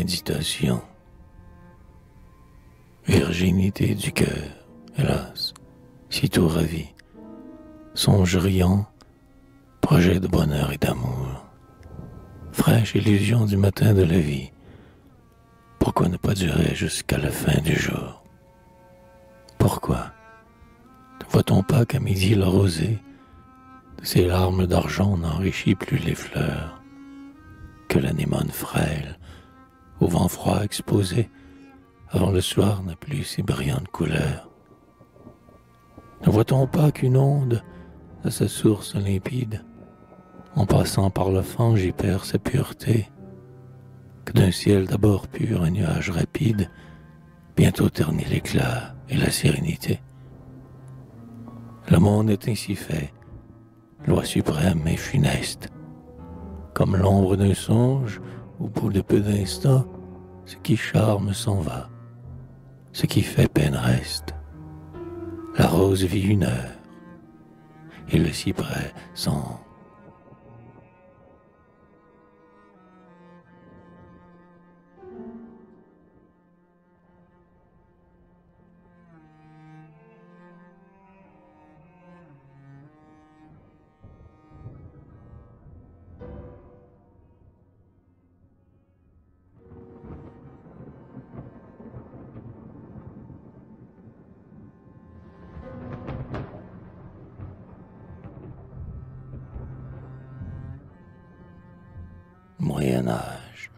méditation. Virginité du cœur, hélas, sitôt ravi. Songe riant, projet de bonheur et d'amour. Fraîche illusion du matin de la vie. Pourquoi ne pas durer jusqu'à la fin du jour? Pourquoi ne voit-on pas qu'à midi la rosée de ses larmes d'argent n'enrichit plus les fleurs, que l'anémone frêle, au vent froid exposé, avant le soir n'a plus ses brillantes couleurs? Ne voit-on pas qu'une onde à sa source limpide, en passant par le fange y perd sa pureté, que d'un ciel d'abord pur un nuage rapide bientôt ternit l'éclat et la sérénité? Le monde est ainsi fait, loi suprême et funeste, comme l'ombre d'un songe où pour de peu d'instants ce qui charme s'en va, ce qui fait peine reste. La rose vit une heure et le cyprès s'en... Moyen-Âge.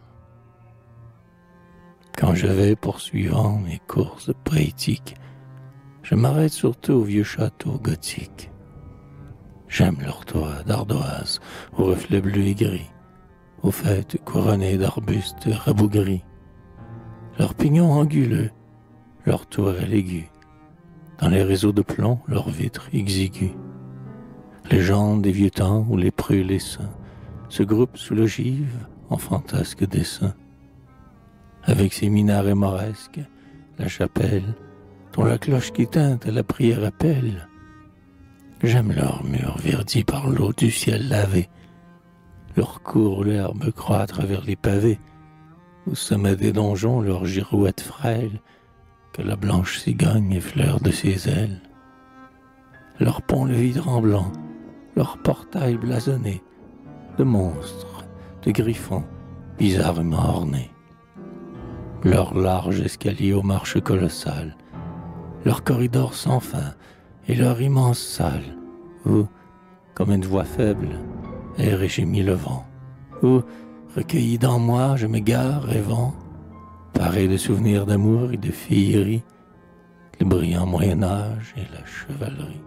Quand je vais poursuivant mes courses poétiques, je m'arrête surtout aux vieux châteaux gothiques. J'aime leurs toits d'ardoise aux reflets bleus et gris, aux fêtes couronnées d'arbustes rabougris, leurs pignons anguleux, leurs tourelles aiguës, dans les réseaux de plomb, leurs vitres exiguës. Légendes des vieux temps où les preux et les saints se groupent sous l'ogive en fantasques dessins. Avec ses minarets moresques, la chapelle, dont la cloche qui teinte à la prière appelle. J'aime leurs murs verdis par l'eau du ciel lavé, leurs cours où l'herbe croît à travers les pavés, au sommet des donjons leurs girouettes frêles, que la blanche cigogne effleure de ses ailes. Leurs ponts-levis tremblants, leurs portails blasonnés, de monstres, de griffons, bizarrement ornés. Leurs larges escaliers aux marches colossales, leurs corridors sans fin et leur immense salle, où, comme une voix faible, air et gémit le vent, où, recueilli dans moi, je m'égare rêvant, paré de souvenirs d'amour et de féerie, le brillant Moyen-Âge et la chevalerie.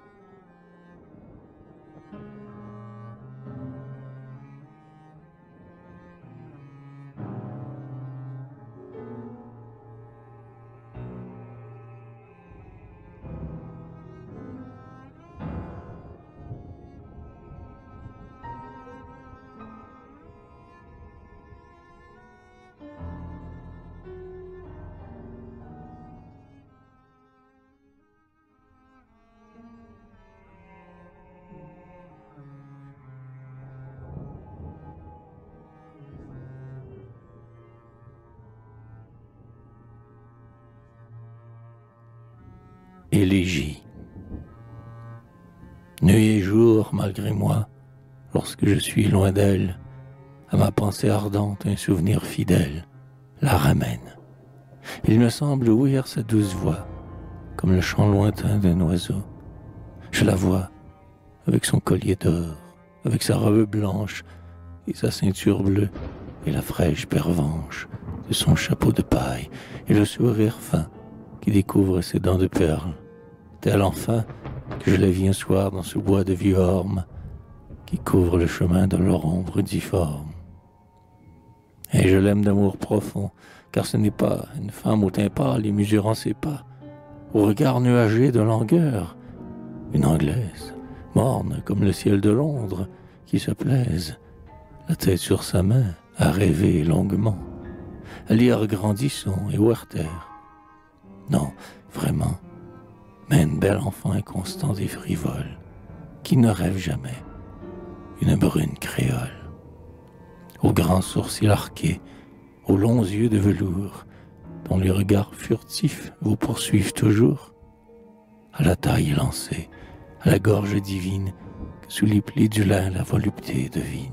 Élégie. Nuit et jour, malgré moi, lorsque je suis loin d'elle, à ma pensée ardente un souvenir fidèle la ramène. Il me semble ouïr sa douce voix, comme le chant lointain d'un oiseau. Je la vois, avec son collier d'or, avec sa robe blanche et sa ceinture bleue, et la fraîche pervenche de son chapeau de paille, et le sourire fin qui découvre ses dents de perles. Telle enfin que je la vis un soir dans ce bois de vieux ormes qui couvre le chemin de leur ombre difforme. Et je l'aime d'amour profond, car ce n'est pas une femme au teint pâle et mesurant ses pas, au regard nuagé de langueur, une Anglaise, morne comme le ciel de Londres, qui se plaise, la tête sur sa main, à rêver longuement, à lire Grandisson et Werther. Non, vraiment, mais une belle enfant inconstante et frivole, qui ne rêve jamais, une brune créole, aux grands sourcils arqués, aux longs yeux de velours, dont les regards furtifs vous poursuivent toujours, à la taille élancée, à la gorge divine, que sous les plis du lin la volupté devine.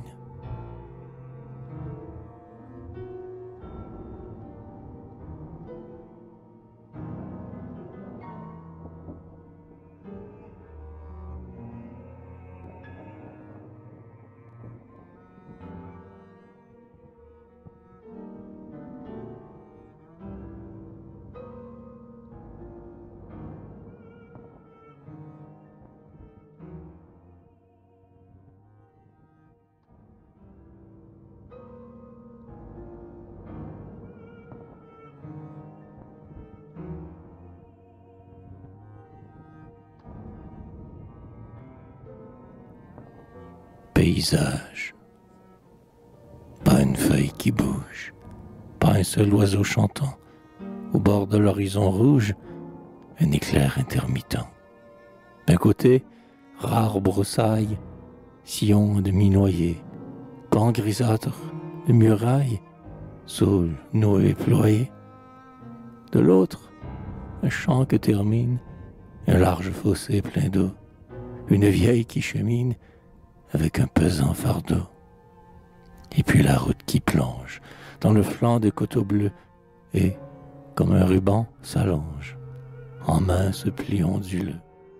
Paysage. Pas une feuille qui bouge, pas un seul oiseau chantant. Au bord de l'horizon rouge, un éclair intermittent. D'un côté, rare broussaille, sillon demi-noyé, pans grisâtres de murailles, saules noués ployés. De l'autre, un champ que termine un large fossé plein d'eau, une vieille qui chemine avec un pesant fardeau. Et puis la route qui plonge dans le flanc des coteaux bleus et, comme un ruban, s'allonge en mince pli onduleux.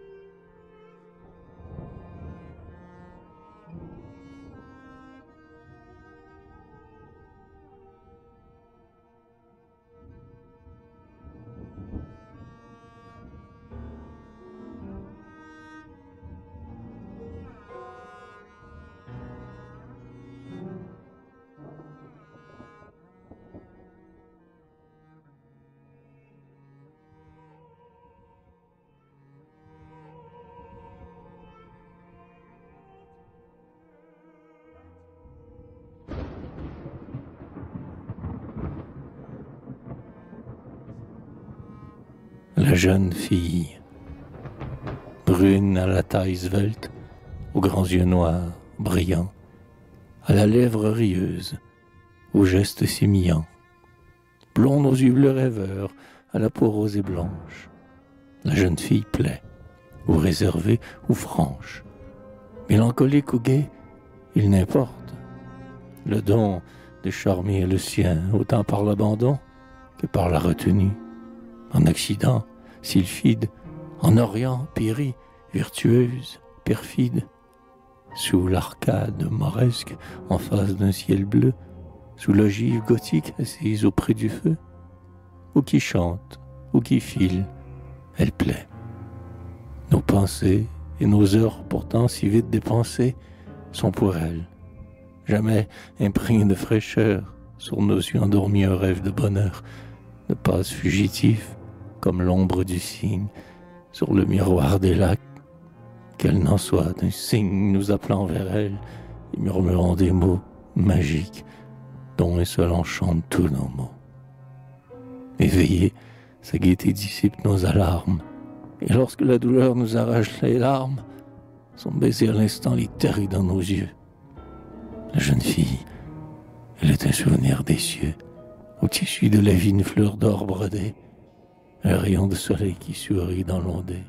La jeune fille, brune à la taille svelte, aux grands yeux noirs, brillants, à la lèvre rieuse, aux gestes sémillants, blonde aux yeux bleus rêveurs, à la peau rose et blanche. La jeune fille plaît, ou réservée, ou franche, mélancolique ou gaie, il n'importe. Le don de charmer est le sien, autant par l'abandon que par la retenue. En accident, sylphide, en orient périt, virtueuse, perfide, sous l'arcade mauresque, en face d'un ciel bleu, sous l'ogive gothique assise auprès du feu, ou qui chante, ou qui file, elle plaît. Nos pensées et nos heures pourtant si vite dépensées sont pour elle. Jamais imprégnées de fraîcheur, sur nos yeux endormis un rêve de bonheur, ne passe fugitif, comme l'ombre du cygne, sur le miroir des lacs, qu'elle n'en soit d'un signe nous appelant vers elle et murmurant des mots magiques dont un seul enchante tous nos mots. Éveillée, sa gaieté dissipe nos alarmes, et lorsque la douleur nous arrache les larmes, son baiser à l'instant les territ dans nos yeux. La jeune fille, elle est un souvenir des cieux, au tissu de la vie une fleur d'or brodée, un rayon de soleil qui sourit dans l'ondée.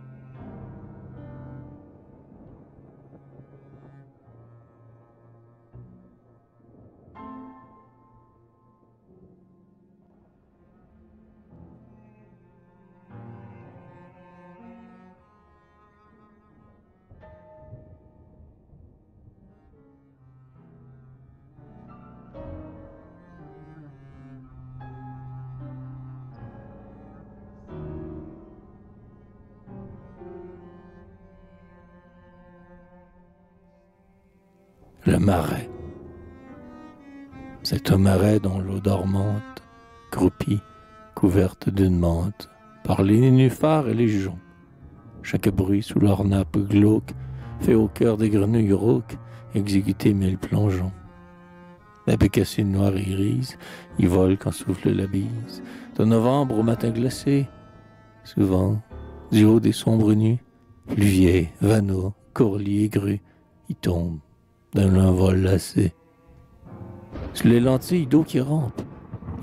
Le marais. C'est un marais dont l'eau dormante, croupie, couverte d'une menthe, par les nénuphars et les joncs. Chaque bruit sous leur nappe glauque fait au cœur des grenouilles rauques exécuter mille plongeons. La bécassine noire et grise y vole quand souffle la bise, de novembre au matin glacé. Souvent, du haut des sombres nuits, pluviers, vanneaux, courlis et grues y tombent d'un lin vol lassé. Sous les lentilles d'eau qui rampent,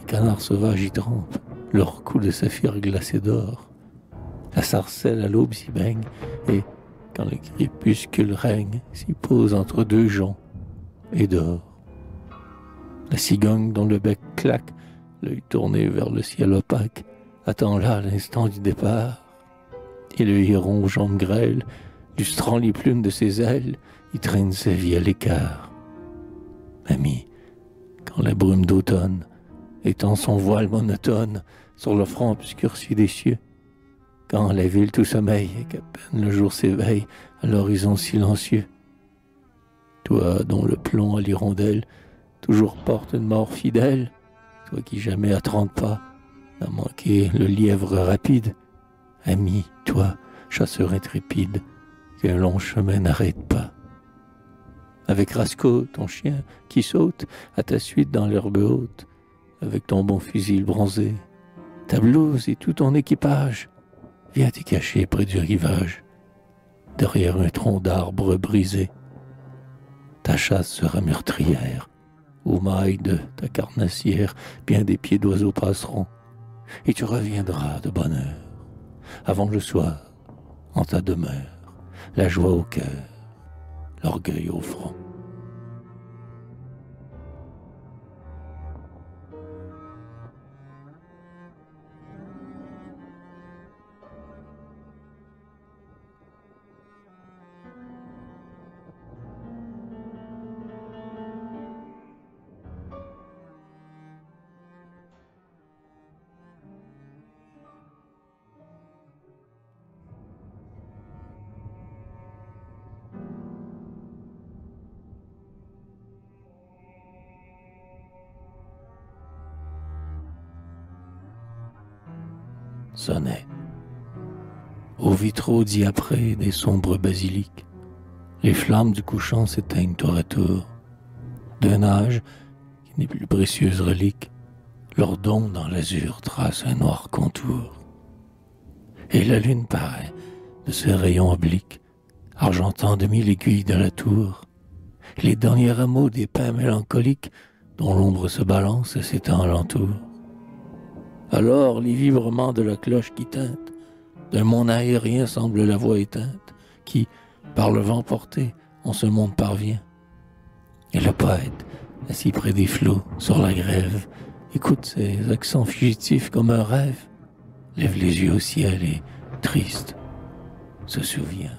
canards sauvages y trempent leur cou de saphir glacé d'or. La sarcelle à l'aube s'y baigne, et, quand le crépuscule règne, s'y pose entre deux joncs et dort. La cigogne dont le bec claque, l'œil tourné vers le ciel opaque, attend là l'instant du départ. Et le héron aux jambes grêles, lustrant les plumes de ses ailes, y traîne sa vie à l'écart. Ami, quand la brume d'automne étend son voile monotone sur le front obscurci des cieux, quand la ville tout sommeille et qu'à peine le jour s'éveille à l'horizon silencieux, toi dont le plomb à l'hirondelle toujours porte une mort fidèle, toi qui jamais à 30 pas n'a manqué le lièvre rapide, ami, toi, chasseur intrépide, qu'un long chemin n'arrête pas. Avec Rasco, ton chien, qui saute à ta suite dans l'herbe haute, avec ton bon fusil bronzé, ta blouse et tout ton équipage, viens t'y cacher près du rivage, derrière un tronc d'arbre brisé. Ta chasse sera meurtrière, aux mailles de ta carnassière, bien des pieds d'oiseaux passeront, et tu reviendras de bonne heure, avant le soir, en ta demeure, la joie au cœur, l'orgueil au front. Sonnait. Aux vitraux diaprés des sombres basiliques, les flammes du couchant s'éteignent tour à tour. D'un âge qui n'est plus précieuse relique, leur don dans l'azur trace un noir contour. Et la lune paraît de ses rayons obliques, argentant de mille aiguilles de la tour, les derniers rameaux des pins mélancoliques dont l'ombre se balance et s'étend alentour. Alors les vibrements de la cloche qui tinte d'un monde aérien semble la voix éteinte, qui, par le vent porté, en ce monde parvient. Et le poète, assis près des flots, sur la grève, écoute ses accents fugitifs comme un rêve, lève les yeux au ciel et, triste, se souvient.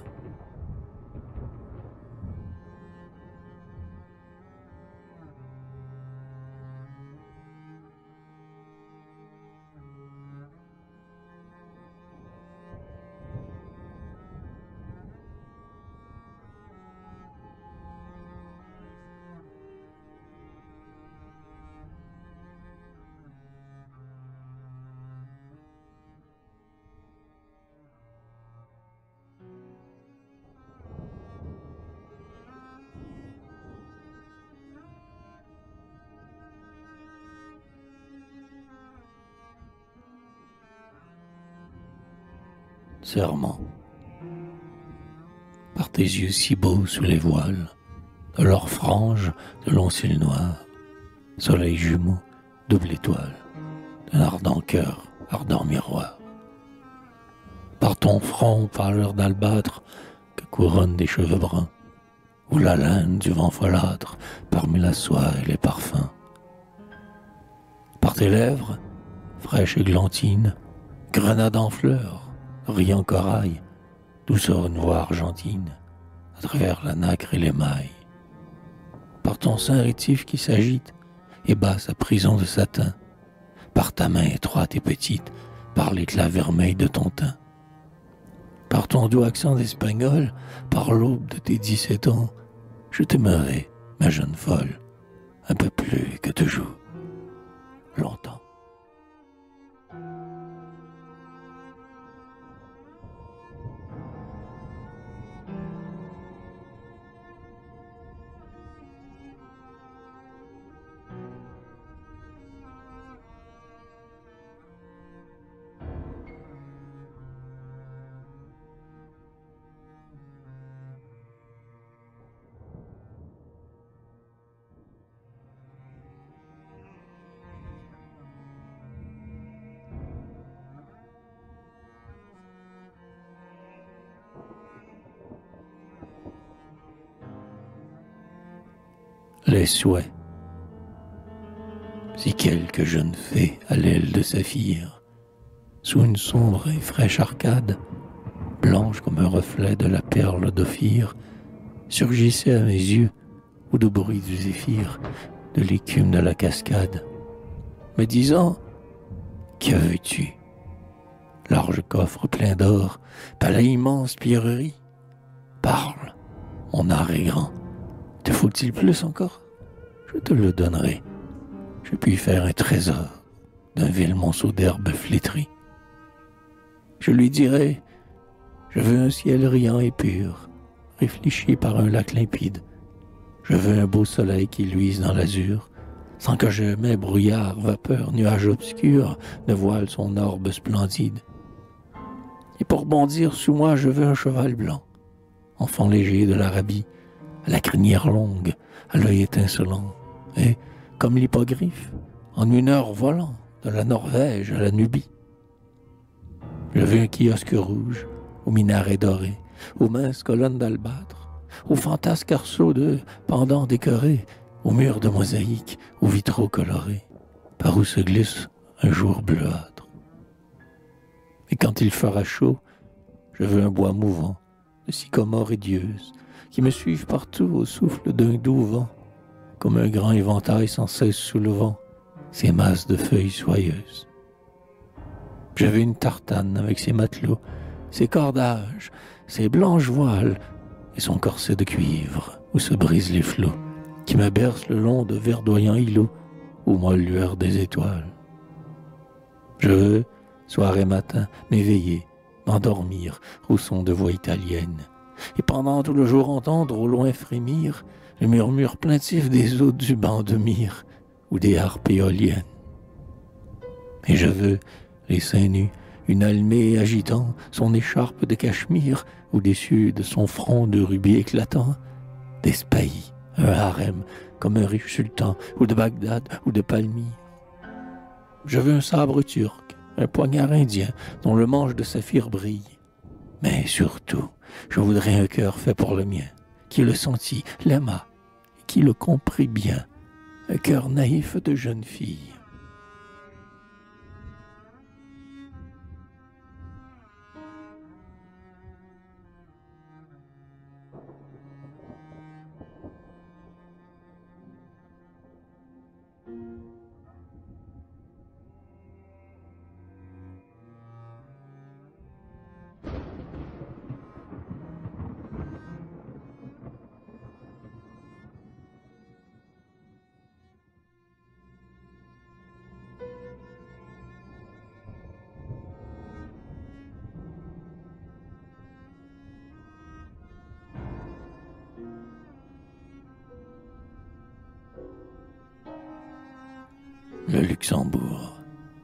Serment. Par tes yeux si beaux sous les voiles, de leurs franges de longs cils noirs, soleil jumeau, double étoile, d'un ardent cœur, ardent miroir. Par ton front, pâleur d'albâtre, que couronnent des cheveux bruns, où la laine du vent folâtre, parmi la soie et les parfums. Par tes lèvres, fraîches églantines, grenade en fleurs, riant corail, douceur noire argentine, à travers la nacre et l'émail. Par ton sein rétif qui s'agite et bat sa prison de satin, par ta main étroite et petite, par l'éclat vermeil de ton teint. Par ton doux accent d'espagnol, par l'aube de tes 17 ans, je t'aimerai, ma jeune folle, un peu plus que toujours, longtemps. les souhaits. Si quelque jeune fée à l'aile de saphir, sous une sombre et fraîche arcade, blanche comme un reflet de la perle d'Ophir, surgissait à mes yeux, ou de bruit du zéphyr, de l'écume de la cascade, me disant: que veux-tu? Large coffre plein d'or, palais immense pierrerie. Parle, mon art est grand. Te faut-il plus encore? Je te le donnerai. Je puis faire un trésor d'un vil monceau d'herbe flétrie. Je lui dirai: je veux un ciel riant et pur, réfléchi par un lac limpide. Je veux un beau soleil qui luise dans l'azur, sans que jamais brouillard, vapeur, nuage obscur ne voile son orbe splendide. Et pour bondir sous moi, je veux un cheval blanc, enfant léger de l'Arabie, à la crinière longue, à l'œil étincelant, et, comme l'hippogriffe, en une heure volant, de la Norvège à la Nubie. Je veux un kiosque rouge, aux minarets dorés, aux minces colonnes d'albâtre, aux fantasques arceaux de pendants décorés, aux murs de mosaïque, aux vitraux colorés, par où se glisse un jour bleuâtre. Et quand il fera chaud, je veux un bois mouvant, de sycomores et d'yeuses, qui me suivent partout au souffle d'un doux vent, comme un grand éventail sans cesse soulevant ses masses de feuilles soyeuses. Je veux une tartane avec ses matelots, ses cordages, ses blanches voiles et son corset de cuivre où se brisent les flots, qui me bercent le long de verdoyants îlots aux molles lueurs des étoiles. Je veux, soir et matin, m'éveiller, m'endormir au son de voix italiennes, et pendant tout le jour entendre au loin frémir le murmure plaintif des eaux du banc de myrrhe ou des harpes éoliennes. Et je veux, les seins nus, une almée agitant son écharpe de cachemire ou dessus de son front de rubis éclatant, des spahis, un harem comme un riche sultan ou de Bagdad ou de Palmyre. Je veux un sabre turc, un poignard indien dont le manche de saphir brille. Mais surtout, je voudrais un cœur fait pour le mien, qui le sentit, l'aima, et qui le comprit bien, un cœur naïf de jeune fille. Le Luxembourg.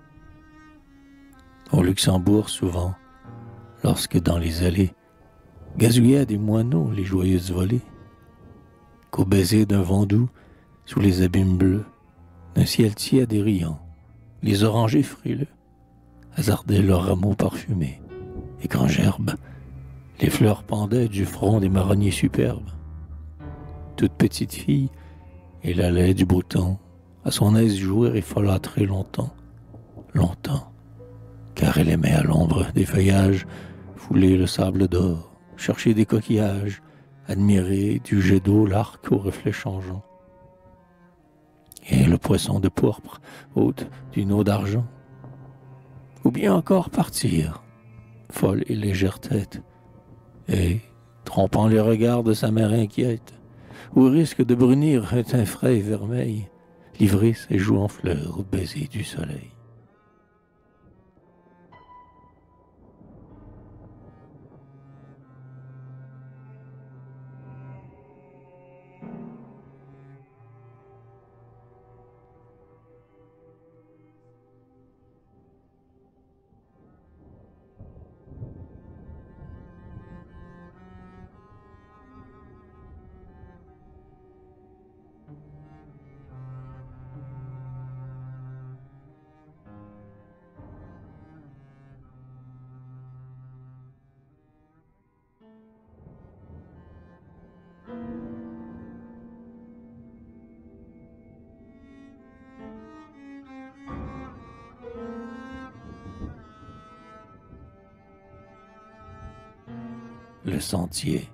Au Luxembourg, souvent, lorsque dans les allées gazouillaient des moineaux les joyeuses volées, qu'au baiser d'un vent doux, sous les abîmes bleus, d'un ciel tiède et riant, les orangers frileux hasardaient leurs rameaux parfumés, et qu'en gerbe, les fleurs pendaient du front des marronniers superbes. Toute petite fille, elle allait du beau temps, à son aise jouer et folâtrer longtemps, longtemps, car elle aimait à l'ombre des feuillages fouler le sable d'or, chercher des coquillages, admirer du jet d'eau l'arc aux reflets changeants, et le poisson de pourpre, hôte d'une eau d'argent. Ou bien encore partir, folle et légère tête, et, trompant les regards de sa mère inquiète, au risque de brunir un teint frais et vermeil, livrer ses joues en fleurs au baiser du soleil. le sentier.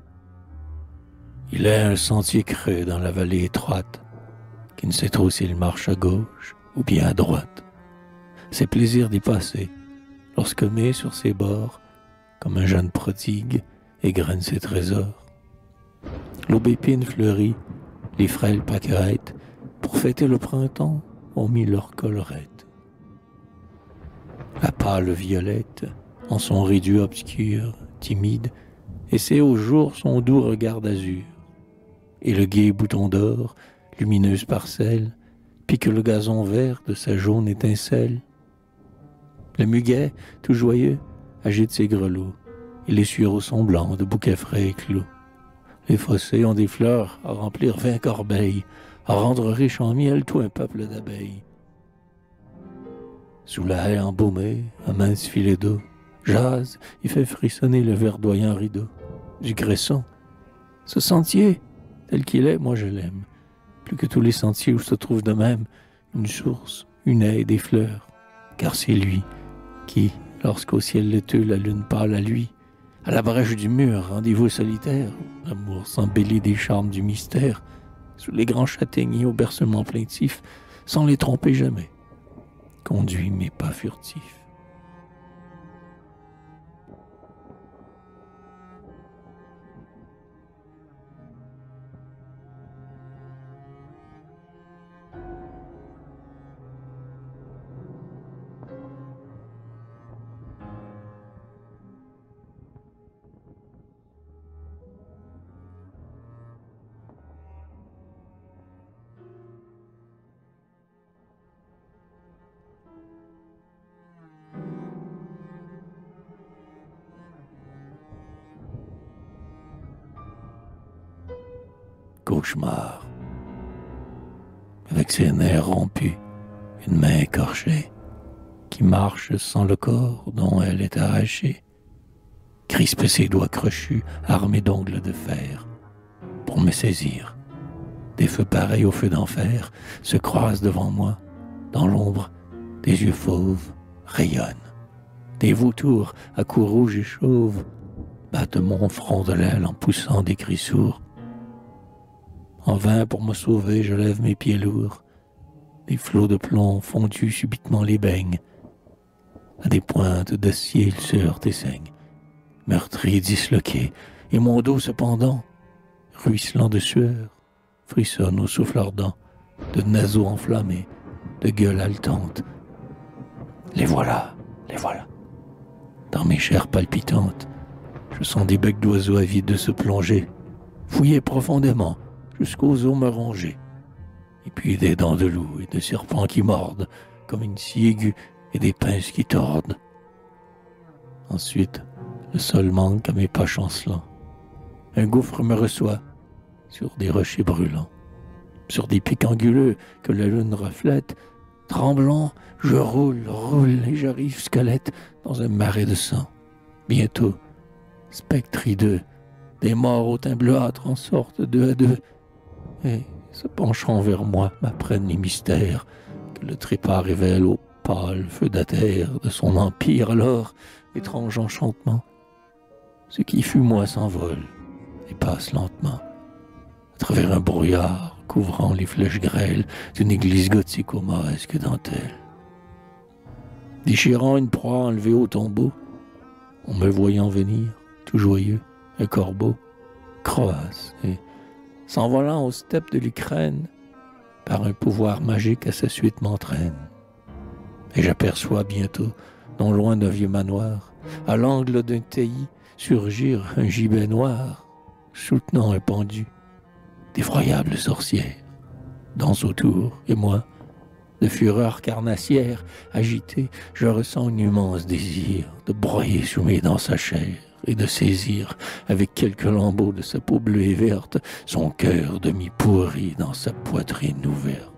Il est un sentier creux dans la vallée étroite, qui ne sait trop s'il marche à gauche ou bien à droite. C'est plaisir d'y passer, lorsque met sur ses bords, comme un jeune prodigue, égrène ses trésors. L'aubépine fleurit, les frêles pâquerettes, pour fêter le printemps, ont mis leur collerette. La pâle violette, en son réduit obscur, timide, essaie au jour son doux regard d'azur. Et le gai bouton d'or, lumineuse parcelle, pique le gazon vert de sa jaune étincelle. Le muguet, tout joyeux, agite ses grelots, et les sureaux sont blancs de bouquets frais et clos. Les fossés ont des fleurs à remplir 20 corbeilles, à rendre riche en miel tout un peuple d'abeilles. Sous la haie embaumée, un mince filet d'eau jase et fait frissonner le verdoyant rideau du cresson. Ce sentier, tel qu'il est, moi je l'aime, plus que tous les sentiers où se trouve de même une source, une haie, des fleurs, car c'est lui qui, lorsqu'au ciel laiteux la lune pâle à lui, à la brèche du mur, rendez-vous solitaire, l'amour s'embellit des charmes du mystère, sous les grands châtaigniers au bercement plaintif, sans les tromper jamais, conduit mes pas furtifs. Cauchemar, avec ses nerfs rompus, une main écorchée, qui marche sans le corps dont elle est arrachée, crispe ses doigts crochus, armés d'ongles de fer, pour me saisir. Des feux pareils aux feux d'enfer se croisent devant moi, dans l'ombre, des yeux fauves rayonnent. Des vautours à cou rouge et chauve battent mon front de l'aile en poussant des cris sourds. En vain pour me sauver, je lève mes pieds lourds. Des flots de plomb fondus subitement les baignent. À des pointes d'acier, ils se heurtent et saignent. Meurtri, disloqué, et mon dos cependant, ruisselant de sueur, frissonne au souffle ardent, de naseaux enflammés, de gueules haletantes. Les voilà, les voilà. Dans mes chairs palpitantes, je sens des becs d'oiseaux avides de se plonger, fouiller profondément, jusqu'aux os me ronger. Et puis des dents de loup et de serpents qui mordent, comme une scie aiguë et des pinces qui tordent. Ensuite, le sol manque à mes pas chancelants. Un gouffre me reçoit sur des rochers brûlants, sur des pics anguleux que la lune reflète. Tremblant, je roule et j'arrive squelette dans un marais de sang. Bientôt, spectres hideux, des morts au teint bleuâtre en sortent deux à deux, et, se penchant vers moi, m'apprennent les mystères que le trépas révèle au pâle feu d'atère de son empire. Alors, étrange enchantement, ce qui fut moi s'envole et passe lentement à travers un brouillard couvrant les flèches grêles d'une église gothique aux mauresques dentelles. Déchirant une proie enlevée au tombeau, en me voyant venir, tout joyeux, un corbeau, croasse et s'envolant aux steppes de l'Ukraine, par un pouvoir magique à sa suite m'entraîne. Et j'aperçois bientôt, non loin d'un vieux manoir, à l'angle d'un taillis, surgir un gibet noir, soutenant un pendu, d'effroyables sorcières, dansent autour, et moi, de fureur carnassière, agité, je ressens un immense désir de broyer sous mes dents sa chair et de saisir, avec quelques lambeaux de sa peau bleue et verte, son cœur demi-pourri dans sa poitrine ouverte.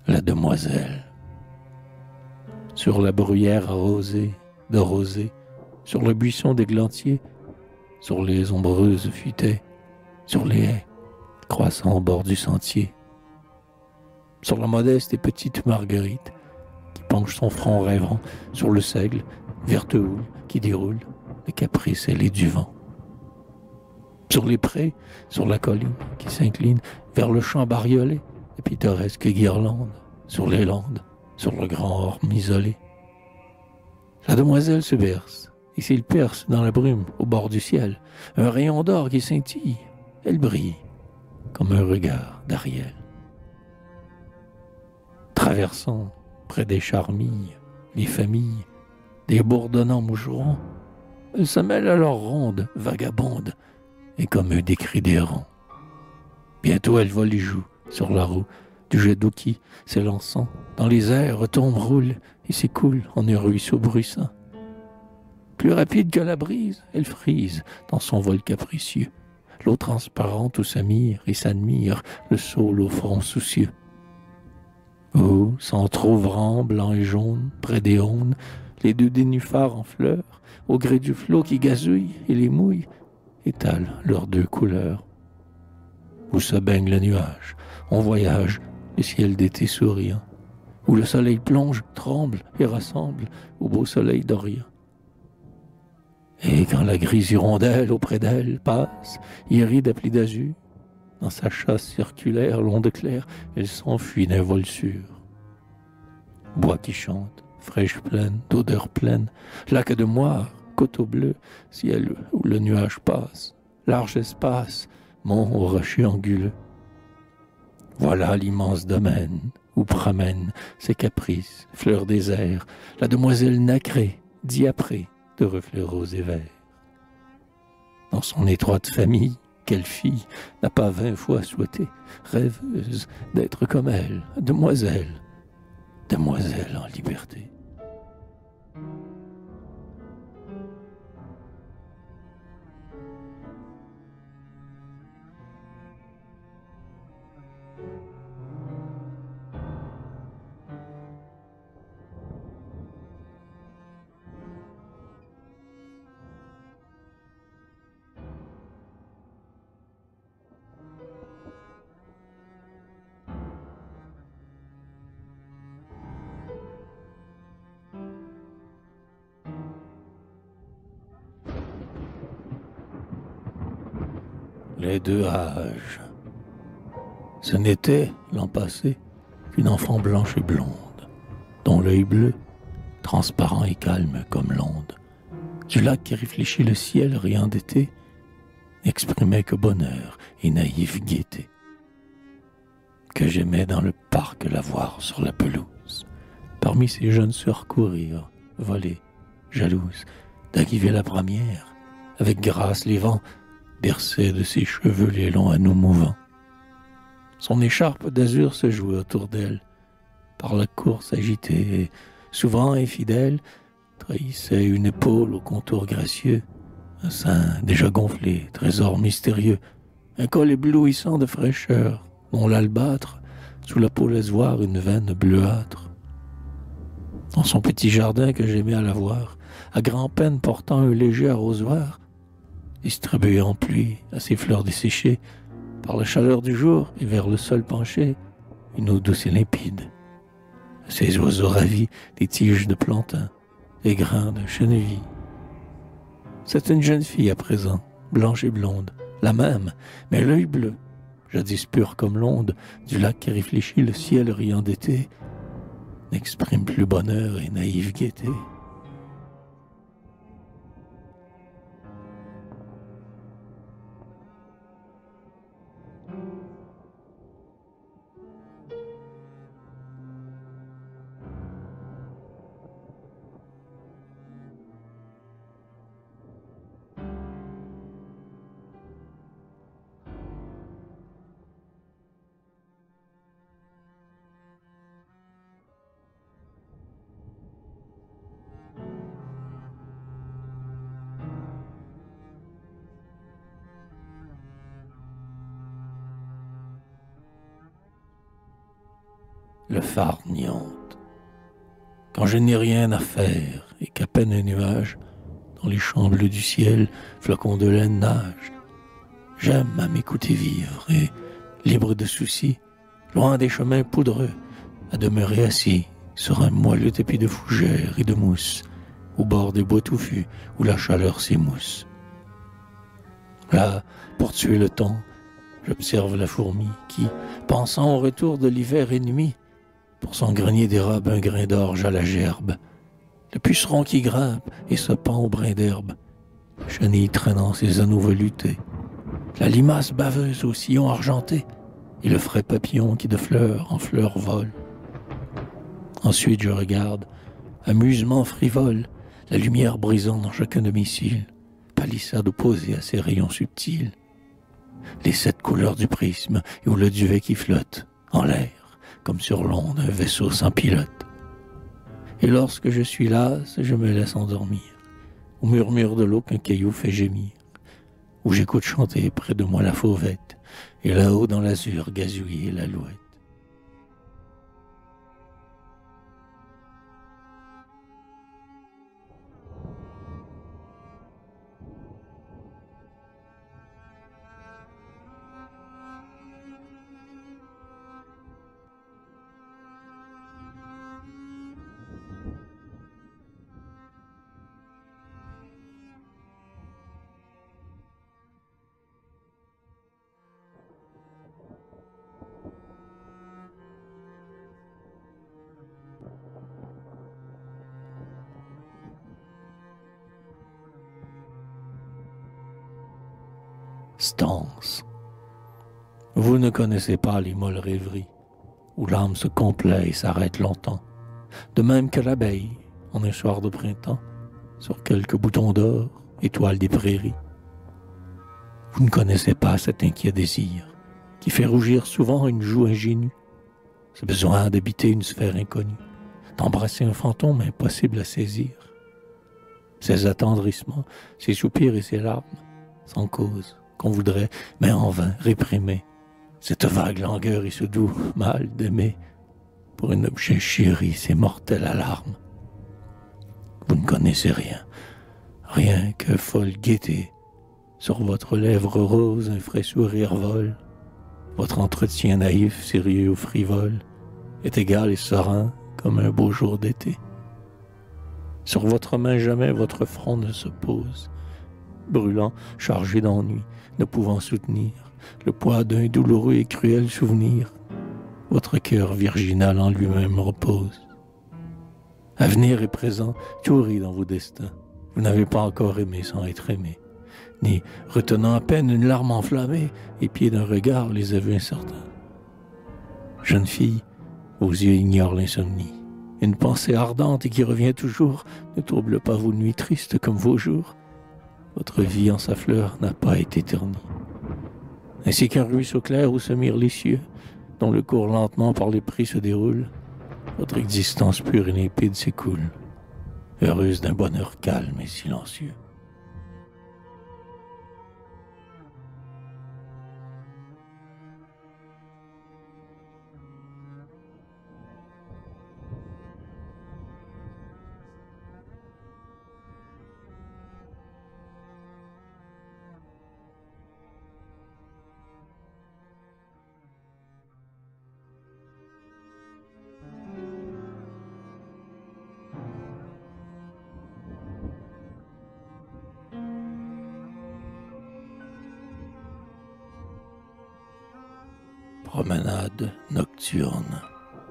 la demoiselle. Sur la bruyère arrosée de rosée, sur le buisson d'églantier, sur les ombreuses futaies, sur les haies croissant au bord du sentier, sur la modeste et petite Marguerite qui penche son front rêvant sur le seigle, verte houle qui déroule les caprices ailés du vent. Sur les prés, sur la colline qui s'incline vers le champ bariolé, les pittoresques guirlandes, sur les landes, sur le grand orme isolé. La demoiselle se berce, et s'il perce dans la brume au bord du ciel, un rayon d'or qui scintille, elle brille comme un regard d'Ariel. Traversant près des charmilles, les familles, des bourdonnants moucherons, elle se mêle à leur ronde, vagabonde, et comme un décrit d'errant. Bientôt elle vole et joue sur la roue du jet d'eau qui, s'élançant dans les airs, retombe, roule et s'écoule en un ruisseau bruissant. Plus rapide que la brise, elle frise dans son vol capricieux, l'eau transparente où s'amire et s'admire le saule au front soucieux. Où s'entr'ouvrant blanc et jaune, près des aunes, les deux nénuphars en fleurs, au gré du flot qui gazouille et les mouille, étalent leurs deux couleurs. Où se baigne le nuage, on voyage, le ciel d'été souriant, où le soleil plonge, tremble et rassemble au beau soleil d'Orient. Et quand la grise hirondelle auprès d'elle passe, irride à plis d'azur, dans sa chasse circulaire, l'onde claire, elle s'enfuit d'un vol sûr. Bois qui chante, fraîche plaine, d'odeur pleine, lac de moire, coteau bleu, ciel où le nuage passe, large espace, mont au rocher anguleux. Voilà l'immense domaine où promènent ses caprices, fleurs des airs, la demoiselle nacrée, diaprée de reflets roses et verts. Dans son étroite famille, quelle fille n'a pas 20 fois souhaité, rêveuse d'être comme elle, demoiselle, demoiselle en liberté. Les deux âges. Ce n'était, l'an passé, qu'une enfant blanche et blonde, dont l'œil bleu, transparent et calme comme l'onde, du lac qui réfléchit le ciel riant d'été, n'exprimait que bonheur et naïve gaieté. Que j'aimais dans le parc la voir sur la pelouse, parmi ces jeunes sœurs courir, voler, jalouses, d'arriver la première, avec grâce les vents, berçaient de ses cheveux les longs anneaux mouvants. Son écharpe d'azur se jouait autour d'elle, par la course agitée, et, souvent infidèle, trahissait une épaule au contour gracieux, un sein déjà gonflé, trésor mystérieux, un col éblouissant de fraîcheur, dont l'albâtre, sous la peau laisse voir une veine bleuâtre. Dans son petit jardin que j'aimais à la voir, à grand-peine portant un léger arrosoir, distribué en pluie à ses fleurs desséchées, par la chaleur du jour et vers le sol penché, une eau douce et limpide. À ses oiseaux ravis, des tiges de plantain, des grains de chènevis. C'est une jeune fille à présent, blanche et blonde, la même, mais l'œil bleu, jadis pur comme l'onde, du lac qui réfléchit le ciel riant d'été, n'exprime plus bonheur et naïve gaieté. le phare n'y hante. Quand je n'ai rien à faire et qu'à peine un nuage, dans les champs bleus du ciel, flocons de laine nagent, j'aime à m'écouter vivre et, libre de soucis, loin des chemins poudreux, à demeurer assis sur un moelleux tapis de fougères et de mousse, au bord des bois touffus où la chaleur s'émousse. Là, pour tuer le temps, j'observe la fourmi qui, pensant au retour de l'hiver ennemi, pour son grenier dérobe un grain d'orge à la gerbe, le puceron qui grimpe et se pend au brin d'herbe, la chenille traînant ses anneaux veloutés, la limace baveuse au sillon argenté, et le frais papillon qui de fleur en fleur vole. Ensuite je regarde, amusement frivole, la lumière brisant dans chacun domicile, palissade opposée à ses rayons subtils, les 7 couleurs du prisme ou le duvet qui flotte en l'air, comme sur l'onde un vaisseau sans pilote. Et lorsque je suis lasse, je me laisse endormir, au murmure de l'eau qu'un caillou fait gémir, où j'écoute chanter près de moi la fauvette, et là-haut dans l'azur gazouiller l'alouette. Stance. Vous ne connaissez pas les molles rêveries, où l'âme se complaît et s'arrête longtemps, de même que l'abeille, en un soir de printemps, sur quelques boutons d'or, étoile des prairies. Vous ne connaissez pas cet inquiet désir, qui fait rougir souvent une joue ingénue, ce besoin d'habiter une sphère inconnue, d'embrasser un fantôme impossible à saisir. Ces attendrissements, ces soupirs et ces larmes, sans cause, qu'on voudrait, mais en vain, réprimer. Cette vague langueur et ce doux mal d'aimer. Pour un objet chéri, ces mortelles alarmes. Vous ne connaissez rien, rien que folle gaieté. Sur votre lèvre rose, un frais sourire vole. Votre entretien naïf, sérieux ou frivole, est égal et serein comme un beau jour d'été. Sur votre main jamais votre front ne se pose, brûlant, chargé d'ennui, ne pouvant soutenir le poids d'un douloureux et cruel souvenir. Votre cœur virginal en lui-même repose. Avenir et présent, tout rit dans vos destins. Vous n'avez pas encore aimé sans être aimé, ni retenant à peine une larme enflammée, épais d'un regard les aveux incertains. Jeune fille, vos yeux ignorent l'insomnie. Une pensée ardente et qui revient toujours ne trouble pas vos nuits tristes comme vos jours. Votre vie en sa fleur n'a pas été ternie. Ainsi qu'un ruisseau clair où se mirent les cieux, dont le cours lentement par les prés se déroule, votre existence pure et limpide s'écoule, heureuse d'un bonheur calme et silencieux. Promenade nocturne.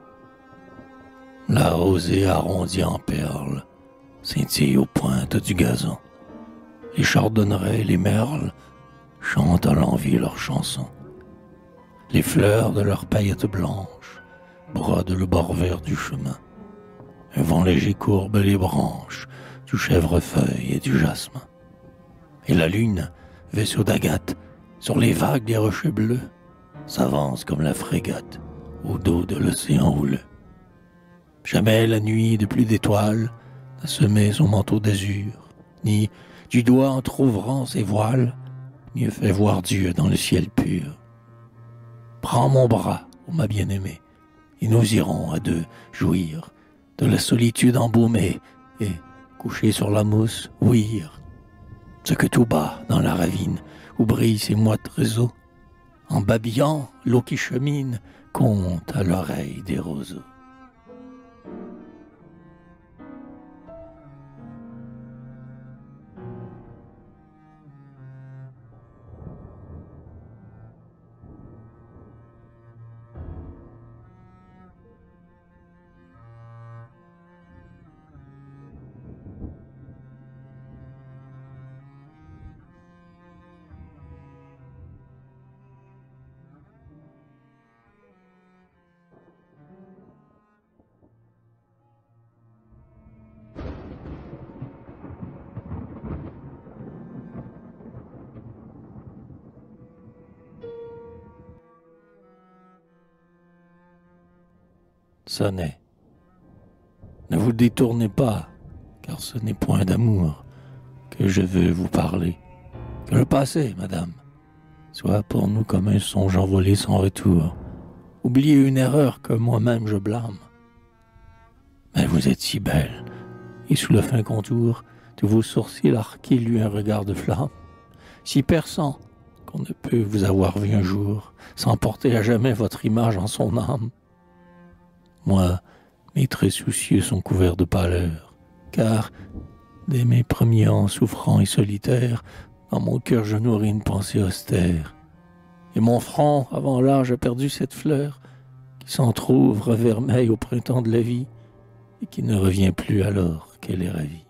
La rosée arrondie en perles scintille aux pointes du gazon. Les chardonnerets et les merles chantent à l'envi leurs chansons. Les fleurs de leurs paillettes blanches brodent le bord vert du chemin. Un vent léger courbe les branches du chèvrefeuille et du jasmin. Et la lune, vaisseau d'agate, sur les vagues des rochers bleus, s'avance comme la frégate au dos de l'océan houleux. Jamais la nuit de plus d'étoiles n'a semé son manteau d'azur, ni du doigt entr'ouvrant ses voiles, mieux fait voir Dieu dans le ciel pur. Prends mon bras, ô ma bien-aimée, et nous irons à deux jouir de la solitude embaumée et, couchés sur la mousse, ouïr ce que tout bas dans la ravine où brillent ces moites réseaux, en babillant l'eau qui chemine compte à l'oreille des roseaux. Sonnez. Ne vous détournez pas, car ce n'est point d'amour que je veux vous parler. Que le passé, madame, soit pour nous comme un songe envolé sans retour. Oubliez une erreur que moi-même je blâme. Mais vous êtes si belle, et sous le fin contour de vos sourcils arqués lui un regard de flamme, si perçant qu'on ne peut vous avoir vu un jour sans porter à jamais votre image en son âme. Moi, mes traits soucieux sont couverts de pâleur, car, dès mes premiers ans souffrants et solitaires, dans mon cœur je nourris une pensée austère. Et mon front, avant l'âge, a perdu cette fleur qui s'entr'ouvre vermeille au printemps de la vie et qui ne revient plus alors qu'elle est ravie.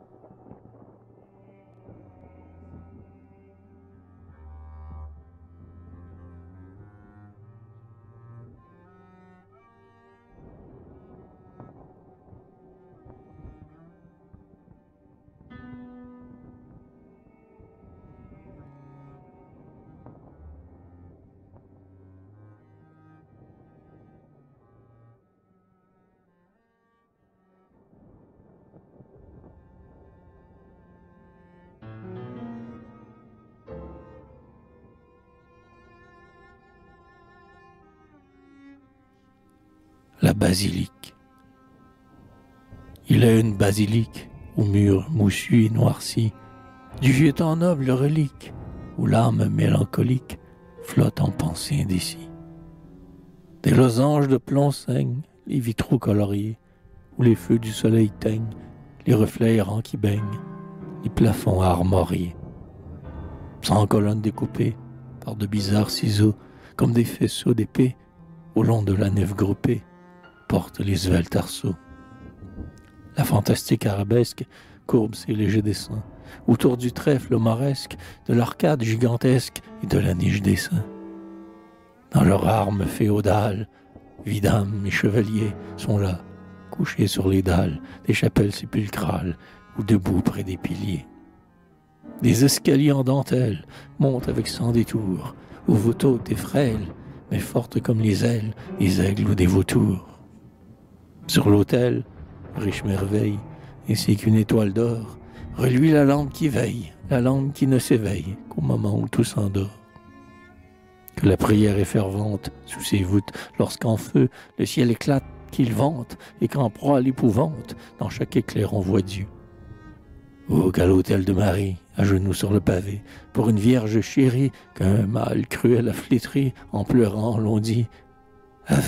La basilique. Il a une basilique au mur moussu et noirci, du vieux temps noble relique, où l'âme mélancolique flotte en pensée indécis. Des losanges de plomb saignent les vitraux coloriés, où les feux du soleil teignent les reflets errants qui baignent les plafonds armoriés. Sans colonnes découpées par de bizarres ciseaux, comme des faisceaux d'épée, au long de la nef groupée, portent les sveltes arceaux. La fantastique arabesque courbe ses légers dessins, autour du trèfle mauresque, de l'arcade gigantesque et de la niche des saints. Dans leurs armes féodales, vidames et chevaliers sont là, couchés sur les dalles des chapelles sépulcrales ou debout près des piliers. Des escaliers en dentelle montent avec 100 détours, aux vautours des frêles, mais fortes comme les ailes des aigles ou des vautours. Sur l'autel, riche merveille, ainsi qu'une étoile d'or, reluit la lampe qui veille, la lampe qui ne s'éveille qu'au moment où tout s'endort. Que la prière est fervente sous ses voûtes, lorsqu'en feu le ciel éclate, qu'il vente, et qu'en proie à l'épouvante, dans chaque éclair on voit Dieu. Oh, qu'à l'autel de Marie, à genoux sur le pavé, pour une vierge chérie, qu'un mâle cruel a flétri, en pleurant l'on dit « Ave ».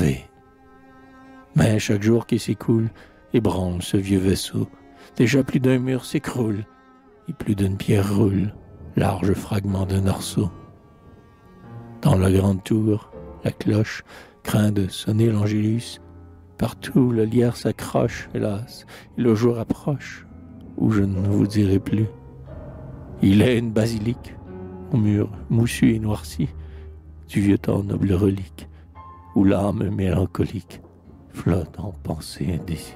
Mais chaque jour qui s'écoule ébranle ce vieux vaisseau. Déjà plus d'un mur s'écroule, et plus d'une pierre roule, large fragment d'un arceau. Dans la grande tour, la cloche craint de sonner l'angélus. Partout le lierre s'accroche, hélas, et le jour approche, où je ne vous dirai plus. Il est une basilique, au mur moussu et noirci, du vieux temps noble relique, où l'âme mélancolique flotte en pensée indécis.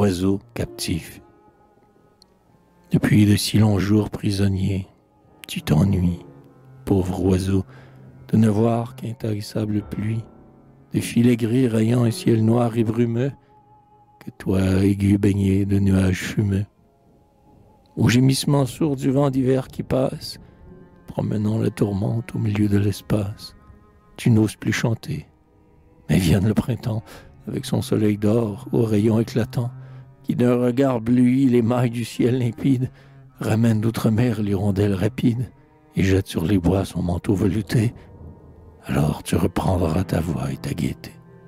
oiseau captif. Depuis de si longs jours prisonnier, tu t'ennuies, pauvre oiseau, de ne voir qu'intarissable pluie, de filets gris rayant un ciel noir et brumeux, que toi aigu baigné de nuages fumeux. Au gémissement sourd du vent d'hiver qui passe, promenant la tourmente au milieu de l'espace, tu n'oses plus chanter. Mais vienne le printemps, avec son soleil d'or aux rayons éclatants, qui d'un regard bleuit les mailles du ciel limpide, ramène d'outre-mer l'hirondelle rapide, et jette sur les bois son manteau velouté. Alors tu reprendras ta voix et ta gaieté.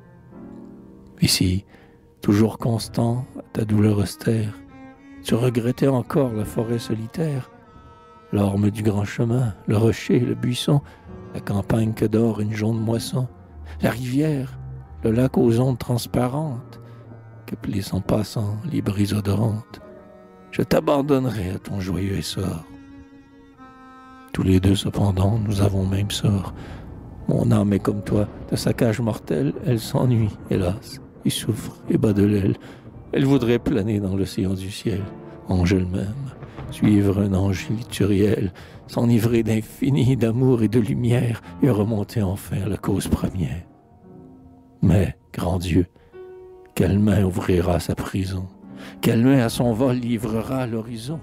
Ici, toujours constant à ta douleur austère, tu regrettais encore la forêt solitaire, l'orme du grand chemin, le rocher, le buisson, la campagne que dort une jaune moisson, la rivière, le lac aux ondes transparentes, que plissent en passant les brises odorantes. Je t'abandonnerai à ton joyeux essor. Tous les deux, cependant, nous avons même sort. Mon âme est comme toi, de sa cage mortelle, elle s'ennuie, hélas, et souffre, et bat de l'aile. Elle voudrait planer dans l'océan du ciel, ange elle-même, suivre un ange lituriel, s'enivrer d'infini, d'amour et de lumière, et remonter enfin à la cause première. Mais, grand Dieu, quelle main ouvrira sa prison? Quelle main à son vol livrera l'horizon?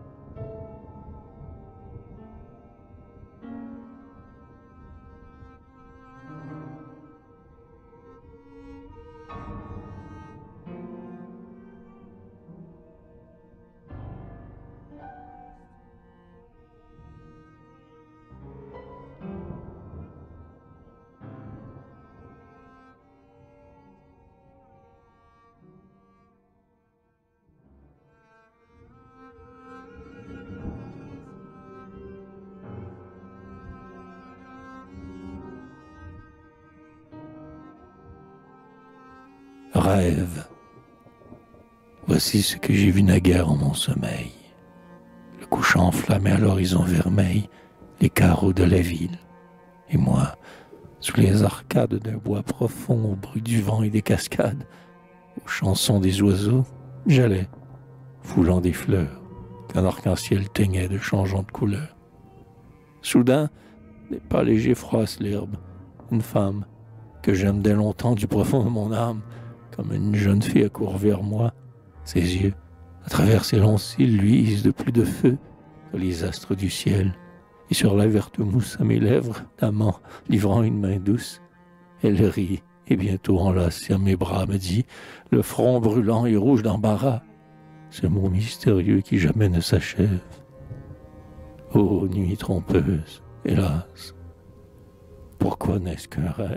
Rêve. Voici ce que j'ai vu naguère en mon sommeil. Le couchant enflammé à l'horizon vermeil, les carreaux de la ville. Et moi, sous les arcades d'un bois profond, au bruit du vent et des cascades, aux chansons des oiseaux, j'allais, foulant des fleurs qu'un arc-en-ciel teignait de changeantes couleurs. Soudain, des pas légers froissent l'herbe. Une femme, que j'aime dès longtemps du profond de mon âme, comme une jeune fille accourt vers moi. Ses yeux, à travers ses longs cils, luisent de plus de feu que les astres du ciel. Et sur la verte mousse à mes lèvres, d'amant, livrant une main douce, elle rit, et bientôt enlacée à mes bras, me dit, le front brûlant et rouge d'embarras, ce mot mystérieux qui jamais ne s'achève. Ô nuit trompeuse, hélas, pourquoi n'est-ce qu'un rêve?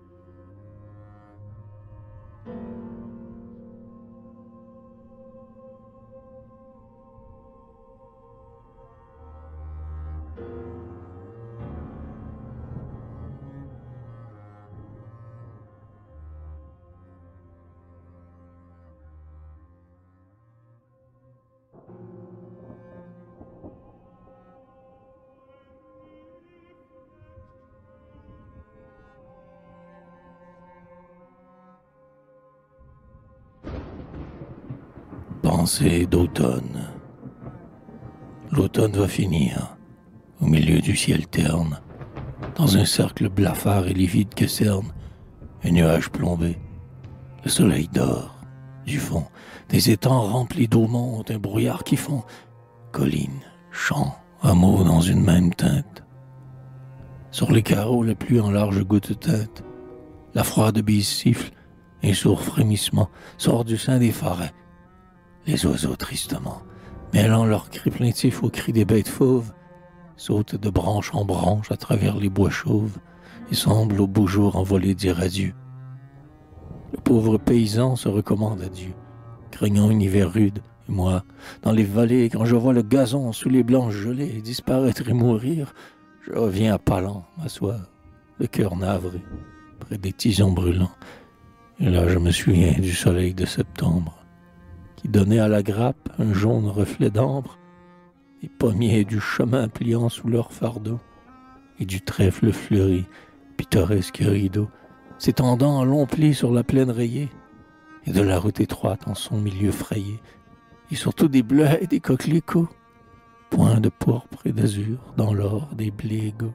Pensée d'automne. L'automne va finir, au milieu du ciel terne, dans un cercle blafard et livide que cerne un nuage plombé. Le soleil dort, du fond, des étangs remplis d'eau monte un brouillard qui fond, collines, champs, hameaux dans une même teinte. Sur les carreaux, la pluie en larges gouttes teinte, la froide bise siffle, un sourd frémissement sort du sein des forêts. Les oiseaux, tristement, mêlant leurs cris plaintifs aux cris des bêtes fauves, sautent de branche en branche à travers les bois chauves et semblent au beau jour envolés dire adieu. Le pauvre paysan se recommande à Dieu, craignant un hiver rude, et moi, dans les vallées, quand je vois le gazon sous les blanches gelées disparaître et mourir, je reviens à pas lent m'asseoir, le cœur navré, près des tisons brûlants. Et là, je me souviens du soleil de septembre, qui donnait à la grappe un jaune reflet d'ambre, des pommiers du chemin pliant sous leur fardeau, et du trèfle fleuri, pittoresque rideau, s'étendant en longs plis sur la plaine rayée, et de la route étroite en son milieu frayé, et surtout des bleuets et des coquelicots, points de pourpre et d'azur dans l'or des blés égaux.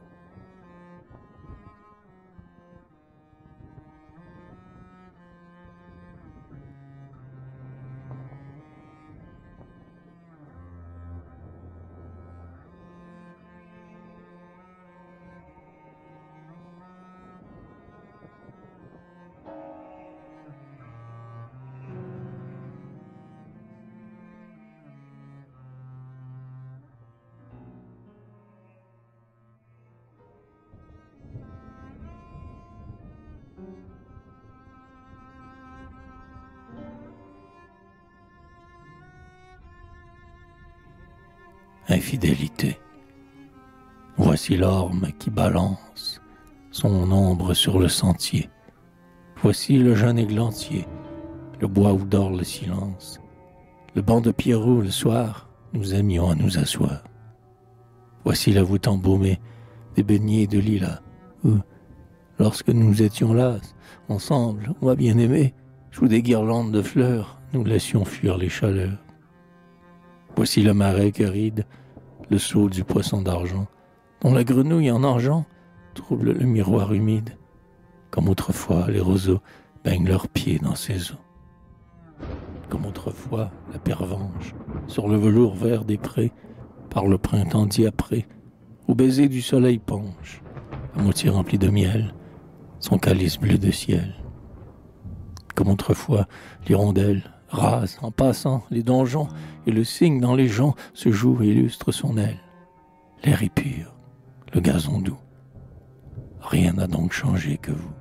Infidélité. Voici l'orme qui balance son ombre sur le sentier. Voici le jeune églantier, le bois où dort le silence. Le banc de pierrot le soir, nous aimions à nous asseoir. Voici la voûte embaumée des beignets de lilas, où, lorsque nous étions là, ensemble, moi bien-aimé, sous des guirlandes de fleurs, nous laissions fuir les chaleurs. Voici le marais que ride le seau du poisson d'argent, dont la grenouille en argent trouble le miroir humide. Comme autrefois, les roseaux baignent leurs pieds dans ces eaux. Comme autrefois, la pervenche, sur le velours vert des prés, par le printemps diapré, au baiser du soleil penche, à moitié rempli de miel, son calice bleu de ciel. Comme autrefois, l'hirondelle rase en passant les donjons, et le cygne dans les joncs se joue et illustre son aile. L'air est pur, le gazon doux. Rien n'a donc changé que vous.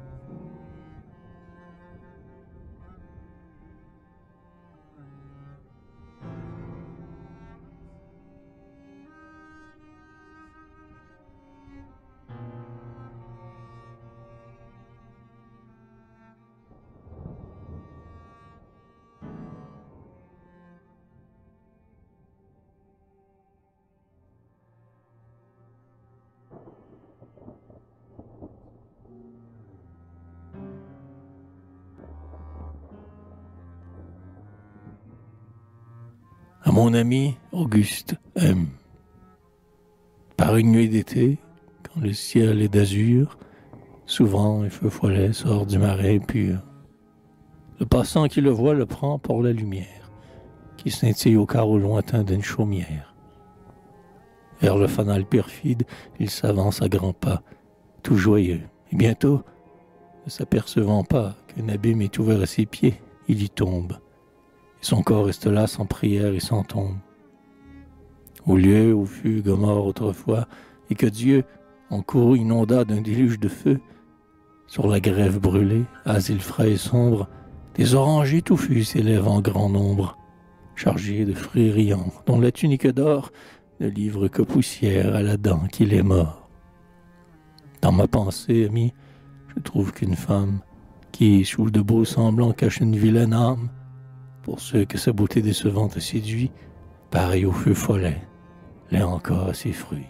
À mon ami Auguste M. Par une nuit d'été, quand le ciel est d'azur, souvent un feu follet sort du marais pur. Le passant qui le voit le prend pour la lumière, qui scintille au carreau lointain d'une chaumière. Vers le fanal perfide, il s'avance à grands pas, tout joyeux, et bientôt, ne s'apercevant pas qu'un abîme est ouvert à ses pieds, il y tombe. Et son corps reste là sans prière et sans tombe. Au lieu où fut Gomorrhe autrefois, et que Dieu, en courroux, inonda d'un déluge de feu, sur la grève brûlée, asile frais et sombre, des orangers touffus s'élèvent en grand nombre, chargés de fruits riants, dont la tunique d'or ne livre que poussière à la dent qu'il est mort. Dans ma pensée, ami, je trouve qu'une femme, qui, sous de beaux semblants, cache une vilaine âme, pour ceux que sa beauté décevante séduit, pareil au feu follet, l'est encore à ses fruits.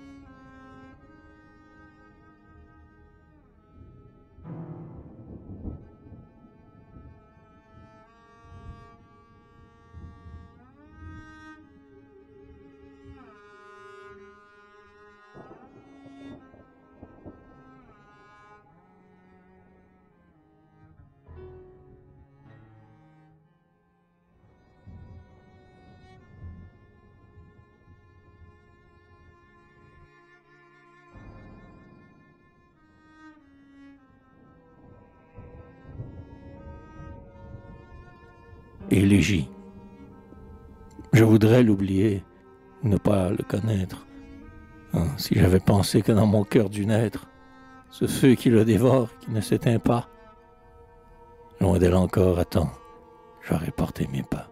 Élégie. Je voudrais l'oublier, ne pas le connaître. Si j'avais pensé que dans mon cœur dû naître ce feu qui le dévore, qui ne s'éteint pas, loin d'elle encore, attends, j'aurais porté mes pas.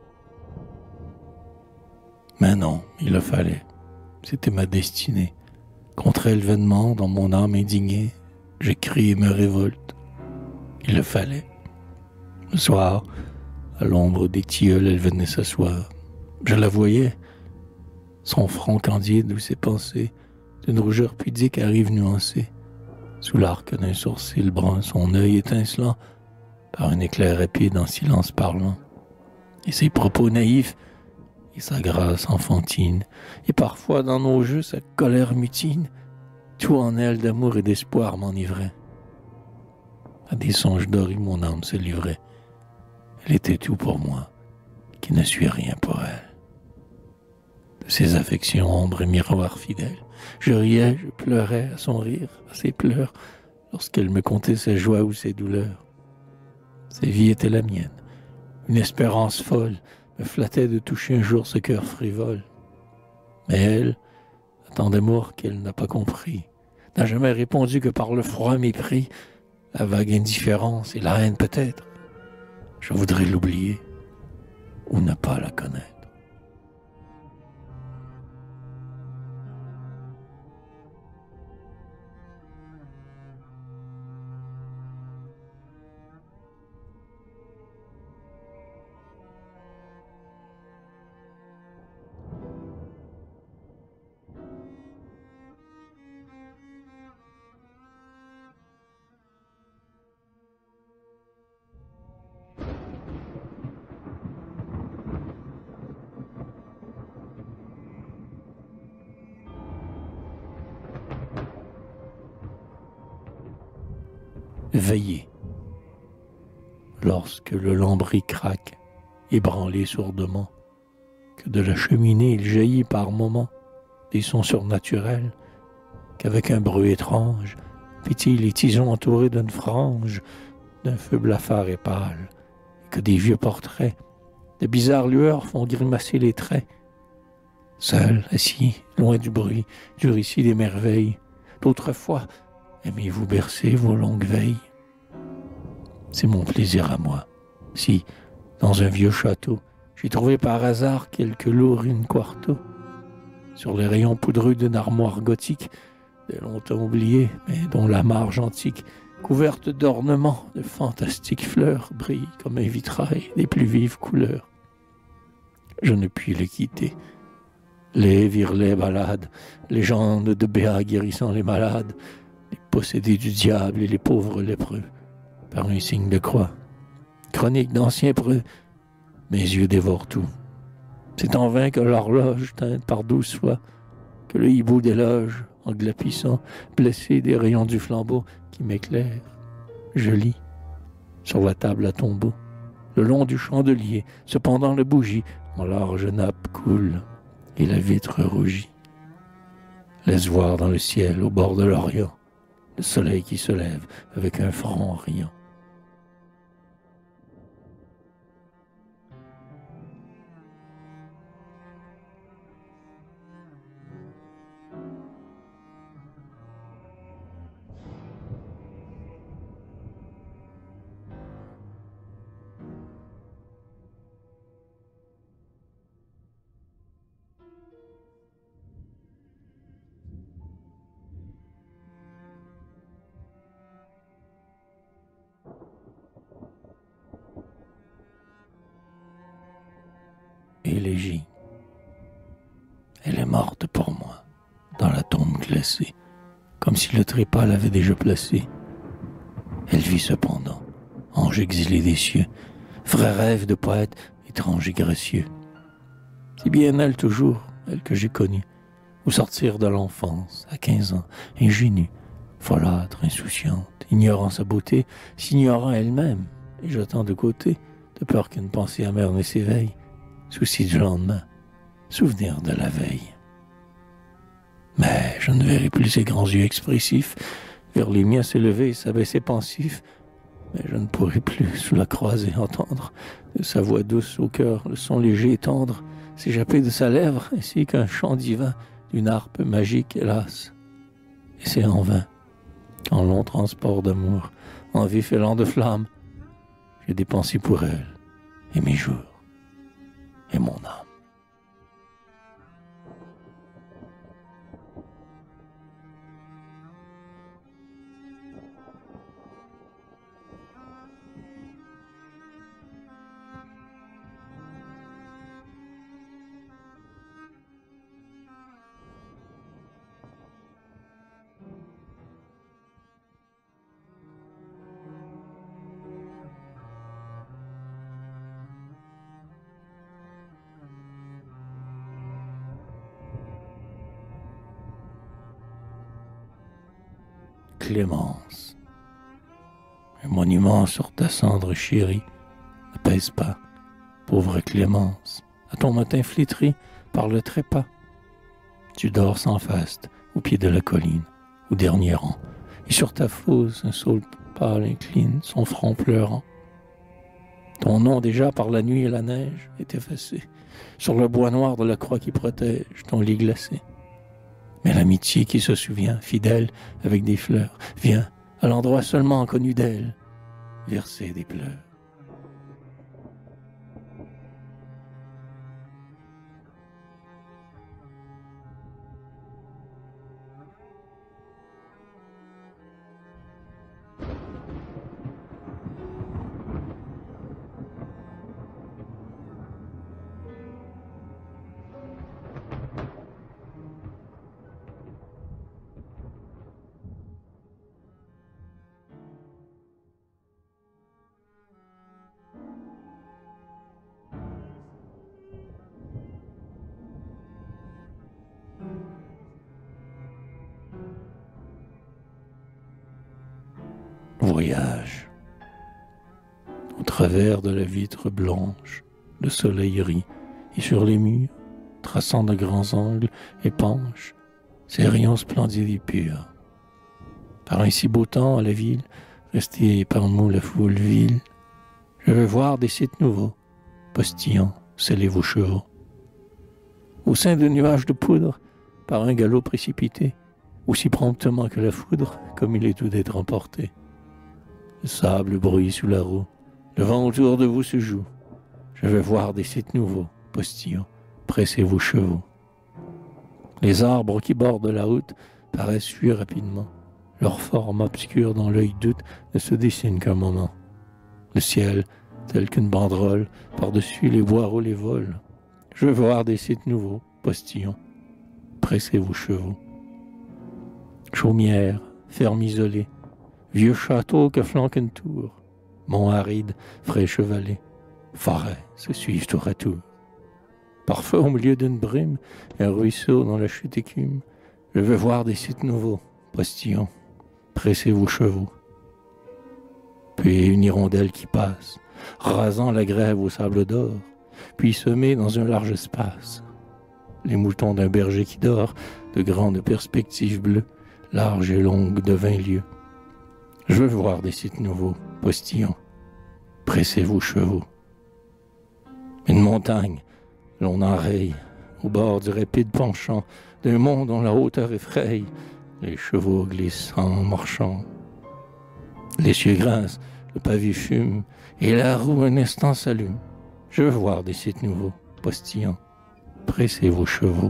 Mais non, il le fallait. C'était ma destinée. Contre elle vainement, dans mon âme indignée, j'écris et me révolte. Il le fallait. Le soir, à l'ombre des tilleuls, elle venait s'asseoir. Je la voyais, son front candide où ses pensées, d'une rougeur pudique à rive nuancée. Sous l'arc d'un sourcil brun, son œil étincelant, par un éclair rapide en silence parlant, et ses propos naïfs, et sa grâce enfantine, et parfois dans nos jeux sa colère mutine, tout en elle d'amour et d'espoir m'enivrait. À des songes dorés mon âme se livrait, elle était tout pour moi, qui ne suis rien pour elle. De ses affections ombre et miroir fidèle, je riais, je pleurais à son rire, à ses pleurs, lorsqu'elle me contait ses joies ou ses douleurs. Sa vie était la mienne, une espérance folle me flattait de toucher un jour ce cœur frivole. Mais elle, tant d'amour qu'elle n'a pas compris, n'a jamais répondu que par le froid mépris, la vague indifférence et la haine peut-être. Je voudrais l'oublier ou ne pas la connaître. Veiller. Lorsque le lambris craque, ébranlé sourdement, que de la cheminée il jaillit par moments des sons surnaturels, qu'avec un bruit étrange pétillent les tisons entourés d'une frange, d'un feu blafard et pâle, et que des vieux portraits, de bizarres lueurs font grimacer les traits. Seul, assis, loin du bruit, du récit des merveilles, d'autrefois, aimez-vous bercer vos longues veilles? C'est mon plaisir à moi. Si, dans un vieux château, j'ai trouvé par hasard quelques lourdes quartos, sur les rayons poudreux d'une armoire gothique, de longtemps oubliée, mais dont la marge antique, couverte d'ornements, de fantastiques fleurs, brille comme un vitrail des plus vives couleurs. Je ne puis le quitter. Les virelais ballades, légendes de Béat guérissant les malades, les possédés du diable et les pauvres lépreux, par un signe de croix. Chronique d'anciens preux, mes yeux dévorent tout. C'est en vain que l'horloge teinte par 12 fois, que le hibou déloge, en glapissant, blessé des rayons du flambeau qui m'éclairent. Je lis, sur la table à tombeau, le long du chandelier, cependant le bougie, en large nappe coule, et la vitre rougit. Laisse voir dans le ciel, au bord de l'Orient, le soleil qui se lève avec un front riant. Élégie. Elle est morte pour moi, dans la tombe glacée, comme si le trépas l'avait déjà placée. Elle vit cependant, ange exilé des cieux, vrai rêve de poète étrange et gracieux. C'est bien elle toujours, elle que j'ai connue, au sortir de l'enfance, à 15 ans, ingénue, folâtre, insouciante, ignorant sa beauté, s'ignorant elle-même, et jetant de côté, de peur qu'une pensée amère ne s'éveille, souci du lendemain, souvenir de la veille. Mais je ne verrai plus ses grands yeux expressifs vers les miens s'élever et s'abaisser pensifs, mais je ne pourrai plus, sous la croisée, entendre de sa voix douce au cœur le son léger et tendre s'échapper de sa lèvre, ainsi qu'un chant divin d'une harpe magique, hélas. Et c'est en vain, en long transport d'amour, en vif élan de flamme, j'ai dépensé pour elle, et mes jours, et mon âme. clémence. Un monument sur ta cendre chérie ne pèse pas, pauvre Clémence, à ton matin flétri par le trépas. Tu dors sans faste au pied de la colline, au dernier rang, et sur ta fosse un saule pâle incline son front pleurant. Ton nom déjà par la nuit et la neige est effacé sur le bois noir de la croix qui protège ton lit glacé. Mais l'amitié qui se souvient, fidèle avec des fleurs, vient à l'endroit seulement connu d'elle, verser des pleurs. Voyage. Au travers de la vitre blanche, le soleil rit, et sur les murs, traçant de grands angles, épanche ses rayons splendides et purs. Par un si beau temps à la ville, restée par nous la foule vile, je veux voir des sites nouveaux, postillons, scellez vos chevaux. Au sein de nuages de poudre, par un galop précipité, aussi promptement que la foudre, comme il est tout d'être emporté. Le sable bruit sous la roue, le vent autour de vous se joue. Je veux voir des sites nouveaux, postillons, pressez vos chevaux. Les arbres qui bordent la route paraissent fuir rapidement. Leur forme obscure dans l'œil doute ne se dessine qu'un moment. Le ciel, tel qu'une banderole, par-dessus les bois roule et vole. Je veux voir des sites nouveaux, postillons, pressez vos chevaux. Chaumière, ferme isolée, vieux château que flanque une tour, mont aride, fraîche vallée, forêt se suivent tour à tour. Parfois, au milieu d'une brume, un ruisseau dans la chute écume. Je veux voir des sites nouveaux, postillons, pressez vos chevaux. Puis une hirondelle qui passe, rasant la grève au sable d'or, puis semée dans un large espace. Les moutons d'un berger qui dort, de grandes perspectives bleues, larges et longues de 20 lieues. Je veux voir des sites nouveaux, postillons, pressez vos chevaux. Une montagne, l'on enraye, au bord du rapide penchant d'un mont dont la hauteur effraye, les chevaux glissent en marchant. Les cieux grincent, le pavé fume, et la roue un instant s'allume. Je veux voir des sites nouveaux, postillons, pressez vos chevaux.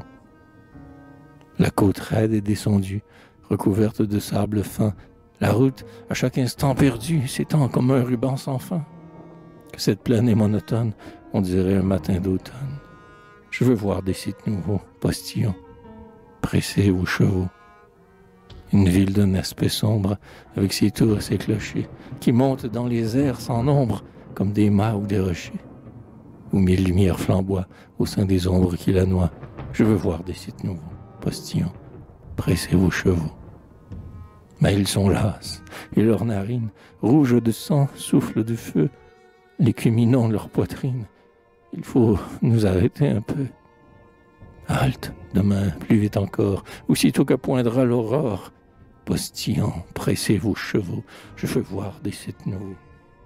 La côte raide est descendue, recouverte de sable fin. La route, à chaque instant perdue, s'étend comme un ruban sans fin. Que cette plaine est monotone, on dirait un matin d'automne. Je veux voir des sites nouveaux, postillons, pressez vos chevaux. Une ville d'un aspect sombre, avec ses tours et ses clochers, qui montent dans les airs sans nombre, comme des mâts ou des rochers. Où mille lumières flamboient au sein des ombres qui la noient. Je veux voir des sites nouveaux, postillons, pressez vos chevaux. Mais ils sont lasses, et leurs narines, rouges de sang, soufflent du feu, l'écuminant de leur poitrine. Il faut nous arrêter un peu. Halte, demain, plus vite encore, aussitôt que poindra l'aurore. Postillons, pressez vos chevaux, je veux voir des sites nouveaux.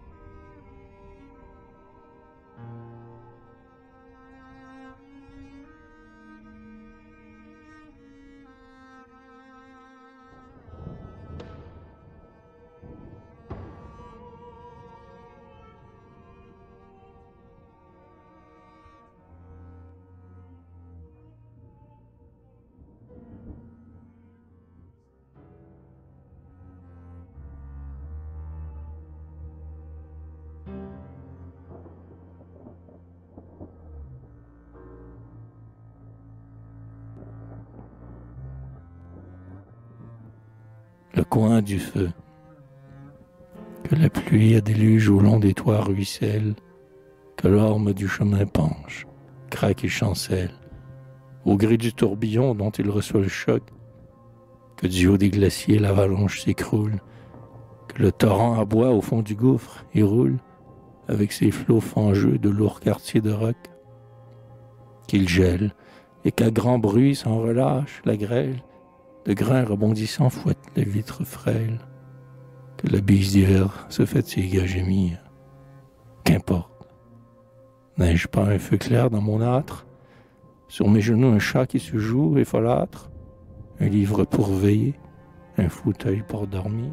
Le coin du feu, que la pluie à déluge au long des toits ruisselle, que l'orme du chemin penche, craque et chancelle, au gré du tourbillon dont il reçoit le choc, que du haut des glaciers l'avalanche s'écroule, que le torrent aboie au fond du gouffre et roule avec ses flots fangeux de lourds quartiers de roc, qu'il gèle et qu'à grand bruit s'en relâche la grêle, de grains rebondissants fouette les vitres frêles, que la bise d'hiver se fatigue à gémir. Qu'importe, n'ai-je pas un feu clair dans mon âtre, sur mes genoux un chat qui se joue et folâtre, un livre pour veiller, un fauteuil pour dormir.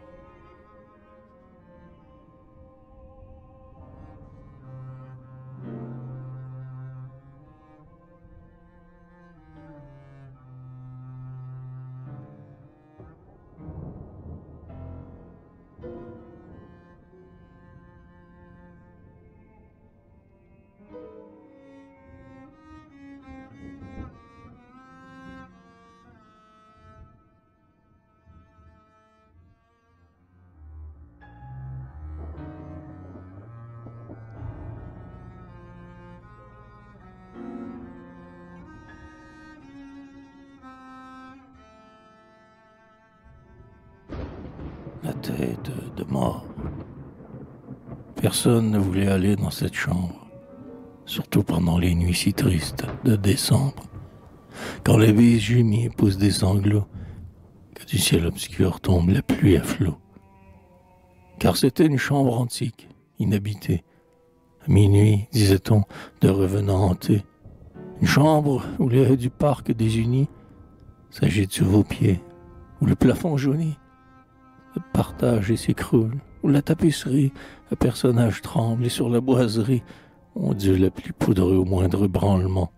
La tête de mort. Personne ne voulait aller dans cette chambre, surtout pendant les nuits si tristes de décembre, quand les bises jumies poussent des sanglots, que du ciel obscur tombe la pluie à flots. Car c'était une chambre antique, inhabitée, à minuit, disait-on, de revenants hantés, une chambre où les haies du parc désunis s'agitent sur vos pieds, où le plafond jaunit, le partage et s'écroule, où la tapisserie, un personnage tremble, et sur la boiserie, on Dieu la plus poudreux au moindre branlement.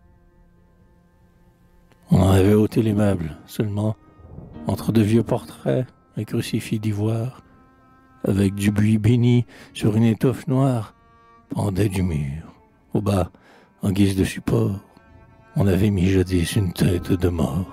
On en avait ôté les meubles, seulement, entre de vieux portraits, un crucifix d'ivoire, avec du buis béni sur une étoffe noire, pendait du mur. Au bas, en guise de support, on avait mis jadis une tête de mort.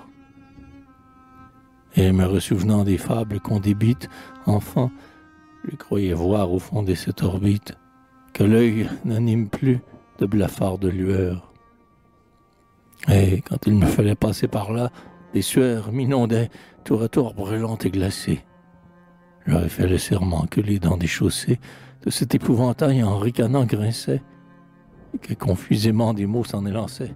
Et me ressouvenant des fables qu'on débite, enfant, je croyais voir au fond de cette orbite que l'œil n'anime plus de blafards de lueur. Et quand il me fallait passer par là, des sueurs m'inondaient, tour à tour brûlantes et glacées. J'aurais fait le serment que les dents déchaussées de cet épouvantail en ricanant grinçaient, et que confusément des mots s'en élançaient.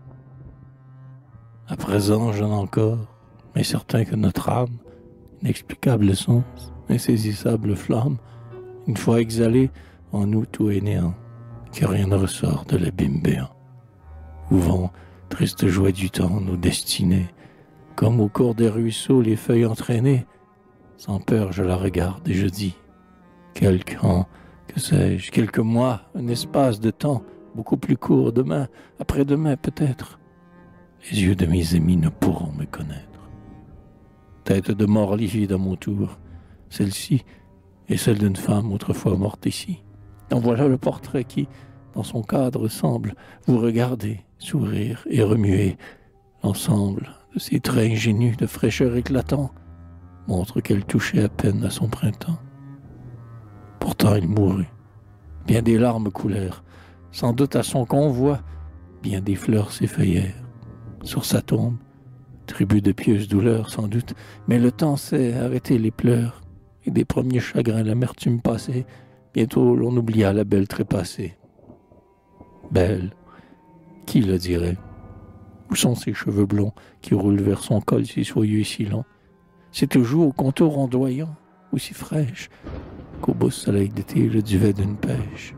À présent, j'en ai encore, mais certain que notre âme, inexplicable sens, insaisissable flamme, une fois exhalée, en nous tout est néant, que rien ne ressort de l'abîme béant. Où vont, triste joie du temps, nos destinées, comme au cours des ruisseaux les feuilles entraînées. Sans peur, je la regarde et je dis, quelques ans, que sais-je, quelques mois, un espace de temps beaucoup plus court, demain, après-demain peut-être, les yeux de mes amis ne pourront me connaître. Tête de mort livide à mon tour, celle-ci est celle d'une femme autrefois morte ici. En voilà le portrait qui, dans son cadre, semble vous regarder, sourire et remuer. L'ensemble de ses traits ingénus de fraîcheur éclatant montre qu'elle touchait à peine à son printemps. Pourtant il mourut. Bien des larmes coulèrent. Sans doute à son convoi, bien des fleurs s'effeuillèrent. Sur sa tombe, tribut de pieuses douleurs sans doute, mais le temps sait arrêter les pleurs, et des premiers chagrins l'amertume passée, bientôt l'on oublia la belle trépassée. Belle, qui le dirait? Où sont ses cheveux blonds qui roulent vers son col si soyeux et si long? Cette joue au contour ondoyant, ou si fraîche, qu'au beau soleil d'été le duvet d'une pêche.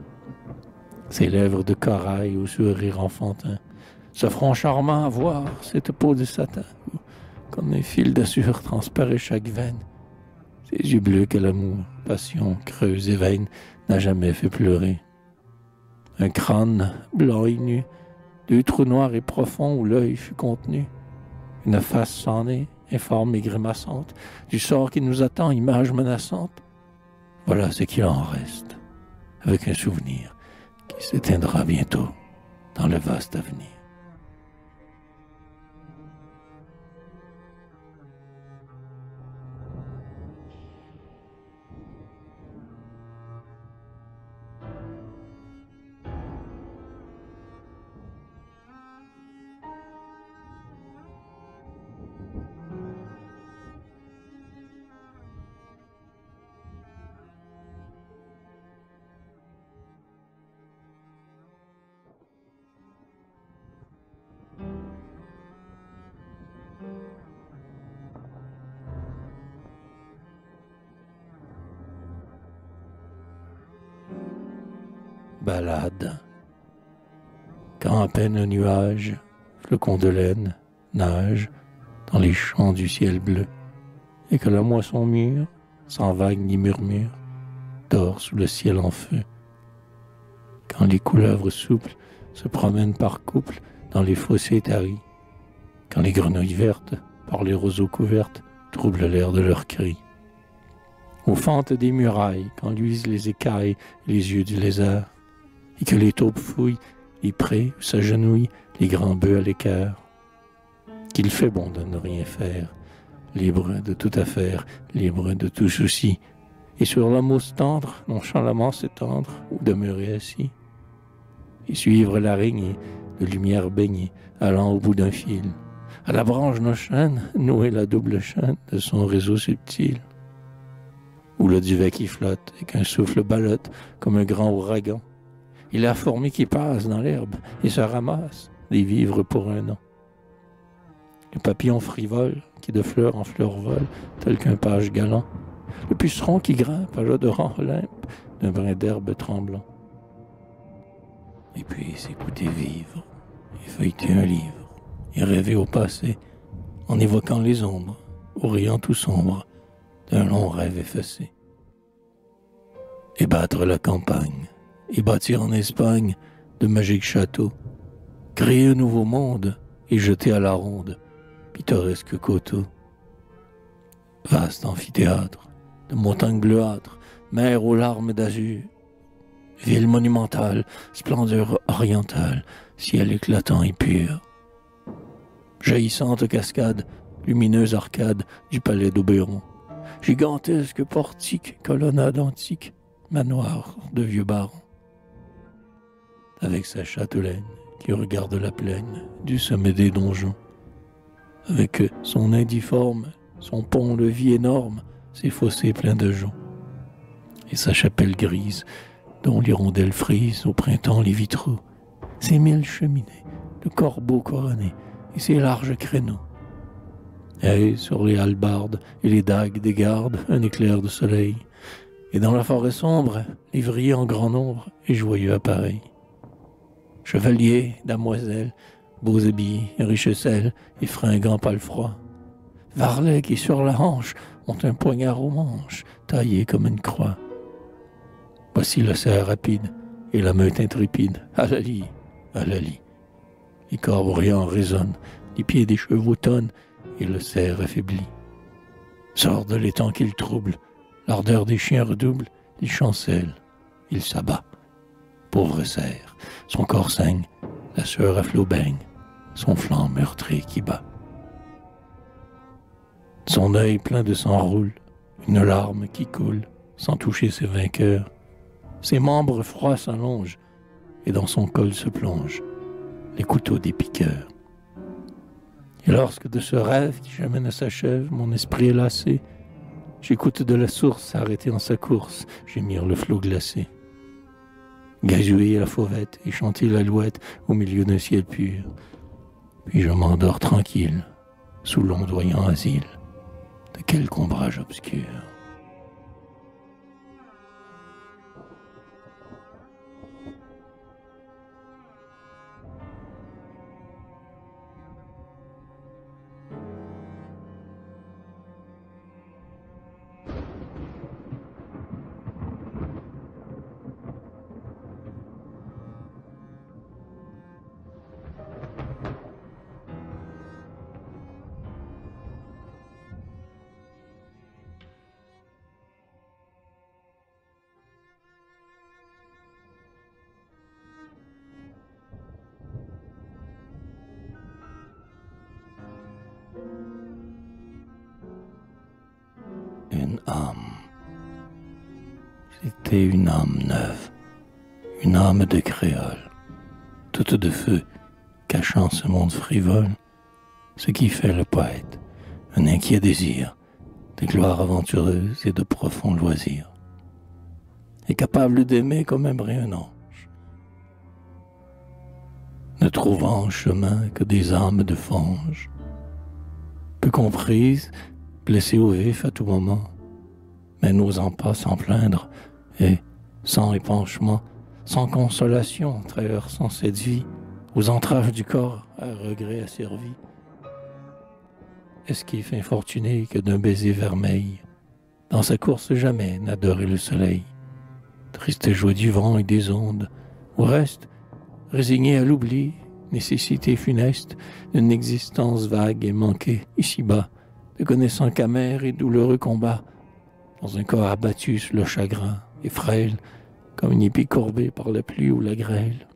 Ses lèvres de corail au sourire enfantin, ce front charmant à voir, cette peau de satin, où, comme un fil d'azur transparaît chaque veine, ses yeux bleus que l'amour, passion, creuse et vaine, n'a jamais fait pleurer. Un crâne blanc et nu, deux trous noirs et profonds où l'œil fut contenu, une face sans nez, informe et grimaçante, du sort qui nous attend, image menaçante. Voilà ce qu'il en reste, avec un souvenir qui s'éteindra bientôt dans le vaste avenir. balade. Quand à peine un nuage, flocon de laine, nage dans les champs du ciel bleu, et que la moisson mûre, sans vague ni murmure, dort sous le ciel en feu. Quand les couleuvres souples se promènent par couples dans les fossés taris, quand les grenouilles vertes, par les roseaux couvertes, troublent l'air de leurs cris. Aux fentes des murailles, quand luisent les écailles, les yeux du lézard, et que les taupes fouillent les prés où s'agenouillent les grands bœufs à l'équerre. Qu'il fait bon de ne rien faire, libre de toute affaire, libre de tout souci, et sur la mousse tendre, nonchalamment s'étendre ou demeurer assis, et suivre l'araignée de lumière baignée, allant au bout d'un fil, à la branche d'un chêne, nouer la double chaîne de son réseau subtil, ou le duvet qui flotte et qu'un souffle ballotte comme un grand ouragan, et la fourmi qui passe dans l'herbe et se ramasse des vivres pour un an. Le papillon frivole qui de fleur en fleur vole, tel qu'un page galant, le puceron qui grimpe à l'odorant olympe d'un brin d'herbe tremblant. Et puis s'écouter vivre, et feuilleter un livre, et rêver au passé, en évoquant les ombres, au riant tout sombre, d'un long rêve effacé. Et battre la campagne, et bâtir en Espagne de magiques châteaux, créer un nouveau monde, et jeter à la ronde pittoresque coteaux. Vaste amphithéâtre, de montagnes bleuâtres, mer aux larmes d'azur, ville monumentale, splendeur orientale, ciel éclatant et pur. Jaillissante cascade, lumineuse arcade du palais d'Oberon, gigantesque portique, colonnade antique, manoir de vieux barons. Avec sa châtelaine qui regarde la plaine du sommet des donjons, avec son nain difforme, son pont-levis énorme, ses fossés pleins de joncs, et sa chapelle grise, dont l'hirondelle frise au printemps les vitraux, ses 1000 cheminées de corbeaux couronnés et ses larges créneaux. Et sur les hallebardes et les dagues des gardes, un éclair de soleil, et dans la forêt sombre, lévriers en grand nombre et joyeux appareils. Chevaliers, damoiselles, beaux habits, riches selles et fringants palefroids, varlets qui sur la hanche ont un poignard au manche, taillé comme une croix. Voici le cerf rapide et la meute intrépide, à la lie, à la lie. Les corps bruyants résonnent, les pieds des chevaux tonnent et le cerf affaibli. Sort de l'étang qu'il trouble, l'ardeur des chiens redouble, il chancelle, il s'abat. Pauvre cerf, son corps saigne, la sueur à flots baigne, son flanc meurtri qui bat. Son œil plein de sang roule, une larme qui coule, sans toucher ses vainqueurs. Ses membres froids s'allongent, et dans son col se plongent les couteaux des piqueurs. Et lorsque de ce rêve qui jamais ne s'achève, mon esprit est lassé, j'écoute de la source s'arrêter en sa course, gémir le flot glacé. Gazouiller la fauvette et chanter l'alouette au milieu d'un ciel pur. Puis je m'endors tranquille, sous l'ondoyant asile de quelque ombrage obscur. Une âme. C'était une âme neuve, une âme de créole, toute de feu, cachant ce monde frivole, ce qui fait le poète, un inquiet désir, de gloire aventureuse et de profonds loisirs, et capable d'aimer comme aimerait un ange, ne trouvant en chemin que des âmes de fange, peu comprises, blessées au vif à tout moment, mais n'osant pas s'en plaindre, et, sans épanchement, sans consolation, traversant cette vie, aux entraves du corps, à regret asservi. Esquif infortuné que d'un baiser vermeil, dans sa course jamais n'adorer le soleil. Triste joie du vent et des ondes, au reste, résigné à l'oubli, nécessité funeste d'une existence vague et manquée, ici-bas, ne connaissant qu'amer et douloureux combat, dans un corps abattu sur le chagrin et frêle, comme une épée courbée par la pluie ou la grêle.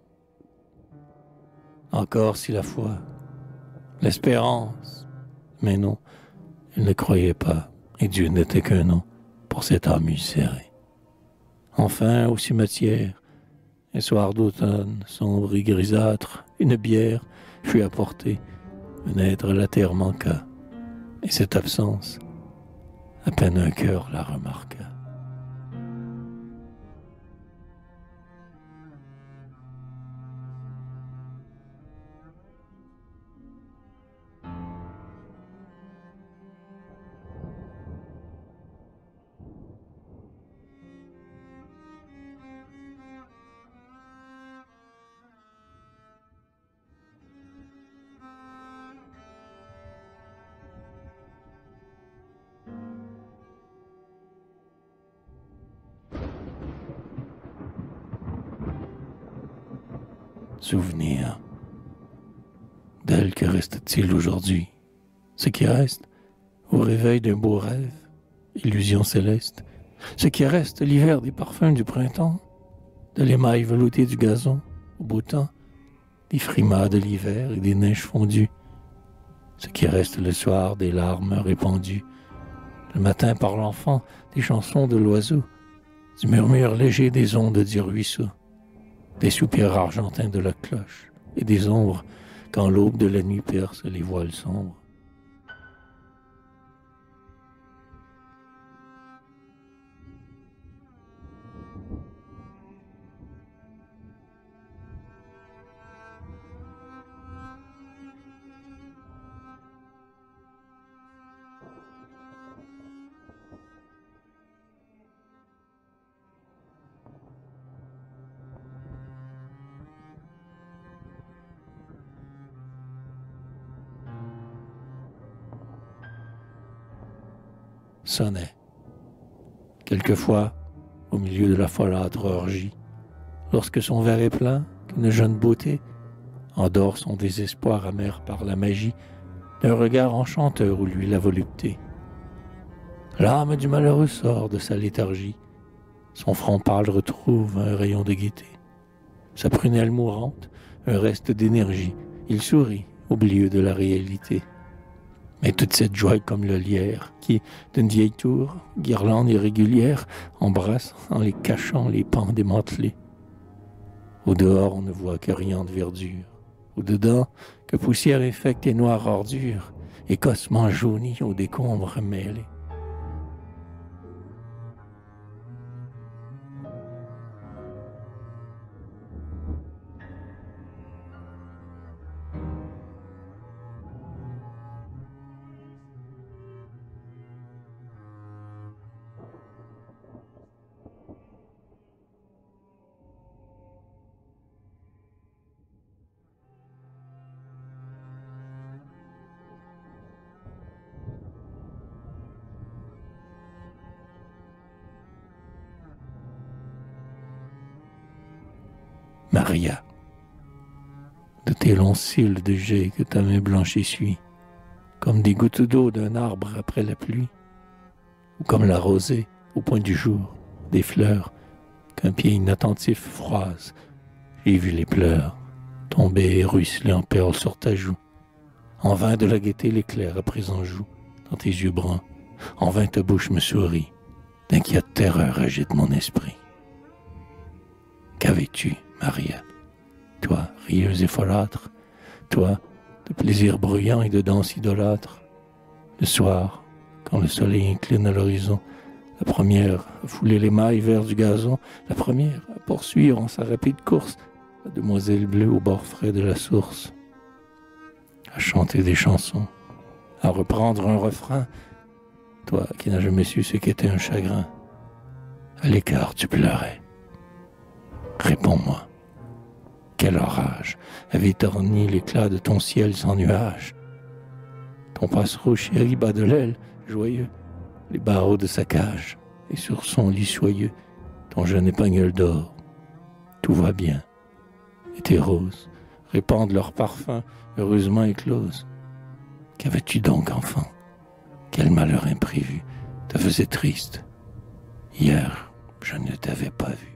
Encore si la foi, l'espérance, mais non, il ne croyait pas, et Dieu n'était qu'un nom pour cette âme ulcérée. Enfin, au cimetière, un soir d'automne, sombre et grisâtre, une bière fut apportée, un être à la terre manqua, et cette absence, à peine un cœur la remarqua. Souvenir. D'elle, que reste-t-il aujourd'hui? Ce qui reste, au réveil d'un beau rêve, illusion céleste. Ce qui reste, l'hiver des parfums du printemps, de l'émail velouté du gazon, au beau temps, des frimas de l'hiver et des neiges fondues. Ce qui reste le soir, des larmes répandues. Le matin par l'enfant, des chansons de l'oiseau, du murmure léger des ondes du ruisseau. Des soupirs argentins de la cloche et des ombres quand l'aube de la nuit perce les voiles sombres. Sonnait. Quelquefois, au milieu de la folâtre orgie, lorsque son verre est plein, qu'une jeune beauté endort son désespoir amer par la magie d'un regard enchanteur où lui la volupté. L'âme du malheureux sort de sa léthargie, son front pâle retrouve un rayon de gaieté. Sa prunelle mourante, un reste d'énergie, il sourit au milieu de la réalité. Mais toute cette joie est comme le lierre qui, d'une vieille tour, guirlande irrégulière, embrasse en les cachant les pans démantelés. Au dehors, on ne voit que riante verdure. Au dedans, que poussière infecte et noire ordure, et cossements jaunis aux décombres mêlés. Maria, de tes longs cils de jet que ta main blanche essuie, comme des gouttes d'eau d'un arbre après la pluie, ou comme la rosée au point du jour, des fleurs qu'un pied inattentif froisse. J'ai vu les pleurs tomber et ruisseler en perles sur ta joue. En vain de la gaieté l'éclair à présent joue dans tes yeux bruns. En vain ta bouche me sourit, d'inquiète terreur agite mon esprit. Qu'avais-tu, Maria, toi, rieuse et folâtre, toi, de plaisir bruyant et de danse idolâtre? Le soir, quand le soleil incline à l'horizon, la première à fouler les mailles vert du gazon, la première à poursuivre en sa rapide course la demoiselle bleue au bord frais de la source, à chanter des chansons, à reprendre un refrain, toi qui n'as jamais su ce qu'était un chagrin, à l'écart tu pleurais. Réponds-moi. Quel orage avait terni l'éclat de ton ciel sans nuages? Ton passereau chéri bat de l'aile, joyeux, les barreaux de sa cage, et sur son lit soyeux, ton jeune épagnol d'or. Tout va bien, et tes roses répandent leur parfum, heureusement écloses. Qu'avais-tu donc, enfant? Quel malheur imprévu te faisait triste? Hier, je ne t'avais pas vu.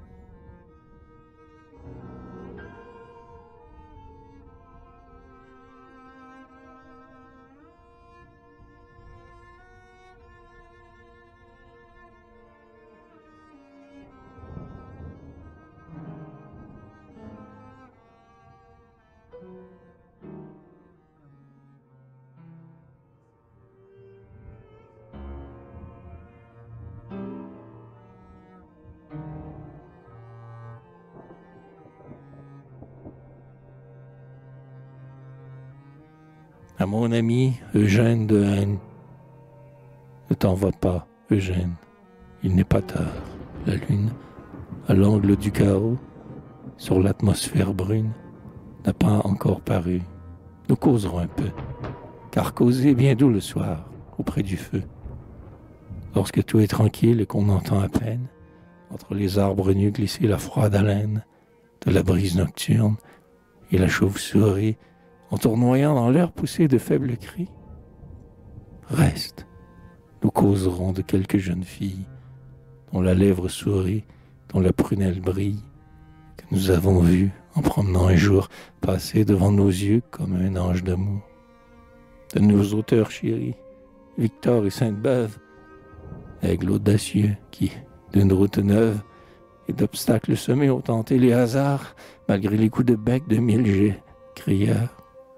À mon ami Eugène de Haine, ne t'en va pas, Eugène, il n'est pas tard. La lune, à l'angle du chaos, sur l'atmosphère brune, n'a pas encore paru. Nous causerons un peu, car causer bien doux le soir, auprès du feu. Lorsque tout est tranquille et qu'on entend à peine, entre les arbres nus glisser la froide haleine de la brise nocturne et la chauve-souris, en tournoyant dans l'air poussé de faibles cris. Reste, nous causerons de quelques jeunes filles, dont la lèvre sourit, dont la prunelle brille, que nous avons vues en promenant un jour passer devant nos yeux comme un ange d'amour. De nos auteurs chéris, Victor et Sainte-Beuve, aigle audacieux qui, d'une route neuve et d'obstacles semés, ont tenté les hasards, malgré les coups de bec de mille jets crieurs.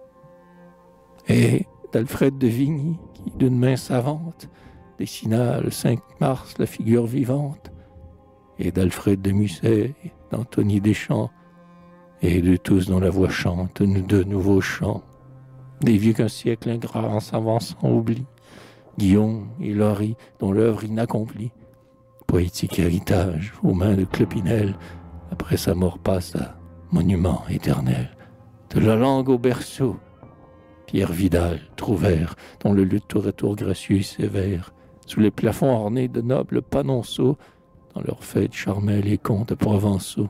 Et d'Alfred de Vigny, qui, d'une main savante, dessina le 5 mars la figure vivante, et d'Alfred de Musset, d'Anthony Deschamps, et de tous dont la voix chante de nouveaux chants, des vieux qu'un siècle ingrat en s'avançant oublie, Guillaume et Laurie, dont l'œuvre inaccomplie, poétique héritage aux mains de Clopinel, après sa mort passe à monument éternel, de la langue au berceau, Pierre Vidal, Trouvert, dont le luth tour à tour gracieux et sévère, sous les plafonds ornés de nobles panonceaux, dans leurs fêtes charmaient les contes provençaux.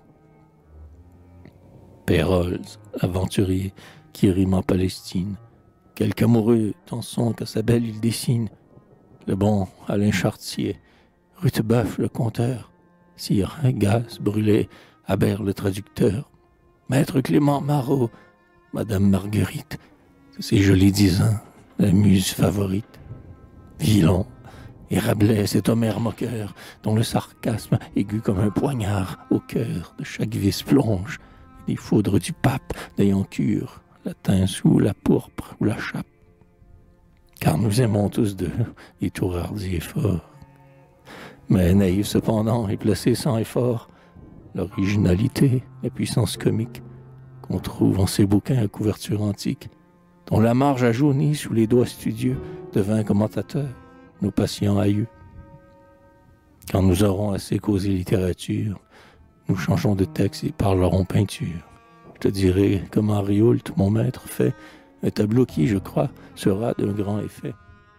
Pérols, aventurier, qui rime en Palestine, quelque amoureux Tanson qu'à sa belle il dessine, le bon Alain Chartier, Rutebeuf le conteur, Sire Gaz Brûlé, Habert le traducteur, Maître Clément Marot, Madame Marguerite, ces jolis 10 ans, la muse favorite. Villon et Rabelais, cet Homère moqueur, dont le sarcasme aigu comme un poignard au cœur de chaque vis plonge, et des foudres du pape n'ayant cure, latin sous la pourpre ou la chape. Car nous aimons tous deux les tours hardis et forts. Mais naïf cependant et placé sans effort, l'originalité, la puissance comique qu'on trouve en ces bouquins à couverture antique, dont la marge a jauni sous les doigts studieux devint commentateur, nos patients aïeux. Quand nous aurons assez causé littérature, nous changeons de texte et parlerons peinture. Je te dirai comment Rioult, mon maître, fait un tableau qui, je crois, sera d'un grand effet.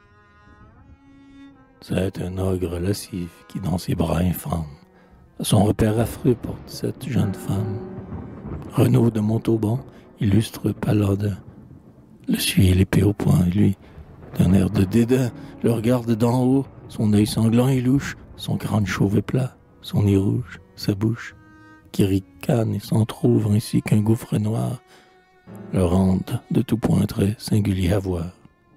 C'est un ogre lascif qui, dans ses bras infâmes, à son repère affreux porte cette jeune femme. Renaud de Montauban, illustre Paladin, le suit l'épée au poing, lui, d'un air de dédain, le regarde d'en haut, son œil sanglant et louche, son crâne chauve et plat, son nez rouge, sa bouche, qui ricane et s'entr'ouvre ainsi qu'un gouffre noir, le rendent de tout point très singulier à voir.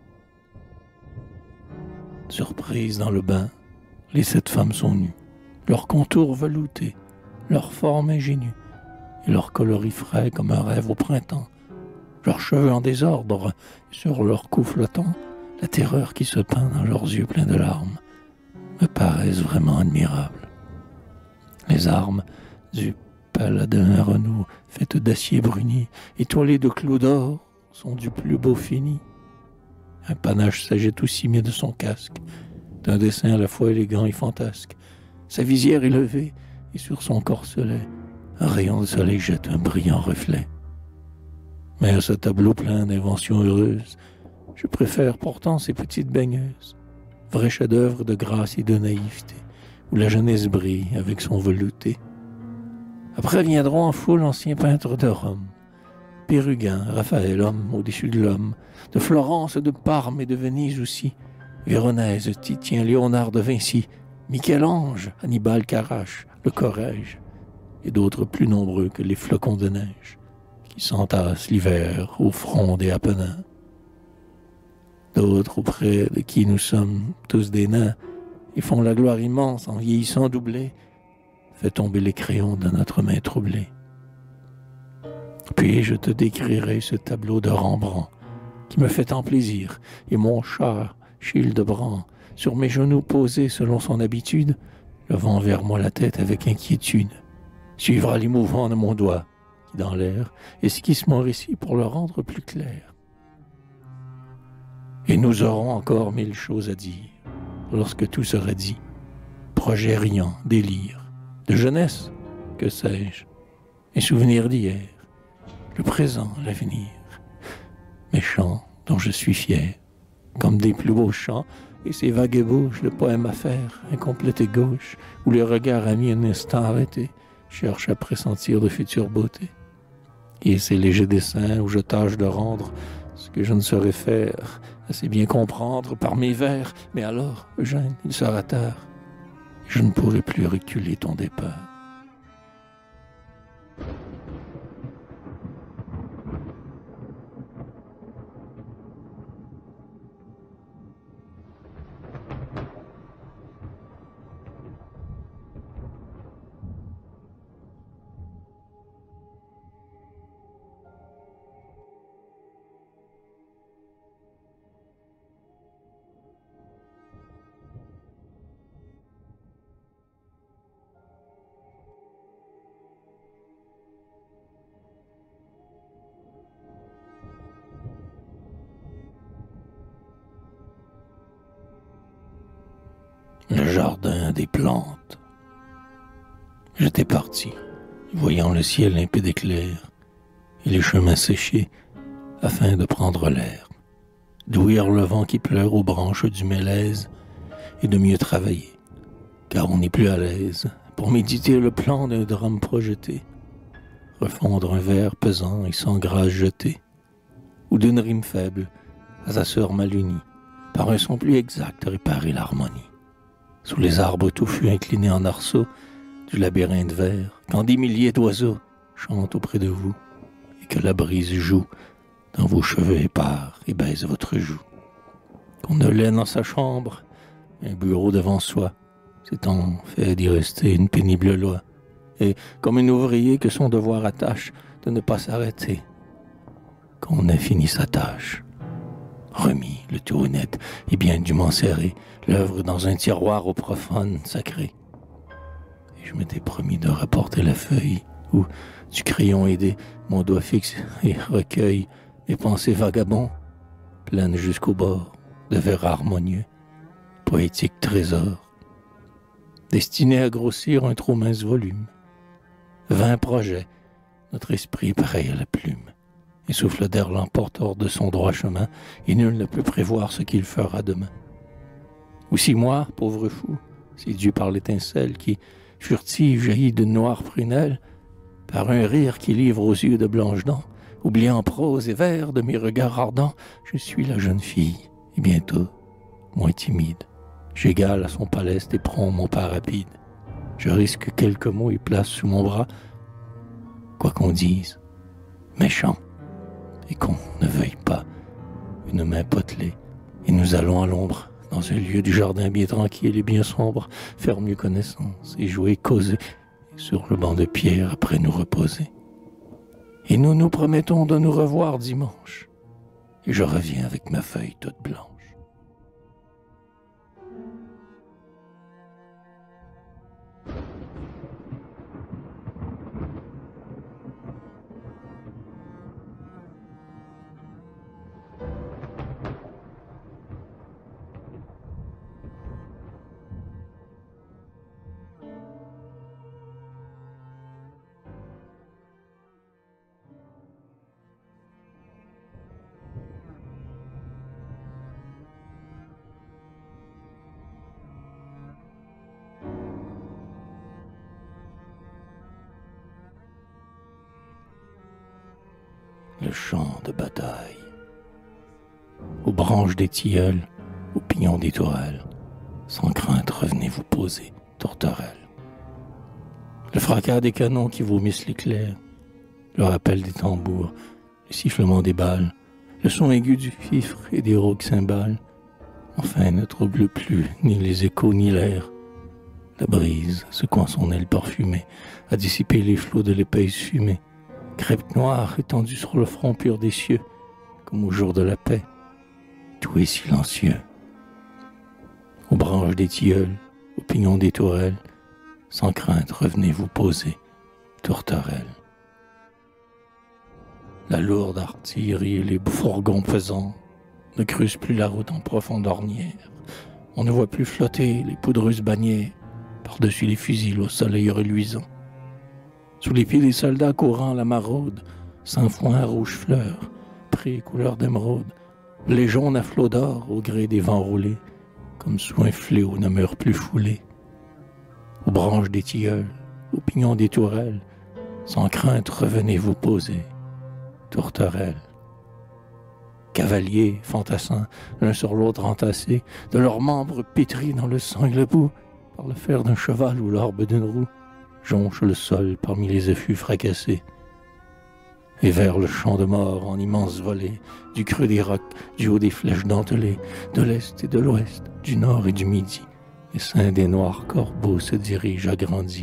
Surprises dans le bain, les 7 femmes sont nues, leurs contours veloutés, leur forme ingénue, et leur coloris frais comme un rêve au printemps, leurs cheveux en désordre, et sur leurs cous flottants, la terreur qui se peint dans leurs yeux pleins de larmes, me paraissent vraiment admirables. Les armes du paladin Renaud, faites d'acier bruni, étoilées de clous d'or, sont du plus beau fini. Un panache s'agite aussi mieux de son casque, d'un dessin à la fois élégant et fantasque. Sa visière est levée, et sur son corselet, un rayon de soleil jette un brillant reflet. Mais à ce tableau plein d'inventions heureuses, je préfère pourtant ces petites baigneuses, vrais chefs-d'œuvre de grâce et de naïveté, où la jeunesse brille avec son velouté. Après viendront en foule anciens peintres de Rome, Pérugin, Raphaël, homme au-dessus de l'homme, de Florence, de Parme et de Venise aussi, Véronèse, Titien, Léonard de Vinci, Michel-Ange, Hannibal Carache, le Corrège, et d'autres plus nombreux que les flocons de neige, qui s'entassent l'hiver au front des Apennins. D'autres auprès de qui nous sommes tous des nains, et font la gloire immense en vieillissant doublé, fait tomber les crayons de notre main troublée. Puis je te décrirai ce tableau de Rembrandt, qui me fait tant plaisir, et mon chat, Childebrand, sur mes genoux posé selon son habitude, levant vers moi la tête avec inquiétude, suivra les mouvements de mon doigt, qui dans l'air esquisse mon récit pour le rendre plus clair. Et nous aurons encore mille choses à dire, lorsque tout sera dit, projet riant, délire, de jeunesse, que sais-je, et souvenirs d'hier, le présent, l'avenir, mes chants dont je suis fier, comme des plus beaux chants, et ces vagues ébauches de poèmes à faire, incomplètes et gauches, où le regard a mis un instant arrêté, cherche à pressentir de futures beautés. Et ces légers dessins où je tâche de rendre ce que je ne saurais faire, assez bien comprendre par mes vers, mais alors, Eugène, il sera tard, et je ne pourrai plus reculer ton départ. Le jardin des plantes. J'étais parti, voyant le ciel limpide et clair, et les chemins séchés, afin de prendre l'air, d'ouïr le vent qui pleure aux branches du mélèze, et de mieux travailler, car on n'est plus à l'aise, pour méditer le plan d'un drame projeté, refondre un vers pesant et sans grâce jeté, ou d'une rime faible, à sa sœur mal unie, par un son plus exact réparer l'harmonie. Sous les arbres touffus inclinés en arceaux du labyrinthe vert, quand des milliers d'oiseaux chantent auprès de vous, et que la brise joue dans vos cheveux épars et baise votre joue. Qu'on ne laisse dans sa chambre un bureau devant soi, s'étant fait d'y rester une pénible loi, et comme un ouvrier que son devoir attache de ne pas s'arrêter, qu'on ait fini sa tâche. Remis, le tout honnête et bien dûment serré, l'œuvre dans un tiroir au profane sacré. Et je m'étais promis de rapporter la feuille où, du crayon aidé, mon doigt fixe et recueille mes pensées vagabonds, pleines jusqu'au bord de vers harmonieux, poétique trésor, destiné à grossir un trop mince volume. 20 projets, notre esprit pareil à la plume. Et souffle d'air l'emporte hors de son droit chemin, et nul ne peut prévoir ce qu'il fera demain. Ou si moi, pauvre fou, séduit par l'étincelle qui, furtive, jaillit d'une noire prunelle, par un rire qui livre aux yeux de blanches dents, oubliant prose et vers de mes regards ardents, je suis la jeune fille, et bientôt, moins timide, j'égale à son paleste et prends mon pas rapide. Je risque quelques mots et place sous mon bras, quoi qu'on dise, méchant, et qu'on ne veuille pas, une main potelée, et nous allons à l'ombre, dans un lieu du jardin bien tranquille et bien sombre, faire mieux connaissance et jouer, causer, et sur le banc de pierre après nous reposer. Et nous nous promettons de nous revoir dimanche, et je reviens avec ma feuille toute blanche. le champ de bataille. Aux branches des tilleuls, aux pignons des tourelles, sans crainte revenez vous poser, tourterelles. Le fracas des canons qui vomissent l'éclair, le rappel des tambours, le sifflement des balles, le son aigu du fifre et des rauques cymbales, enfin ne trouble plus ni les échos ni l'air. La brise, secouant son aile parfumée, a dissipé les flots de l'épaisse fumée, crêpe noire étendue sur le front pur des cieux, comme au jour de la paix. Tout est silencieux. Aux branches des tilleuls, aux pignons des tourelles, sans crainte revenez vous poser, tourterelles. La lourde artillerie et les fourgons pesants ne creusent plus la route en profonde ornière. On ne voit plus flotter les poudreuses bannières par-dessus les fusils au soleil reluisant. Sous les pieds des soldats courant la maraude, sans foin rouge fleur, prés couleur d'émeraude, les jaunes à flots d'or au gré des vents roulés, comme sous un fléau ne meurent plus foulés. Aux branches des tilleuls, aux pignons des tourelles, sans crainte revenez vous poser, tourterelles. Cavaliers, fantassins, l'un sur l'autre entassés, de leurs membres pétris dans le sang et le bout, par le fer d'un cheval ou l'orbe d'une roue, jonchent le sol parmi les effluves fracassés. Et vers le champ de mort en immense volée, du creux des rocs, du haut des flèches dentelées, de l'est et de l'ouest, du nord et du midi, les seins des noirs corbeaux se dirigent agrandis.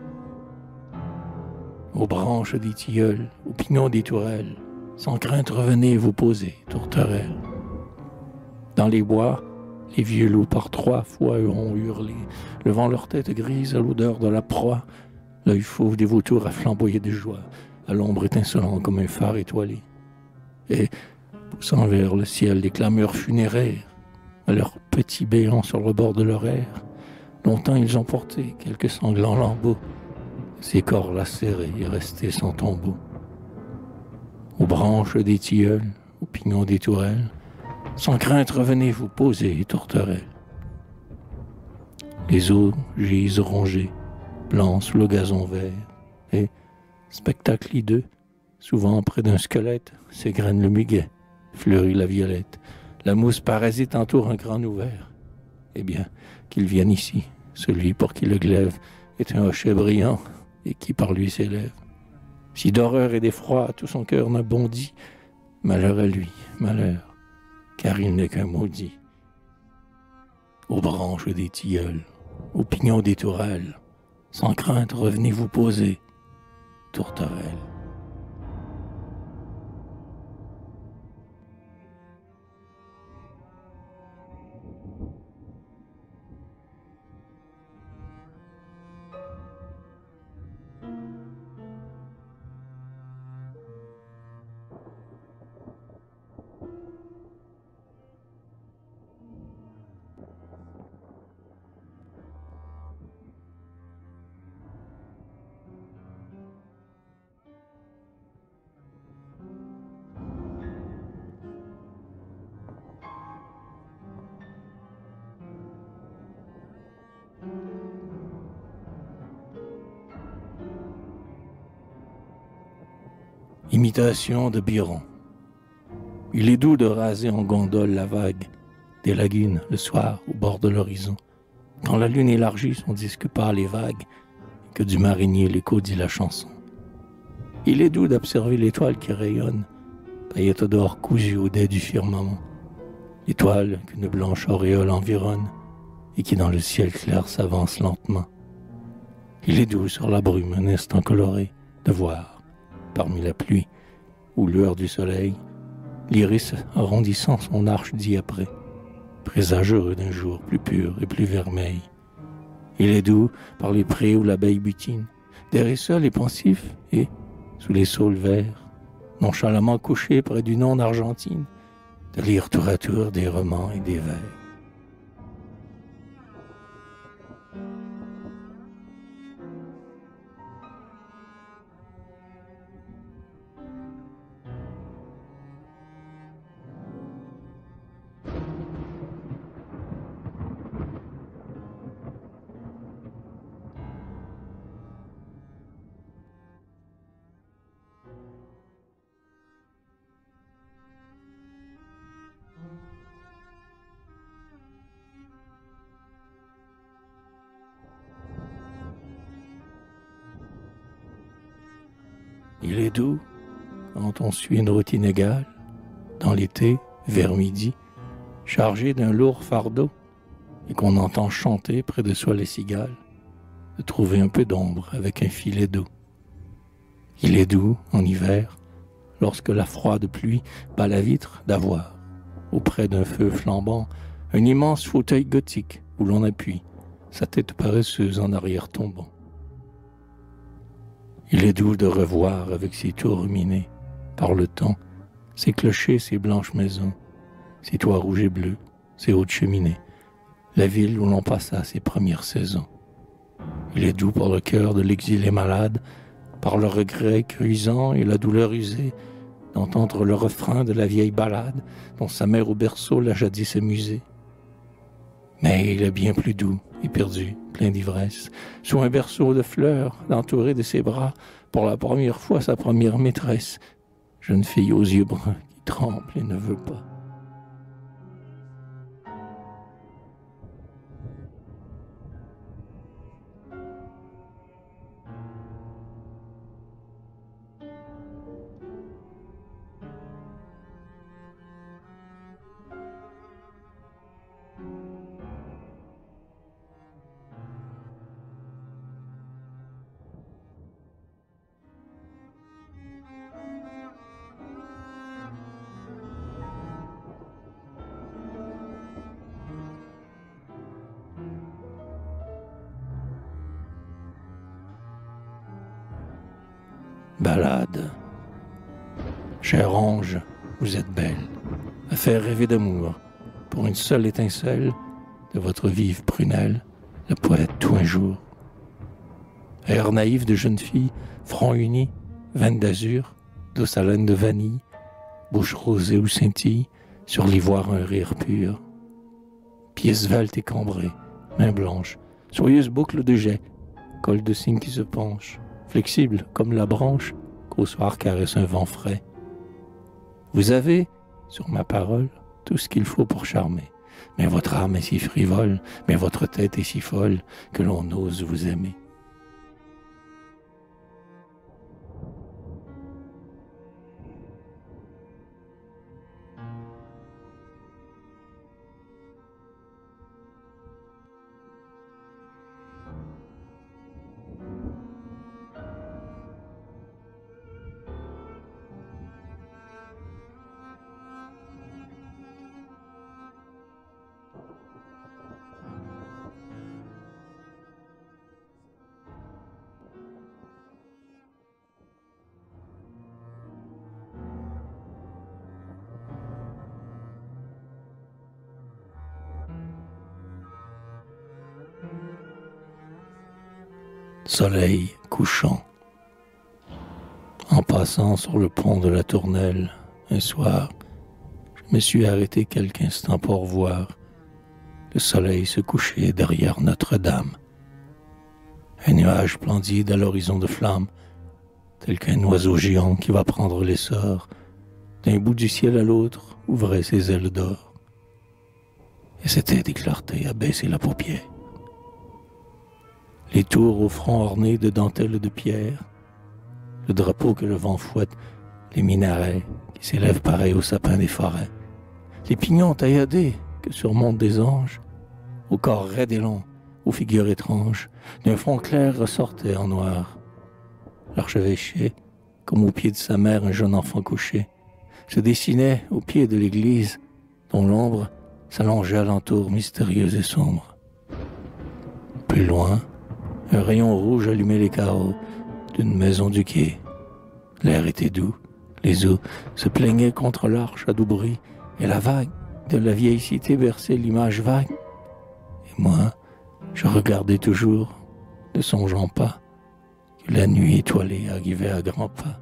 Aux branches des tilleuls, aux pignons des tourelles, sans crainte revenez vous poser, tourterelles. Dans les bois, les vieux loups par 3 fois ont hurlé, levant leur tête grise à l'odeur de la proie, l'œil fauve des vautours a flamboyé de joie, à l'ombre étincelant comme un phare étoilé. Et, poussant vers le ciel des clameurs funéraires, à leurs petits béants sur le bord de leur air, longtemps ils ont porté quelques sanglants lambeaux, ces corps lacérés et restés sans tombeau. Aux branches des tilleuls, aux pignons des tourelles, sans crainte revenez vous poser, tourterelles. Les eaux gisent rongées, blancs sous le gazon vert, et, spectacle hideux, souvent près d'un squelette, s'égrène le muguet, fleurit la violette, la mousse parasite entoure un crâne ouvert. Eh bien, qu'il vienne ici, celui pour qui le glaive est un hochet brillant et qui par lui s'élève. Si d'horreur et d'effroi tout son cœur n'a bondi, malheur à lui, malheur, car il n'est qu'un maudit. Aux branches des tilleuls, aux pignons des tourelles, sans crainte revenez vous poser, tourterelles. Imitation de Byron. Il est doux de raser en gondole la vague des lagunes le soir au bord de l'horizon, quand la lune élargit son disque pâle et vague, et que du marinier l'écho dit la chanson. Il est doux d'observer l'étoile qui rayonne, paillette d'or cousue au dais du firmament, l'étoile qu'une blanche auréole environne et qui dans le ciel clair s'avance lentement. Il est doux sur la brume un instant coloré de voir, parmi la pluie, ou lueur du soleil, l'iris arrondissant son arche diaprée, présage heureux d'un jour plus pur et plus vermeil. Il est doux par les prés où l'abeille butine, d'errer seul et pensif, et, sous les saules verts, nonchalamment couché près d'une onde argentine, de lire tour à tour des romans et des vers. Il est doux quand on suit une routine égale, dans l'été, vers midi, chargé d'un lourd fardeau, et qu'on entend chanter près de soi les cigales, de trouver un peu d'ombre avec un filet d'eau. Il est doux, en hiver, lorsque la froide pluie bat la vitre, d'avoir, auprès d'un feu flambant, un immense fauteuil gothique où l'on appuie, sa tête paresseuse en arrière tombant. Il est doux de revoir avec ses tours ruminés par le temps, ses clochers, ses blanches maisons, ses toits rouges et bleus, ses hautes cheminées, la ville où l'on passa ses premières saisons. Il est doux pour le cœur de l'exilé malade, par le regret cuisant et la douleur usée, d'entendre le refrain de la vieille ballade dont sa mère au berceau l'a jadis amusée. Mais il est bien plus doux et perdu, plein d'ivresse, sous un berceau de fleurs, entouré de ses bras, pour la première fois sa première maîtresse, jeune fille aux yeux bruns qui tremble et ne veut pas. Ballade. Cher ange, vous êtes belle, à faire rêver d'amour, pour une seule étincelle de votre vive prunelle, le poète tout un jour. Air naïf de jeune fille, front uni, veine d'azur, douce haleine de vanille, bouche rosée où scintille, sur l'ivoire un rire pur. Pieds sveltes et cambrés, mains blanches, soyeuse boucle de jet, col de cygne qui se penche, flexible comme la branche qu'au soir caresse un vent frais. Vous avez, sur ma parole, tout ce qu'il faut pour charmer. Mais votre âme est si frivole, mais votre tête est si folle, que l'on ose vous aimer. Soleil couchant. En passant sur le pont de la Tournelle, un soir, je me suis arrêté quelques instants pour voir le soleil se coucher derrière Notre-Dame. Un nuage splendide à l'horizon de flammes, tel qu'un oiseau géant qui va prendre l'essor, d'un bout du ciel à l'autre, ouvrait ses ailes d'or. Et c'était des clartés à baisser la paupière. Les tours au front ornés de dentelles de pierre, le drapeau que le vent fouette, les minarets qui s'élèvent pareils aux sapins des forêts, les pignons tailladés que surmontent des anges, au corps raide et long, aux figures étranges, d'un front clair ressortait en noir. L'archevêché, comme au pied de sa mère un jeune enfant couché, se dessinait au pied de l'église, dont l'ombre s'allongeait alentour mystérieuse et sombre. Plus loin, un rayon rouge allumait les carreaux d'une maison du quai. L'air était doux, les eaux se plaignaient contre l'arche à doux bruit, et la vague de la vieille cité berçait l'image vague. Et moi, je regardais toujours, ne songeant pas que la nuit étoilée arrivait à grands pas.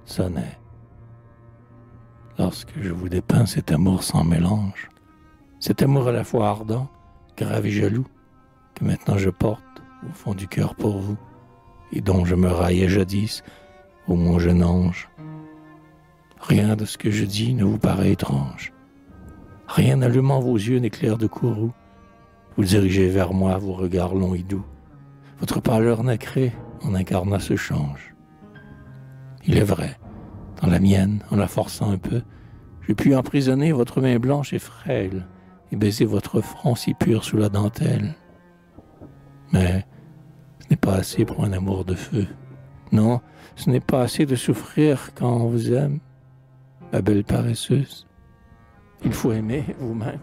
sonnait. Lorsque je vous dépeins cet amour sans mélange, cet amour à la fois ardent, grave et jaloux, que maintenant je porte au fond du cœur pour vous, et dont je me raillais jadis, ô mon jeune ange. Rien de ce que je dis ne vous paraît étrange. Rien n'allumant vos yeux n'éclaire de courroux. Vous dirigez vers moi vos regards longs et doux. Votre pâleur nacrée en incarnat se change. Il est vrai, dans la mienne, en la forçant un peu, j'ai pu emprisonner votre main blanche et frêle et baiser votre front si pur sous la dentelle. Mais ce n'est pas assez pour un amour de feu. Non, ce n'est pas assez de souffrir quand on vous aime, ma belle paresseuse. Il faut aimer vous-même.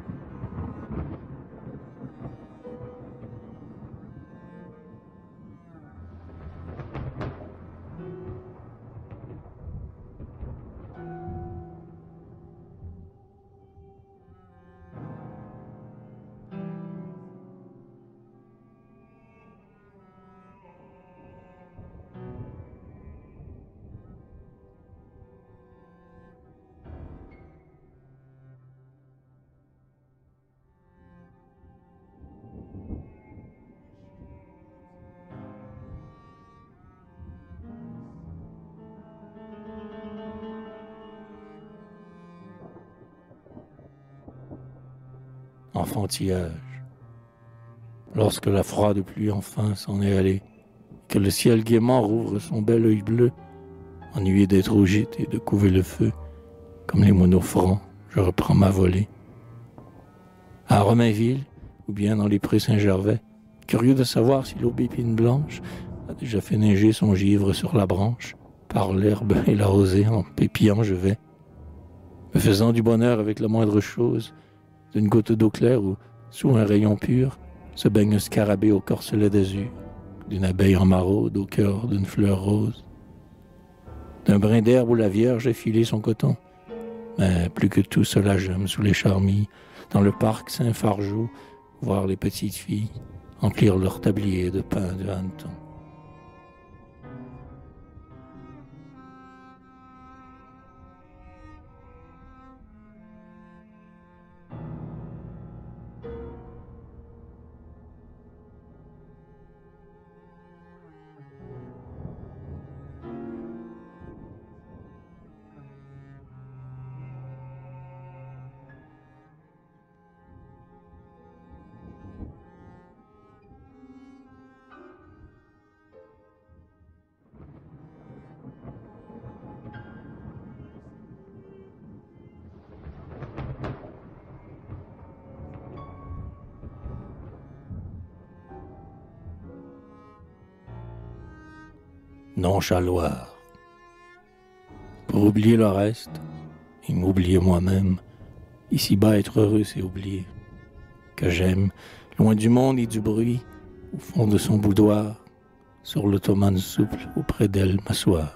Enfantillage. Lorsque la froide pluie enfin s'en est allée, que le ciel gaiement rouvre son bel œil bleu, ennuyé d'être au gîte et de couver le feu, comme les moineaux francs, je reprends ma volée. À Romainville, ou bien dans les prés Saint-Gervais, curieux de savoir si l'aubépine blanche a déjà fait neiger son givre sur la branche, par l'herbe et la rosée en pépillant je vais, me faisant du bonheur avec la moindre chose, d'une goutte d'eau claire où, sous un rayon pur, se baigne un scarabée au corselet d'azur, d'une abeille en maraude au cœur d'une fleur rose, d'un brin d'herbe où la Vierge a filé son coton. Mais plus que tout cela, j'aime sous les charmilles, dans le parc Saint-Fargeau, voir les petites filles emplir leur tablier de pain de hanneton. Nonchaloir. Pour oublier le reste, et m'oublier moi-même, ici-bas être heureux c'est oublier. Que j'aime, loin du monde et du bruit, au fond de son boudoir, sur l'ottomane souple auprès d'elle m'asseoir.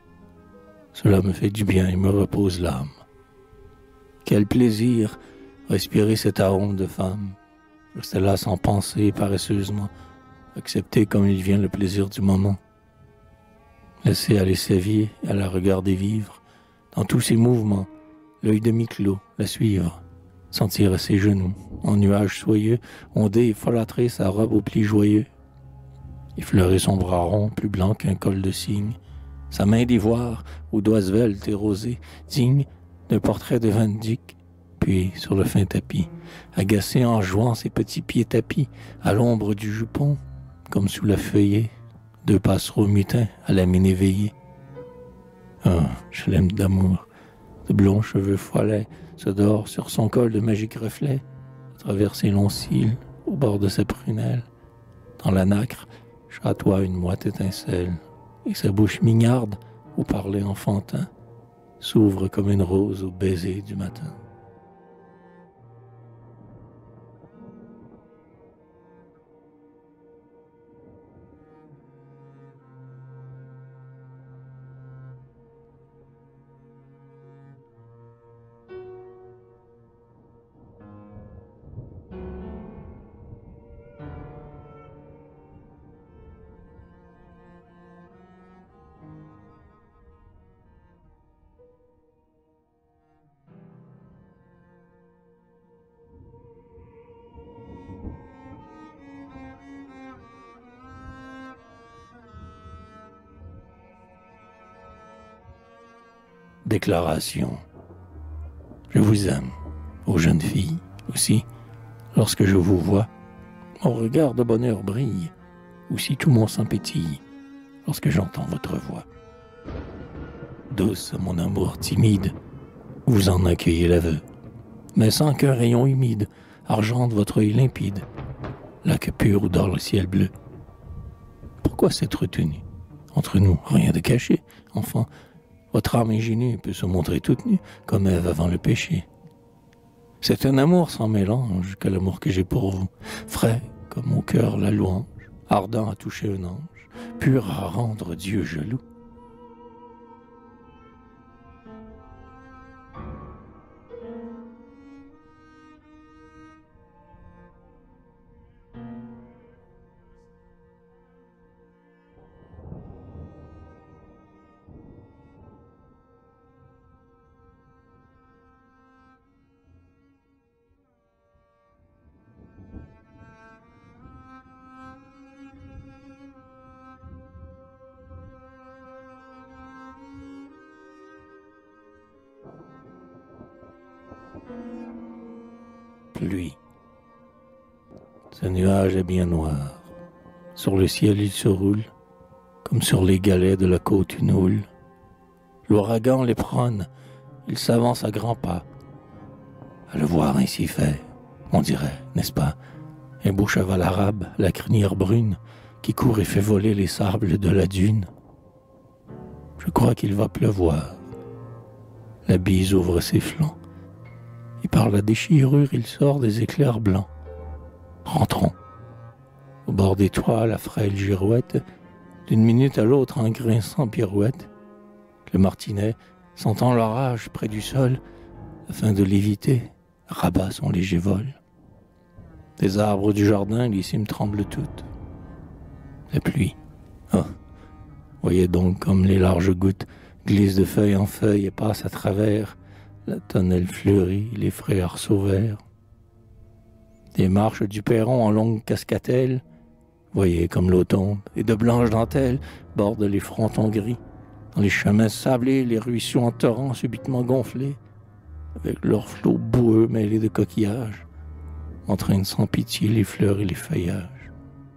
Cela me fait du bien et me repose l'âme. Quel plaisir respirer cet arôme de femme, rester là sans penser paresseusement, accepter comme il vient le plaisir du moment. Laisser aller sa vie et à la regarder vivre, dans tous ses mouvements, l'œil demi-clos, la suivre, sentir à ses genoux, en nuages soyeux, onder et folâtrer sa robe aux plis joyeux, effleurer son bras rond, plus blanc qu'un col de cygne, sa main d'ivoire, aux doigts sveltes et rosés, digne d'un portrait de Van Dyck, puis sur le fin tapis, agacé en jouant ses petits pieds tapis, à l'ombre du jupon, comme sous la feuillée, deux passereaux mutins à la mine éveillée. Ah, je l'aime d'amour. De blonds cheveux follets se dorent sur son col de magiques reflets, à travers ses longs cils, au bord de sa prunelle. Dans la nacre, chatoie une moite étincelle, et sa bouche mignarde, au parler enfantin, s'ouvre comme une rose au baiser du matin. déclaration. Je vous aime, ô jeunes filles, aussi, lorsque je vous vois, mon regard de bonheur brille, aussi tout mon sang pétille, lorsque j'entends votre voix. Douce, mon amour timide, vous en accueillez l'aveu, mais sans qu'un rayon humide argente votre œil limpide, lac pur où dort le ciel bleu. Pourquoi s'être tenu? Entre nous, rien de caché, enfant. Votre âme ingénue peut se montrer toute nue, comme Ève avant le péché. C'est un amour sans mélange que l'amour que j'ai pour vous, frais comme mon cœur la louange, ardent à toucher un ange, pur à rendre Dieu jaloux. Pluie. Ce nuage est bien noir. Sur le ciel il se roule, comme sur les galets de la côte une houle. L'ouragan les prône, il s'avance à grands pas. À le voir ainsi fait, on dirait, n'est-ce pas, un beau cheval arabe, la crinière brune, qui court et fait voler les sables de la dune. Je crois qu'il va pleuvoir. La bise ouvre ses flancs. Et par la déchirure, il sort des éclairs blancs. Rentrons. Au bord des toits, la frêle girouette, d'une minute à l'autre en grinçant pirouette. Le martinet, sentant l'orage près du sol, afin de l'éviter, rabat son léger vol. Des arbres du jardin, les cimes tremblent toutes. La pluie. Oh, voyez donc comme les larges gouttes glissent de feuille en feuille et passent à travers la tonnelle fleurie, les frais arceaux verts. Des marches du perron en longues cascatelles, voyez comme l'eau tombe, et de blanches dentelles bordent les frontons gris. Dans les chemins sablés, les ruisseaux en torrents subitement gonflés, avec leurs flots boueux mêlés de coquillages, entraînent sans pitié les fleurs et les feuillages.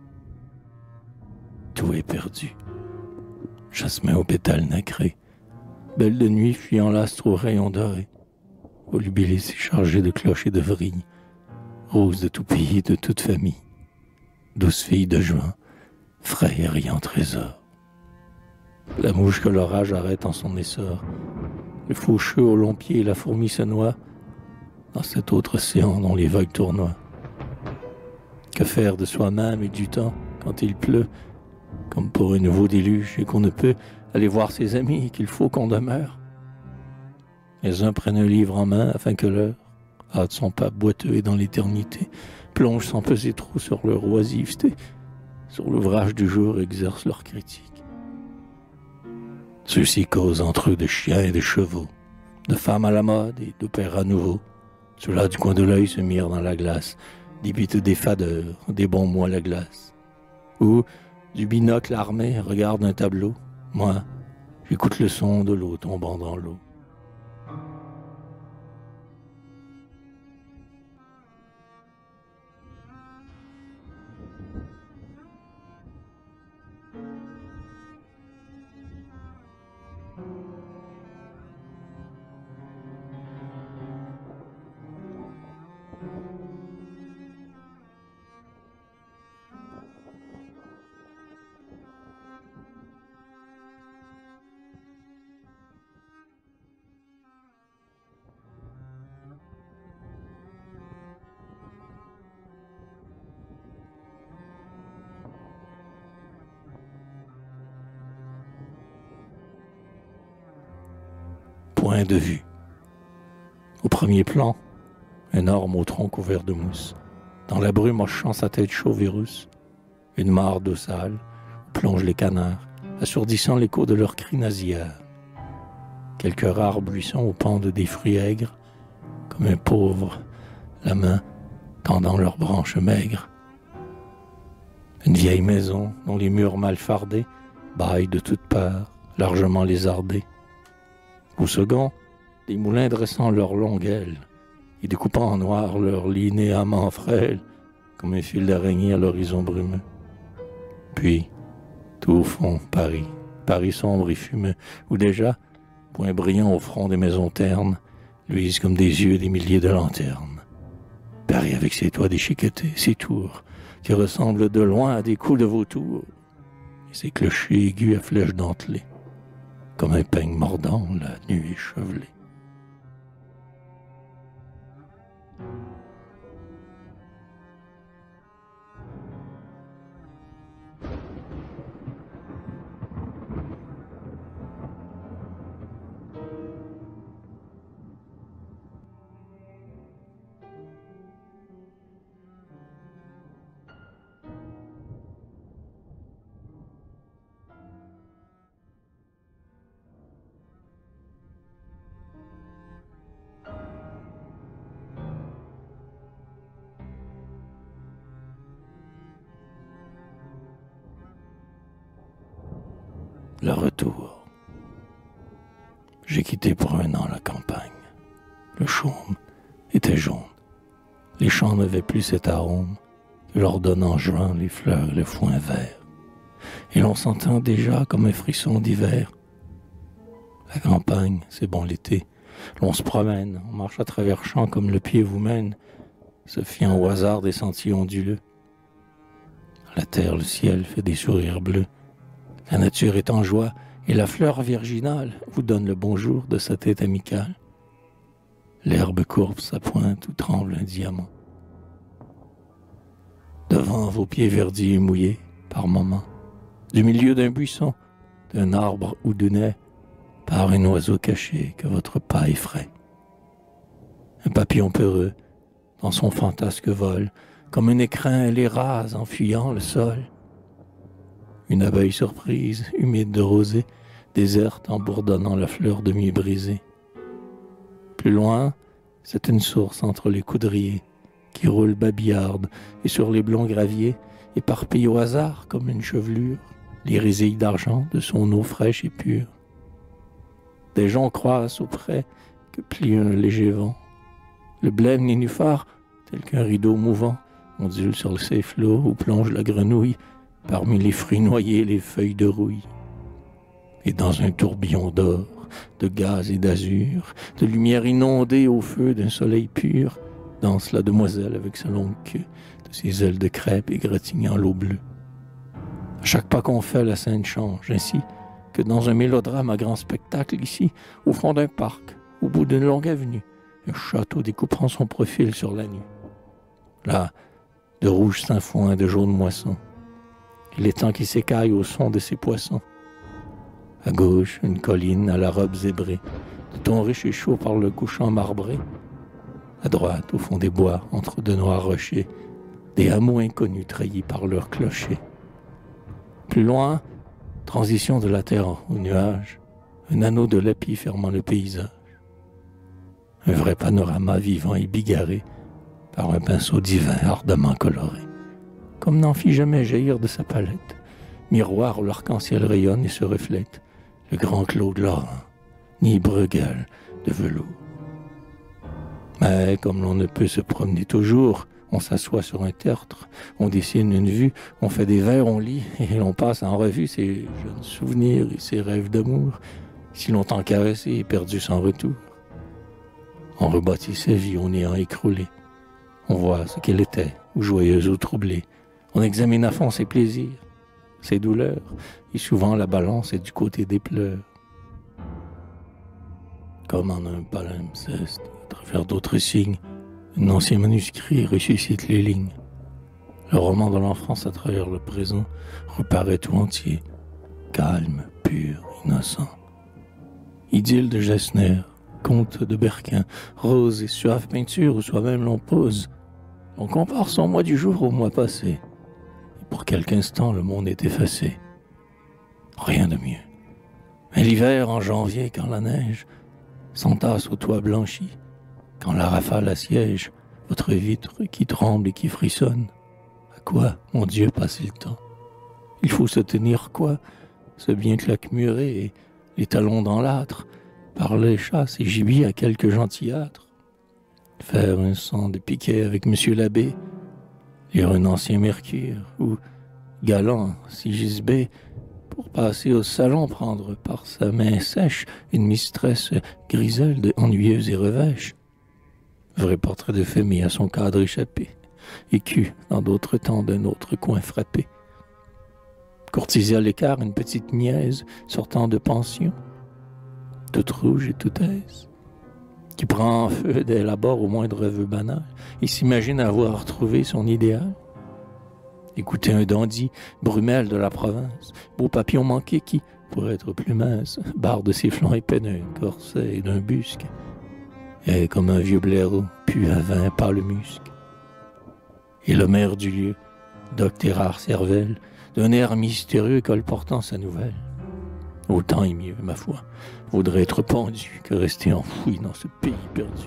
Tout est perdu. Jasmin aux pétales nacrés, belle de nuit fuyant l'astre aux rayons dorés, volubilis chargée de cloches et de vrilles, rose de tout pays, de toute famille, douce fille de juin, frais et riant trésor. La mouche que l'orage arrête en son essor, le faucheux aux longs pieds et la fourmi se noie dans cet autre océan dont les vagues tournoient. Que faire de soi-même et du temps quand il pleut, comme pour un nouveau déluge, et qu'on ne peut aller voir ses amis, qu'il faut qu'on demeure? Les uns prennent un livre en main afin que l'heure, hâte son pas boiteux et dans l'éternité, plonge sans peser trop sur leur oisiveté, sur l'ouvrage du jour exerce leur critique. Ceux-ci causent entre eux de chiens et de chevaux, de femmes à la mode et d'opéras nouveaux. Ceux-là du coin de l'œil se mirent dans la glace, débitent des fadeurs, des bons mots à la glace. Ou, du binocle armé, regarde un tableau. Moi, j'écoute le son de l'eau tombant dans l'eau. Point de vue. Au premier plan, un orme au tronc couvert de mousse, dans la brume hochant sa tête chauve et rousse, une mare d'eau sale où plongent les canards, assourdissant l'écho de leurs cris nasillères. Quelques rares buissons où pendent des fruits aigres, comme un pauvre, la main tendant leurs branches maigres. Une vieille maison dont les murs mal fardés bâillent de toutes parts, largement lézardés. Au second, des moulins dressant leurs longues ailes et découpant en noir leurs linéaments frêles comme un fil d'araignée à l'horizon brumeux. Puis, tout au fond, Paris, Paris sombre et fumeux, où déjà, points brillants au front des maisons ternes, luisent comme des yeux des milliers de lanternes. Paris avec ses toits déchiquetés, ses tours, qui ressemblent de loin à des coups de vautour, et ses clochers aigus à flèches dentelées, comme un peigne mordant la nuit échevelée. Le retour. J'ai quitté pour un an la campagne. Le chaume était jaune. Les champs n'avaient plus cet arôme que leur donnent en juin les fleurs et le foin vert. Et l'on s'entend déjà comme un frisson d'hiver. La campagne, c'est bon l'été. L'on se promène, on marche à travers champs comme le pied vous mène, se fiant au hasard des sentiers onduleux. La terre, le ciel fait des sourires bleus. La nature est en joie et la fleur virginale vous donne le bonjour de sa tête amicale. L'herbe courbe sa pointe où tremble un diamant. Devant vos pieds verdis et mouillés, par moments, du milieu d'un buisson, d'un arbre ou d'une haie, part un oiseau caché que votre pas effraie. Un papillon peureux, dans son fantasque vol, comme un écrin, elle rase en fuyant le sol. Une abeille surprise, humide de rosée, déserte en bourdonnant la fleur demi-brisée. Plus loin, c'est une source entre les coudriers qui roule babillarde et sur les blonds graviers éparpille au hasard comme une chevelure les résilles d'argent de son eau fraîche et pure. Des joncs croissent auprès que plie un léger vent. Le blême nénuphar, tel qu'un rideau mouvant, ondule sur ses flots où plonge la grenouille parmi les fruits noyés et les feuilles de rouille. Et dans un tourbillon d'or, de gaz et d'azur, de lumière inondée au feu d'un soleil pur, danse la demoiselle avec sa longue queue, de ses ailes de crêpe égratignant l'eau bleue. À chaque pas qu'on fait, la scène change, ainsi que dans un mélodrame à grand spectacle ici, au fond d'un parc, au bout d'une longue avenue, un château découpant son profil sur la nue. Là, de rouge sainfoin et de jaune moisson, et l'étang qui s'écaille au son de ses poissons. À gauche, une colline à la robe zébrée, de ton riche et chaud par le couchant marbré. À droite, au fond des bois, entre de noirs rochers, des hameaux inconnus trahis par leurs clochers. Plus loin, transition de la terre au nuage, un anneau de lapis fermant le paysage. Un vrai panorama vivant et bigarré par un pinceau divin ardemment coloré, comme n'en fit jamais jaillir de sa palette, miroir où l'arc-en-ciel rayonne et se reflète, le grand Claude Lorrain, ni Bruegel de velours. Mais comme l'on ne peut se promener toujours, on s'assoit sur un tertre, on dessine une vue, on fait des vers, on lit, et l'on passe en revue ses jeunes souvenirs et ses rêves d'amour, si longtemps caressés et perdus sans retour. On rebâtit sa vie au néant écroulé. On voit ce qu'elle était, ou joyeuse ou troublée. On examine à fond ses plaisirs, ses douleurs, et souvent la balance est du côté des pleurs. Comme en un palimpseste, à travers d'autres signes, un ancien manuscrit ressuscite les lignes. Le roman de l'enfance à travers le présent reparaît tout entier, calme, pur, innocent. Idylle de Gessner, conte de Berquin, rose et suave peinture où soi-même l'on pose. On compare son mois du jour au mois passé. Et pour quelque instant, le monde est effacé. Rien de mieux. Mais l'hiver, en janvier, quand la neige s'entasse au toit blanchi, quand la rafale assiège votre vitre qui tremble et qui frissonne, à quoi, mon Dieu, passer le temps? Il faut se tenir quoi? Ce bien claquemuré et les talons dans l'âtre, parler chasse et gibier à quelques gentillâtres, faire un sang de piquet avec monsieur l'abbé, lire un ancien Mercure, ou, galant, Sigisbée, pour passer au salon prendre par sa main sèche une mistresse griselle, ennuyeuse et revêche. Vrai portrait de famille à son cadre échappé, écu dans d'autres temps d'un autre coin frappé. Courtiser à l'écart une petite niaise sortant de pension, toute rouge et toute aise, qui prend en feu dès l'abord au moindre vœu banal et s'imagine avoir trouvé son idéal. Écouter un dandy, Brumel de la province, beau papillon manqué qui, pour être plus mince, barre de ses flancs épais d'un corset et d'un busque, est comme un vieux blaireau, pu à vin pâle musc. Et le maire du lieu, docteur Cervelle, d'un air mystérieux colportant sa nouvelle. Autant et mieux, ma foi, vaudrait être pendu que rester enfoui dans ce pays perdu.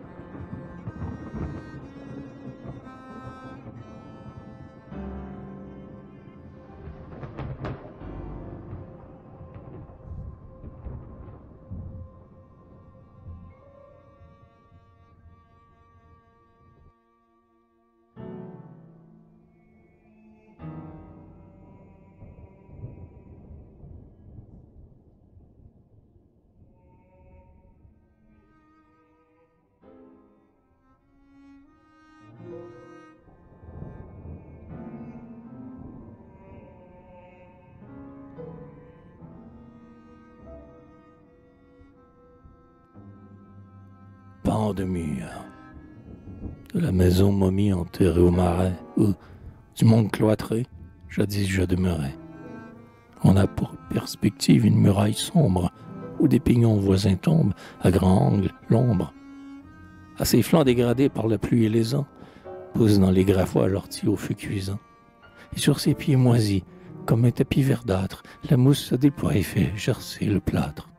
Pan de mur, de la maison momie enterrée au marais, où, du monde cloîtré, jadis je demeurais. On a pour perspective une muraille sombre, où des pignons voisins tombent, à grand angle, l'ombre. À ses flancs dégradés par la pluie et les ans, pousse dans les graffois l'ortie au feu cuisant. Et sur ses pieds moisis, comme un tapis verdâtre, la mousse se déploie et fait gercer le plâtre.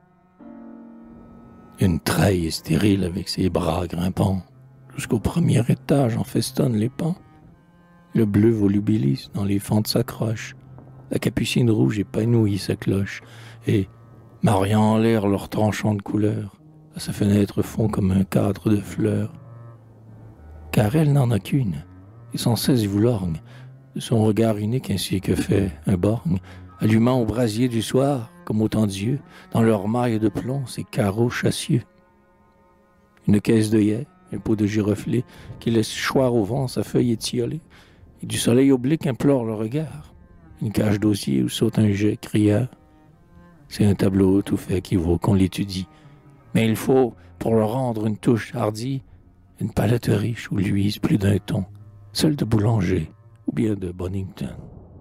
Une treille stérile avec ses bras grimpants, jusqu'au premier étage en festonne les pans. Le bleu volubilis dans les fentes s'accroche, la capucine rouge épanouit sa cloche, et, mariant en l'air leurs tranchants de couleurs, à sa fenêtre fond comme un cadre de fleurs. Car elle n'en a qu'une, et sans cesse vous lorgne, de son regard unique ainsi que fait un borgne, allumant au brasier du soir, comme autant d'yeux, dans leurs mailles de plomb, ces carreaux chassieux. Une caisse d'œillets, un pot de giroflée, qui laisse choir au vent sa feuille étiolée, et du soleil oblique implore le regard. Une cage d'osier où saute un jet crieur. C'est un tableau tout fait qui vaut qu'on l'étudie. Mais il faut, pour le rendre une touche hardie, une palette riche où luise plus d'un ton, celle de Boulanger ou bien de Bonington.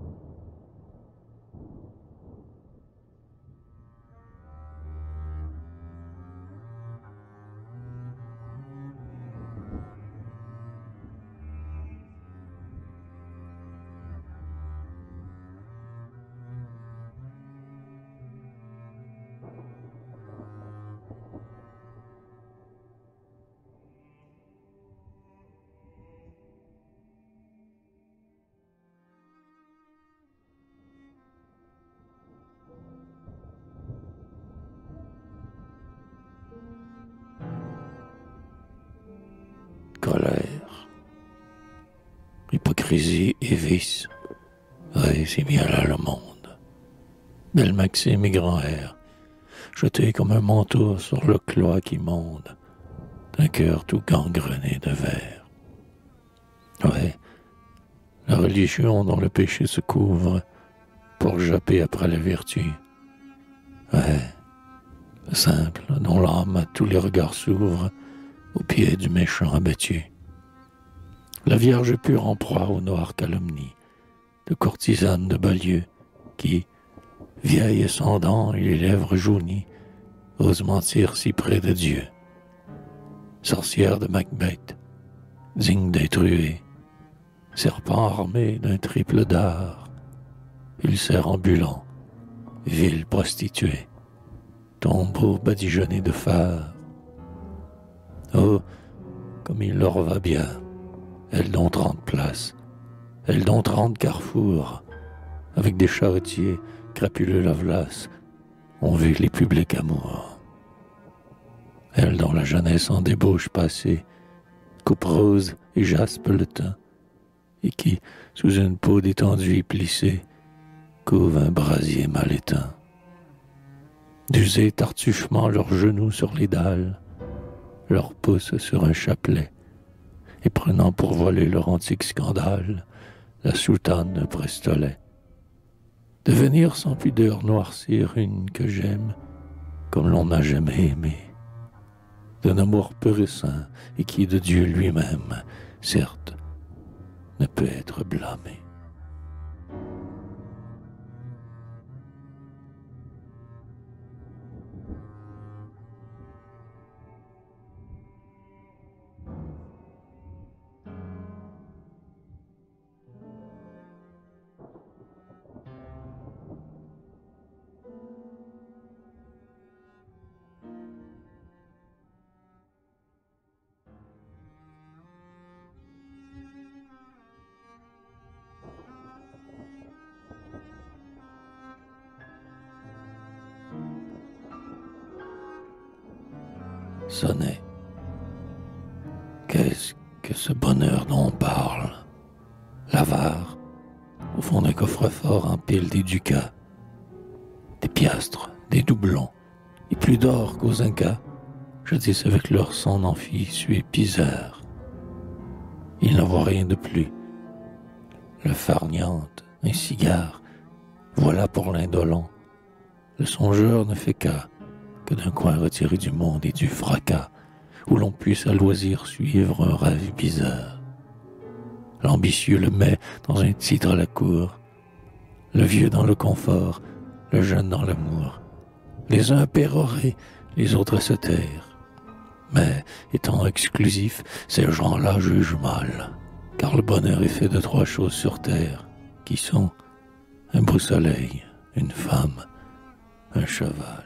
Colère, hypocrisie et vice. Oui, c'est bien là le monde. Belle maxime et grand air, jeté comme un manteau sur le cloaque immonde d'un cœur tout gangrené de verre. Ouais, la religion dont le péché se couvre pour japper après la vertu. Ouais, le simple dont l'âme à tous les regards s'ouvre au pied du méchant abattu. La Vierge pure en proie aux noires calomnies de courtisanes de banlieue qui, vieille et sans dents et les lèvres jaunies, ose mentir si près de Dieu. Sorcière de Macbeth, digne d'être huée, serpent armé d'un triple dard, ulcère ambulant, ville prostituée, tombeau badigeonné de phare. Oh, comme il leur va bien, elles dont 30 places, elles dont 30 carrefours, avec des charretiers crapuleux lavelaces, ont vu les publics amours. la jeunesse en débauche passée, coupe rose et jaspe le teint, et qui, sous une peau détendue et plissée, couve un brasier mal éteint. D'user tartuffement leurs genoux sur les dalles, leurs pouces sur un chapelet, et prenant pour voler leur antique scandale, la soutane prestolet. De venir sans pudeur noircir une que j'aime, comme l'on n'a jamais aimé, d'un amour pur et saint, et qui de Dieu lui-même, certes, ne peut être blâmé. Sonnait. Qu'est-ce que ce bonheur dont on parle? L'avare, au fond d'un coffre-fort empile des ducats, des piastres, des doublons, et plus d'or qu'aux Incas, jadis avec leur sang n'en fit suer piseur. Il n'en voit rien de plus. Le farniente, un cigare, voilà pour l'indolent. Le songeur ne fait qu'à que d'un coin retiré du monde et du fracas, où l'on puisse à loisir suivre un rêve bizarre. L'ambitieux le met dans un titre à la cour, le vieux dans le confort, le jeune dans l'amour. Les uns pérorés, les autres se tairent. Mais, étant exclusifs, ces gens-là jugent mal, car le bonheur est fait de 3 choses sur terre, qui sont un beau soleil, une femme, un cheval.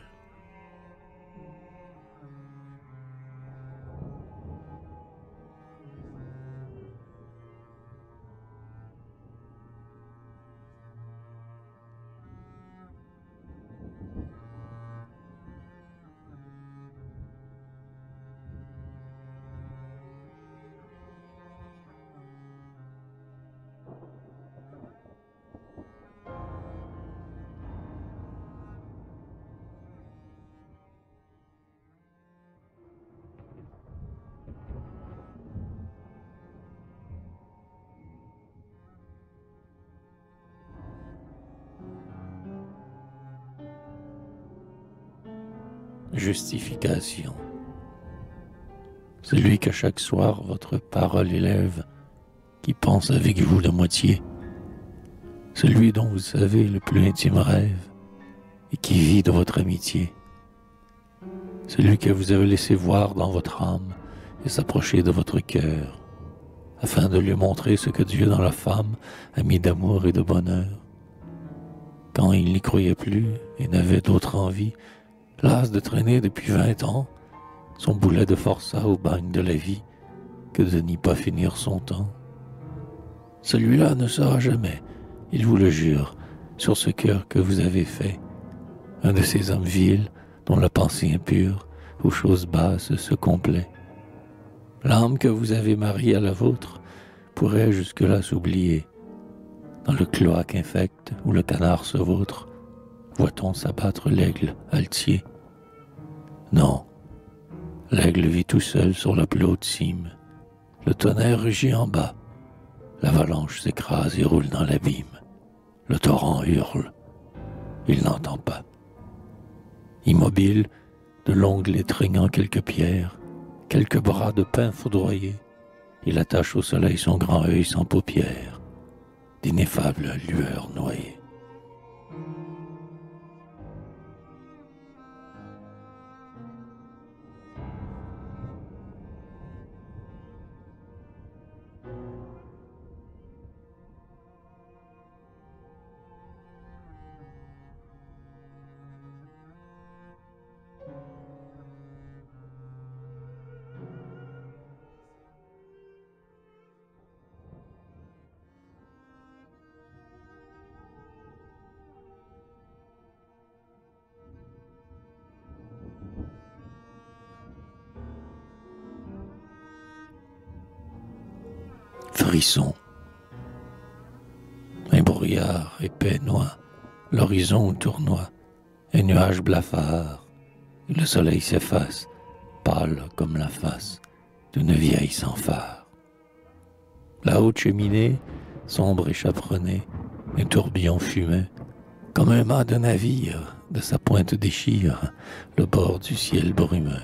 Justification. Celui que chaque soir votre parole élève, qui pense avec vous de moitié, celui dont vous savez le plus intime rêve, et qui vit de votre amitié, celui que vous avez laissé voir dans votre âme et s'approcher de votre cœur, afin de lui montrer ce que Dieu dans la femme a mis d'amour et de bonheur. Quand il n'y croyait plus et n'avait d'autre envie, las de traîner depuis 20 ans son boulet de forçat au bagne de la vie, que de n'y pas finir son temps. Celui-là ne sera jamais, il vous le jure, sur ce cœur que vous avez fait, un de ces hommes vils dont la pensée impure aux choses basses se complaît. L'âme que vous avez mariée à la vôtre pourrait jusque-là s'oublier. Dans le cloaque infect où le canard se vautre, voit-on s'abattre l'aigle altier? Non, l'aigle vit tout seul sur la plus haute cime. Le tonnerre rugit en bas, l'avalanche s'écrase et roule dans l'abîme. Le torrent hurle, il n'entend pas. Immobile, de l'ongle étreignant quelques pierres, quelques bras de pain foudroyés, il attache au soleil son grand œil sans paupières, d'ineffables lueurs noyées. hérisson. Un brouillard épais noie, l'horizon tournoie, un nuage blafard, et le soleil s'efface, pâle comme la face d'une vieille sans phare. La haute cheminée, sombre et chaperonnée, un tourbillon fumait, comme un mât de navire, de sa pointe déchire le bord du ciel brumeux.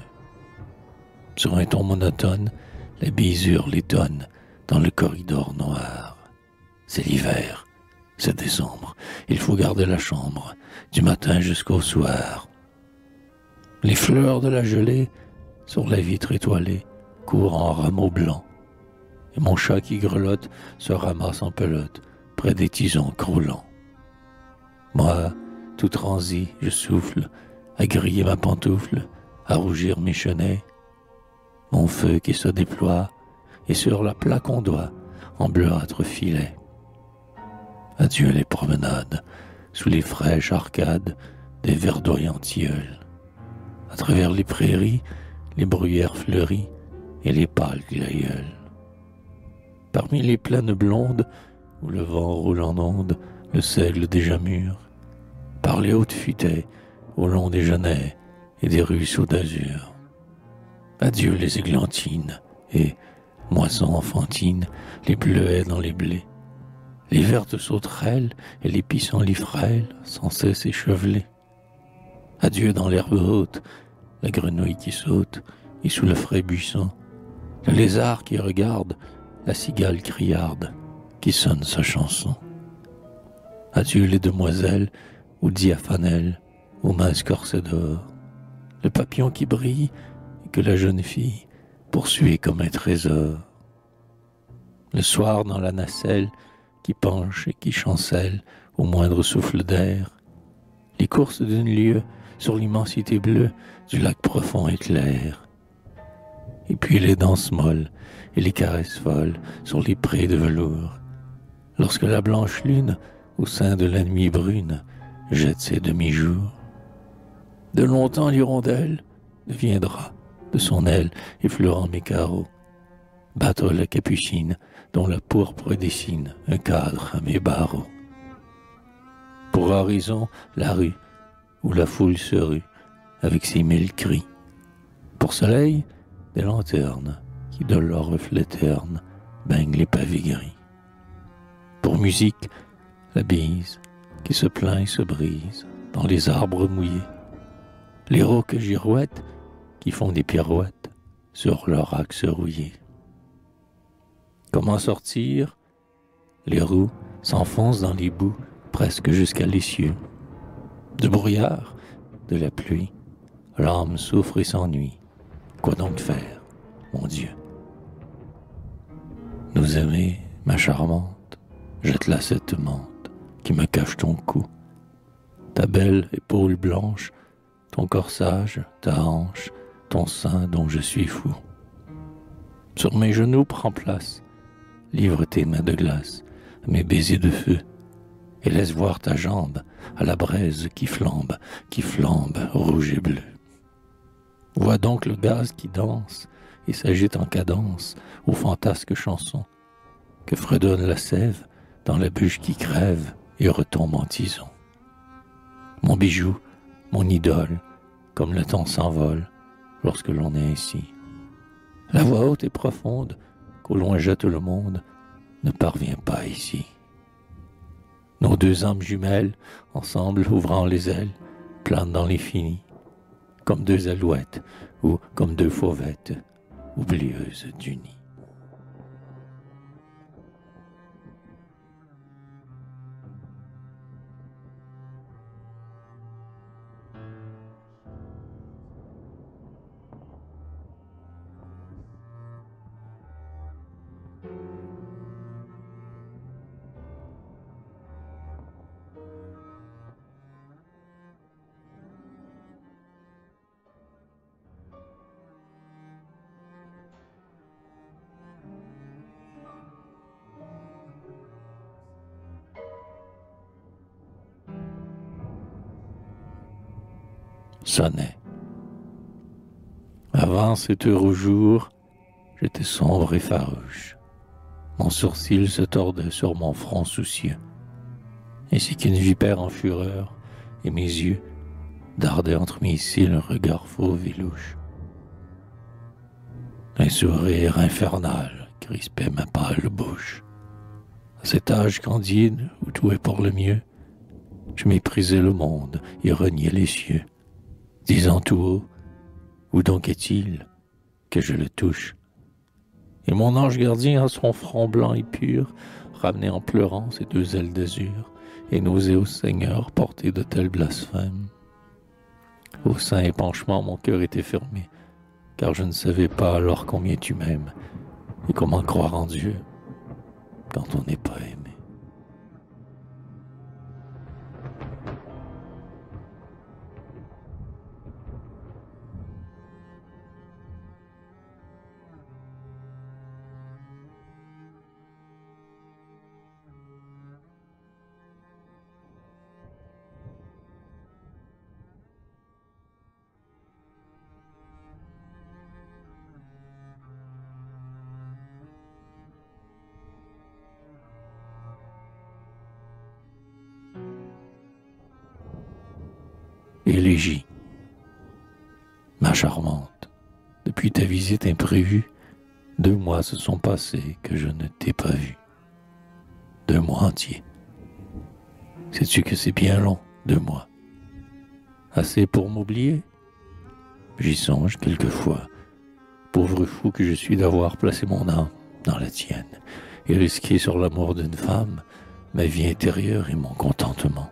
Sur un ton monotone, la bise hurle dans le corridor noir. C'est l'hiver, c'est décembre, il faut garder la chambre, du matin jusqu'au soir. Les fleurs de la gelée, sur la vitre étoilée, courent en rameaux blancs, et mon chat qui grelotte se ramasse en pelote près des tisons croulants. Moi, tout transi, je souffle, à griller ma pantoufle, à rougir mes chenets. Mon feu qui se déploie, et sur la plaque on doit, en bleuâtre filet. Adieu les promenades, sous les fraîches arcades des verdoyants tilleuls. À travers les prairies, les bruyères fleuries et les pâles glaïeuls. Parmi les plaines blondes, où le vent roule en ondes, le seigle déjà mûr, par les hautes futaies, au long des genêts et des ruisseaux d'azur. Adieu les églantines et, moissons enfantines, les bleuets dans les blés, les vertes sauterelles et les pissenlits frêles sans cesse échevelés. Adieu dans l'herbe haute, la grenouille qui saute, et sous le frais buisson, le lézard qui regarde, la cigale criarde qui sonne sa chanson. Adieu les demoiselles aux diaphanelles, aux minces corsets d'or, le papillon qui brille et que la jeune fille poursuit comme un trésor. Le soir dans la nacelle qui penche et qui chancelle au moindre souffle d'air, les courses d'une lieue sur l'immensité bleue du lac profond et clair. Et puis les danses molles et les caresses folles sur les prés de velours, lorsque la blanche lune, au sein de la nuit brune, jette ses demi-jours. De longtemps l'hirondelle deviendra, de son aile effleurant mes carreaux, battre la capucine dont la pourpre dessine un cadre à mes barreaux. Pour horizon, la rue, où la foule se rue, avec ses 1000 cris. Pour soleil, des lanternes, qui de leur reflet terne baignent les pavés gris. Pour musique, la bise, qui se plaint et se brise dans les arbres mouillés. Les rauques girouettes, qui font des pirouettes sur leur axe rouillé. Comment sortir? Les roues s'enfoncent dans les boues, presque jusqu'à l'essieu. Du brouillard, de la pluie, l'âme souffre et s'ennuie. Quoi donc faire, mon Dieu? Nous aimer, ma charmante, jette-la cette mante qui me cache ton cou. Ta belle épaule blanche, ton corsage, ta hanche, ton sein dont je suis fou. Sur mes genoux prends place, livre tes mains de glace à mes baisers de feu, et laisse voir ta jambe à la braise qui flambe, rouge et bleu. Vois donc le gaz qui danse et s'agite en cadence aux fantasques chansons que fredonne la sève dans la bûche qui crève et retombe en tison. Mon bijou, mon idole, comme le temps s'envole lorsque l'on est ainsi. La voix haute et profonde qu'au loin jette le monde ne parvient pas ici. Nos deux âmes jumelles, ensemble ouvrant les ailes, planent dans l'infini, comme deux alouettes ou comme deux fauvettes, oublieuses du nid. Sonnait. Avant cette heure au jour, j'étais sombre et farouche. Mon sourcil se tordait sur mon front soucieux, ainsi qu'une vipère en fureur, et mes yeux dardaient entre mes cils un regard fauve et louche. Un sourire infernal crispait ma pâle bouche. À cet âge candide où tout est pour le mieux, je méprisais le monde et reniais les cieux, disant tout haut, où donc est-il que je le touche? Et mon ange gardien à son front blanc et pur ramenait en pleurant ses deux ailes d'azur et n'osait au Seigneur porter de tels blasphèmes. Au saint épanchement mon cœur était fermé, car je ne savais pas alors combien tu m'aimes et comment croire en Dieu quand on n'est pas aimé. Élégie, ma charmante, depuis ta visite imprévue, 2 mois se sont passés que je ne t'ai pas vue. 2 mois entiers. Sais-tu que c'est bien long, 2 mois? Assez pour m'oublier? J'y songe quelquefois, pauvre fou que je suis d'avoir placé mon âme dans la tienne et risqué sur l'amour d'une femme ma vie intérieure et mon contentement.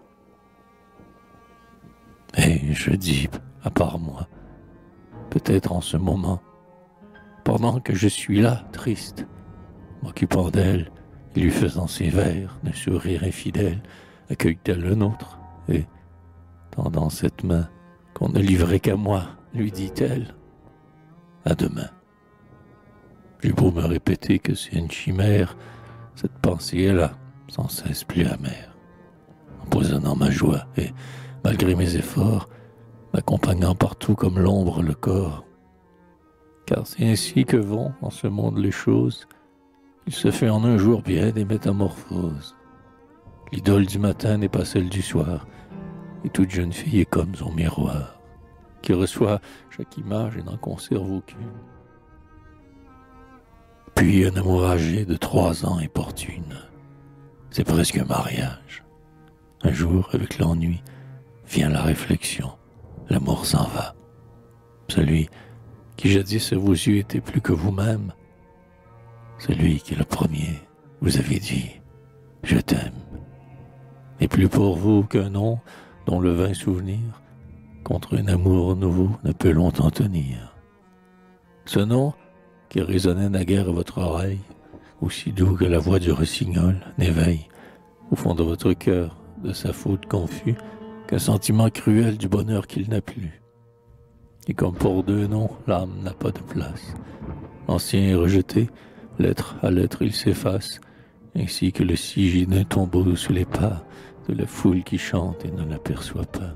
Et je dis, à part moi, peut-être en ce moment, pendant que je suis là, triste, m'occupant d'elle et lui faisant ses vers d'un sourire infidèle, accueille-t-elle le nôtre et, tendant cette main qu'on ne livrait qu'à moi, lui dit-elle, à demain. J'ai beau me répéter que c'est une chimère, cette pensée est là, sans cesse plus amère, empoisonnant ma joie et, malgré mes efforts, m'accompagnant partout comme l'ombre le corps. Car c'est ainsi que vont, en ce monde, les choses. Il se fait en un jour bien des métamorphoses. L'idole du matin n'est pas celle du soir, et toute jeune fille est comme son miroir, qui reçoit chaque image et n'en conserve aucune. Puis un amour âgé de 3 ans importune. C'est presque un mariage. Un jour, avec l'ennui, vient la réflexion, l'amour s'en va. Celui qui jadis à vos yeux était plus que vous-même, celui qui le premier vous avait dit « Je t'aime », n'est plus pour vous qu'un nom dont le vain souvenir contre un amour nouveau ne peut longtemps tenir. Ce nom qui résonnait naguère à votre oreille, aussi doux que la voix du rossignol, n'éveille, au fond de votre cœur, de sa faute confus, qu'un sentiment cruel du bonheur qu'il n'a plus. Et comme pour 2 noms, l'âme n'a pas de place. L'ancien est rejeté, lettre à lettre il s'efface, ainsi que le sigil d'un tombeau sous les pas de la foule qui chante et ne l'aperçoit pas.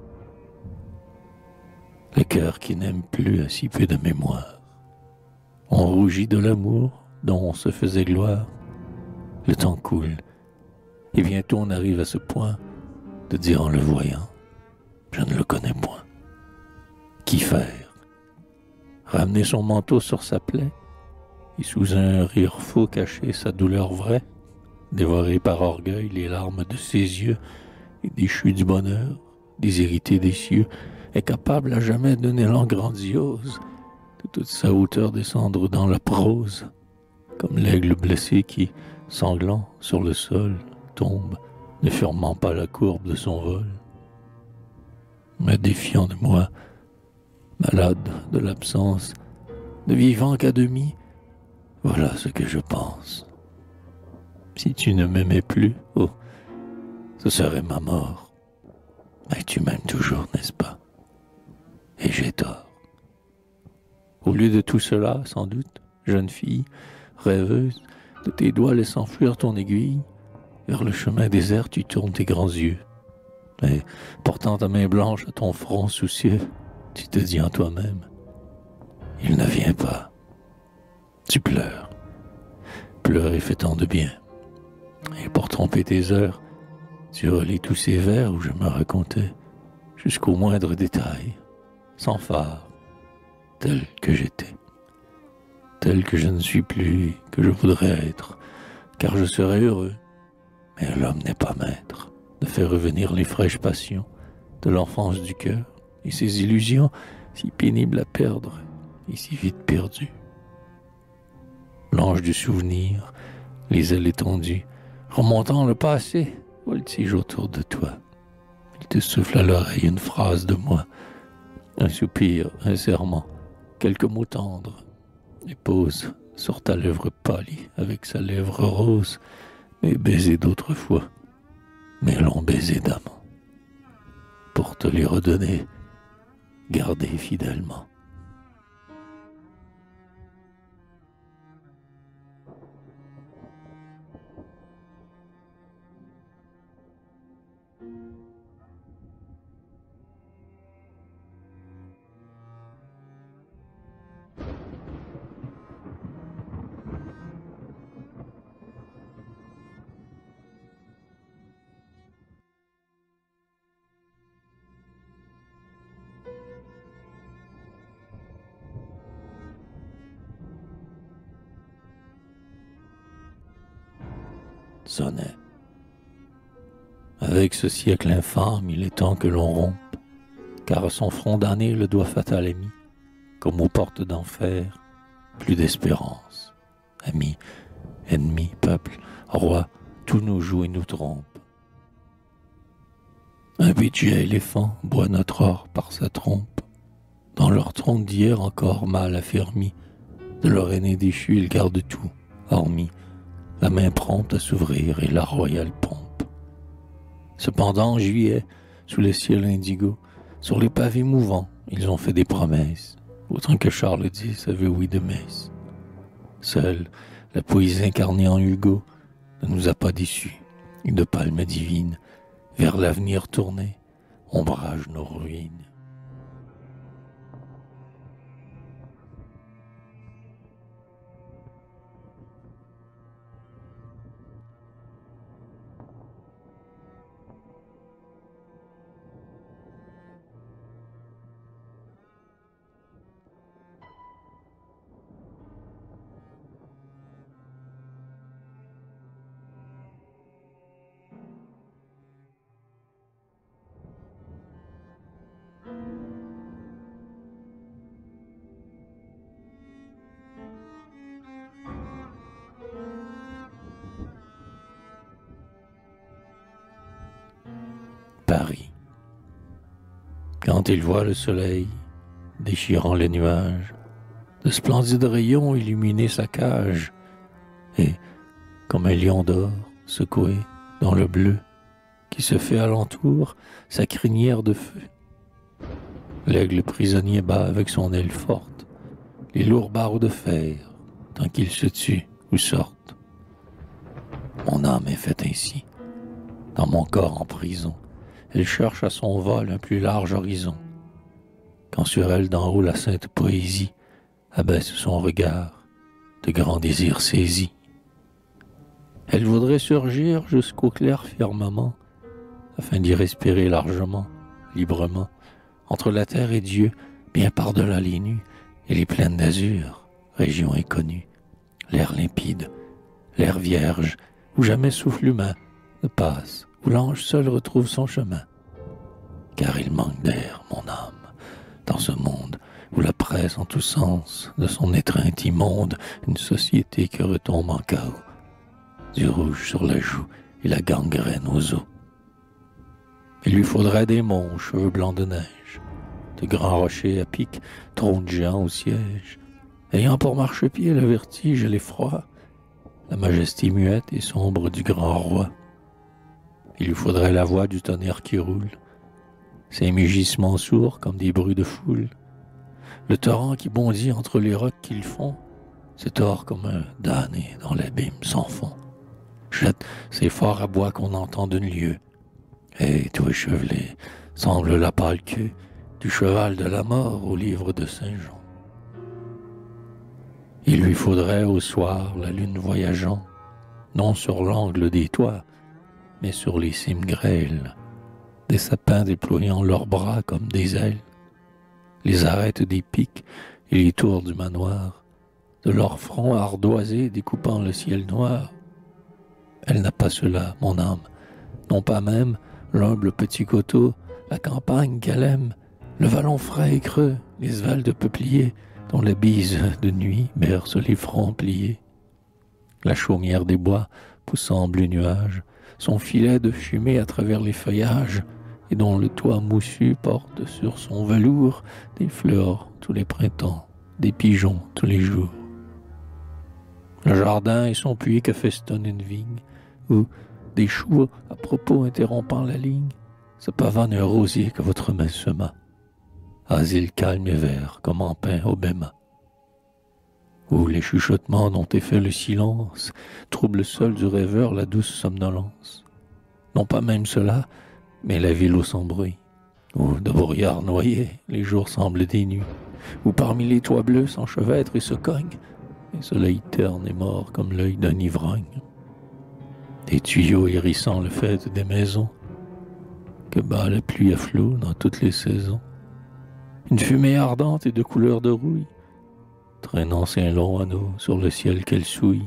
Le cœur qui n'aime plus a si peu de mémoire. On rougit de l'amour dont on se faisait gloire. Le temps coule, et bientôt on arrive à ce point de dire en le voyant, je ne le connais point. Qu'y faire? Ramener son manteau sur sa plaie, et sous un rire faux cacher sa douleur vraie, dévorer par orgueil les larmes de ses yeux, et déchu du bonheur, déshérité des cieux, est capable à jamais d'un élan grandiose, de toute sa hauteur descendre dans la prose, comme l'aigle blessé qui, sanglant sur le sol, tombe, ne fermant pas la courbe de son vol. Me défiant de moi, malade de l'absence, ne vivant qu'à demi, voilà ce que je pense. Si tu ne m'aimais plus, oh, ce serait ma mort. Mais tu m'aimes toujours, n'est-ce pas? Et j'ai tort. Au lieu de tout cela, sans doute, jeune fille, rêveuse, de tes doigts laissant fuir ton aiguille, vers le chemin désert tu tournes tes grands yeux. Et, portant ta main blanche à ton front soucieux, tu te dis en toi-même, il ne vient pas. Tu pleures. pleurer fait tant de bien. Et pour tromper tes heures, tu relis tous ces vers où je me racontais, jusqu'au moindre détail, sans phare, tel que j'étais, tel que je ne suis plus et que je voudrais être, car je serais heureux. Mais l'homme n'est pas maître de faire revenir les fraîches passions de l'enfance du cœur et ses illusions si pénibles à perdre et si vite perdues. L'ange du souvenir, les ailes étendues, remontant le passé, voltige autour de toi. Il te souffle à l'oreille une phrase de moi, un soupir, un serment, quelques mots tendres, et pose sur ta lèvre pâlie avec sa lèvre rose, mes baisers d'autrefois, mes longs baisers d'amant, pour te les redonner, gardés fidèlement. Sonnet. Avec ce siècle infâme, il est temps que l'on rompe, car à son front damné le doigt fatal est mis, comme aux portes d'enfer, plus d'espérance. Amis, ennemis, peuple, roi, tout nous joue et nous trompe. Un budget éléphant boit notre or par sa trompe. Dans leur trône d'hier encore mal affermi, de leur aîné déchu, ils gardent tout, hormis la main prompte à s'ouvrir et la royale pompe. Cependant, en juillet, sous le ciel indigo, sur les pavés mouvants, ils ont fait des promesses, autant que Charles X avait oui de messe. Seule la poésie incarnée en Hugo ne nous a pas déçus, et de palmes divines, vers l'avenir tournée, ombrage nos ruines. Paris. Quand il voit le soleil déchirant les nuages, de splendides rayons illuminer sa cage, et, comme un lion d'or secoué dans le bleu, qui se fait alentour sa crinière de feu. L'aigle prisonnier bat avec son aile forte les lourds barreaux de fer, tant qu'il se tue ou sorte. Mon âme est faite ainsi, dans mon corps en prison, elle cherche à son vol un plus large horizon. Quand sur elle d'en haut la sainte poésie abaisse son regard, de grands désirs saisis. Elle voudrait surgir jusqu'au clair firmament, afin d'y respirer largement, librement, entre la terre et Dieu, bien par-delà les nues et les plaines d'azur, région inconnue, l'air limpide, l'air vierge, où jamais souffle humain ne passe, où l'ange seul retrouve son chemin. Car il manque d'air, mon âme, dans ce monde où la presse en tous sens de son étreinte immonde une société qui retombe en chaos, du rouge sur la joue et la gangrène aux os. Il lui faudrait des monts aux cheveux blancs de neige, de grands rochers à pic, trônes géants au siège, ayant pour marchepied le vertige et l'effroi, la majesté muette et sombre du grand roi. Il lui faudrait la voix du tonnerre qui roule, ses mugissements sourds comme des bruits de foule, le torrent qui bondit entre les rocs qu'ils font, s'étord comme un damné dans l'abîme sans fond, jette ses forts abois qu'on entend d'une lieue, et tout échevelé semble la pâle queue du cheval de la mort au livre de Saint Jean. Il lui faudrait au soir la lune voyageant, non sur l'angle des toits, mais sur les cimes grêles, des sapins déployant leurs bras comme des ailes, les arêtes des pics et les tours du manoir, de leurs fronts ardoisés découpant le ciel noir. Elle n'a pas cela, mon âme, non pas même l'humble petit coteau, la campagne qu'elle aime, le vallon frais et creux, les vals de peupliers, dont la bise de nuit berce les fronts pliés. La chaumière des bois, poussant en bleu nuage, son filet de fumée à travers les feuillages, et dont le toit moussu porte sur son velours des fleurs tous les printemps, des pigeons tous les jours. Le jardin et son puits que festonne une vigne, où des choux à propos interrompant la ligne, se pavane un rosier que votre main sema, asile calme et vert comme en pain au bêma, où les chuchotements dont est fait le silence troublent seul du rêveur la douce somnolence. Non pas même cela, mais la ville au sans bruit, où de brouillards noyés les jours semblent des nuits, où parmi les toits bleus s'enchevêtrent et se cognent un soleil terne et mort comme l'œil d'un ivrogne. Des tuyaux hérissant le fait des maisons, que bat la pluie à flots dans toutes les saisons. Une fumée ardente et de couleur de rouille, traînant ses longs anneaux sur le ciel qu'elle souille.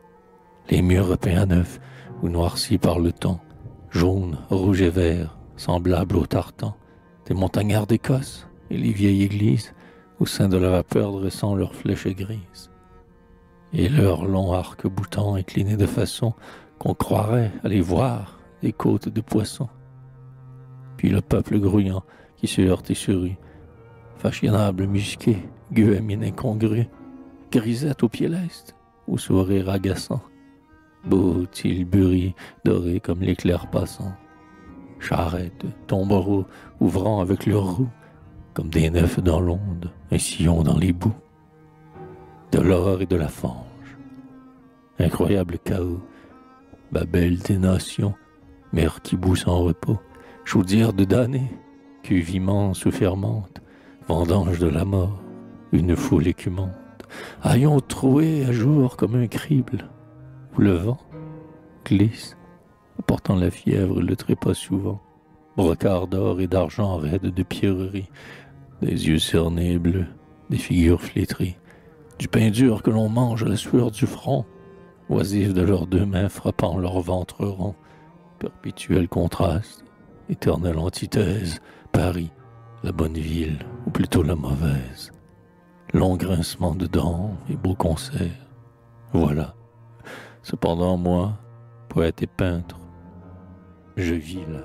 Les murs repeints à neuf ou noircis par le temps, jaunes, rouges et verts, semblables aux tartans, des montagnards d'Écosse et les vieilles églises, au sein de la vapeur dressant leurs flèches grises. Et leurs longs arcs boutants inclinés de façon qu'on croirait aller voir des côtes de poissons. Puis le peuple grouillant qui se heurte et se rue, fashionable musqué, gueux à mine incongrue, grisette au pied leste, au sourire agaçant, beau tilbury doré comme l'éclair passant, charrettes, tombereaux ouvrant avec leurs roues, comme des nefs dans l'onde, un sillon dans les boues, de l'or et de la fange, incroyable chaos, Babel des nations, mer qui bout sans repos, chaudière de damnés, cuve immense ou fermente, vendange de la mort, une foule écumante, haillons troués à jour comme un crible, où le vent glisse, apportant la fièvre et le trépas souvent, brocart d'or et d'argent raide de pierreries, des yeux cernés et bleus, des figures flétries, du pain dur que l'on mange à la sueur du front, oisifs de leurs deux mains frappant leur ventre rond, perpétuel contraste, éternelle antithèse, Paris, la bonne ville, ou plutôt la mauvaise. Long grincement de dents et beaux concerts. Voilà. Cependant, moi, poète et peintre, je vis là.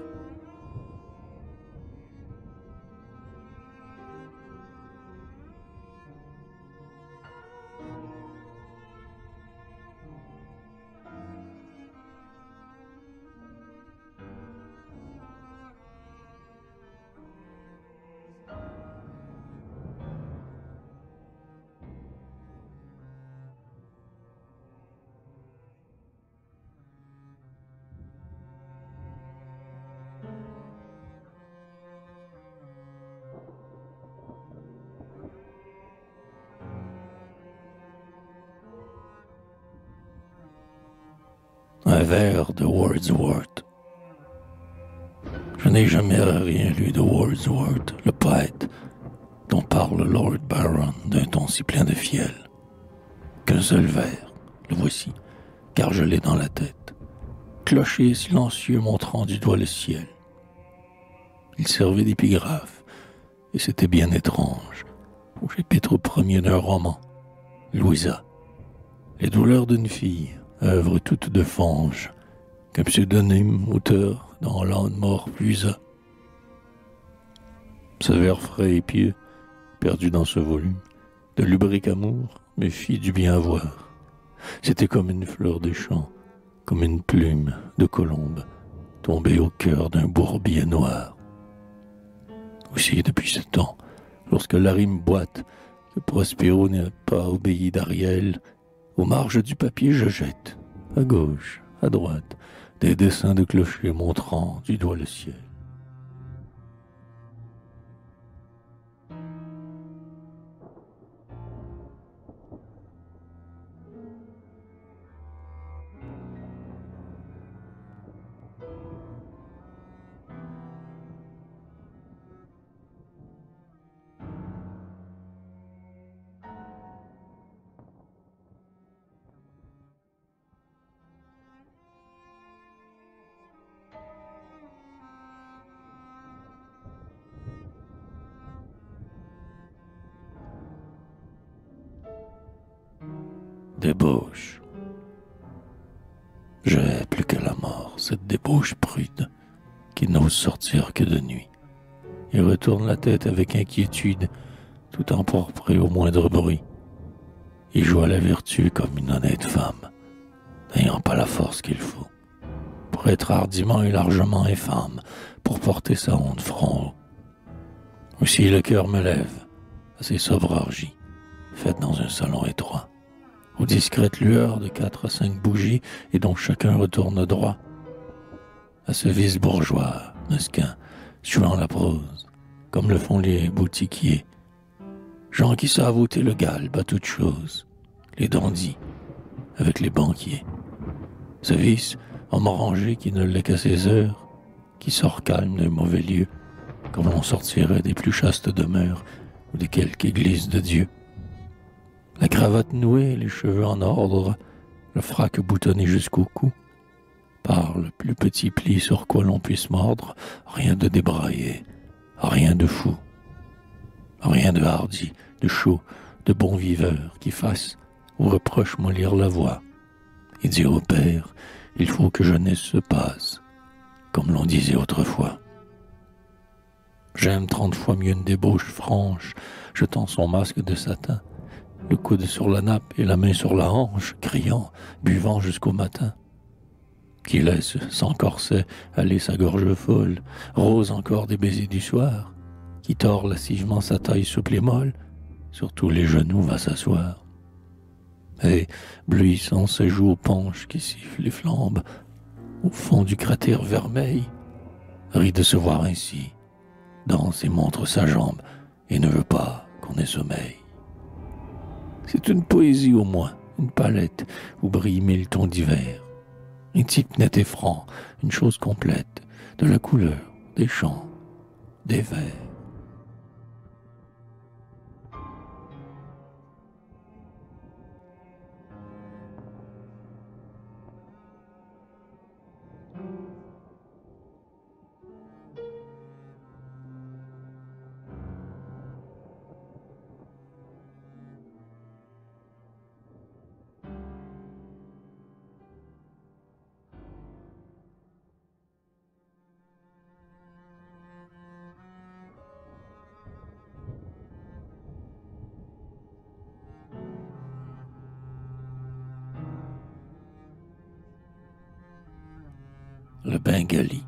Un vers de Wordsworth. Je n'ai jamais rien lu de Wordsworth, le poète, dont parle Lord Byron d'un ton si plein de fiel. Qu'un seul vers, le voici, car je l'ai dans la tête. Clocher silencieux montrant du doigt le ciel. Il servait d'épigraphe, et c'était bien étrange, au chapitre premier d'un roman, Louisa. Les douleurs d'une fille, œuvre toute de fange, qu'un pseudonyme auteur dans l'âne mort puisa. Ce vers frais et pieux, perdu dans ce volume, de lubrique amour, me fit du bien voir. C'était comme une fleur des champs, comme une plume de colombe, tombée au cœur d'un bourbier noir. Aussi, depuis ce temps, lorsque la rime boite, que Prospero n'a pas obéi d'Ariel, aux marges du papier je jette, à gauche, à droite, des dessins de clochers montrant du doigt le ciel. Débauche. J'ai plus qu'à la mort cette débauche prude qui n'ose sortir que de nuit et retourne la tête avec inquiétude tout emporprée au moindre bruit. Il joue à la vertu comme une honnête femme, n'ayant pas la force qu'il faut pour être hardiment et largement infâme, pour porter sa honte front haut. Aussi le cœur me lève à ces sobres orgies, faites dans un salon étroit, aux discrètes lueurs de 4 à 5 bougies et dont chacun retourne droit, à ce vice bourgeois, mesquin, suant la prose, comme le font les boutiquiers, gens qui savent ôter le galbe à toute chose, les dandys, avec les banquiers. Ce vice, homme rangé qui ne l'est qu'à ses heures, qui sort calme d'un mauvais lieu, comme l'on sortirait des plus chastes demeures ou de quelque église de Dieu. La cravate nouée, les cheveux en ordre, le frac boutonné jusqu'au cou, par le plus petit pli sur quoi l'on puisse mordre, rien de débraillé, rien de fou, rien de hardi, de chaud, de bon viveur qui fasse ou reproche mollir la voix et dire au père, il faut que jeunesse se passe, comme l'on disait autrefois. J'aime 30 fois mieux une débauche franche, jetant son masque de satin, le coude sur la nappe et la main sur la hanche, criant, buvant jusqu'au matin, qui laisse, sans corset, aller sa gorge folle, rose encore des baisers du soir, qui tord lascivement sa taille souple et molle, sur tous les genoux va s'asseoir. Et, bleuissant ses joues aux penches qui sifflent et flambent, au fond du cratère vermeil, rit de se voir ainsi, danse et montre sa jambe, et ne veut pas qu'on ait sommeil. C'est une poésie au moins, une palette où brillent 1000 tons divers, un type net et franc, une chose complète, de la couleur, des chants, des vers. Le bengali,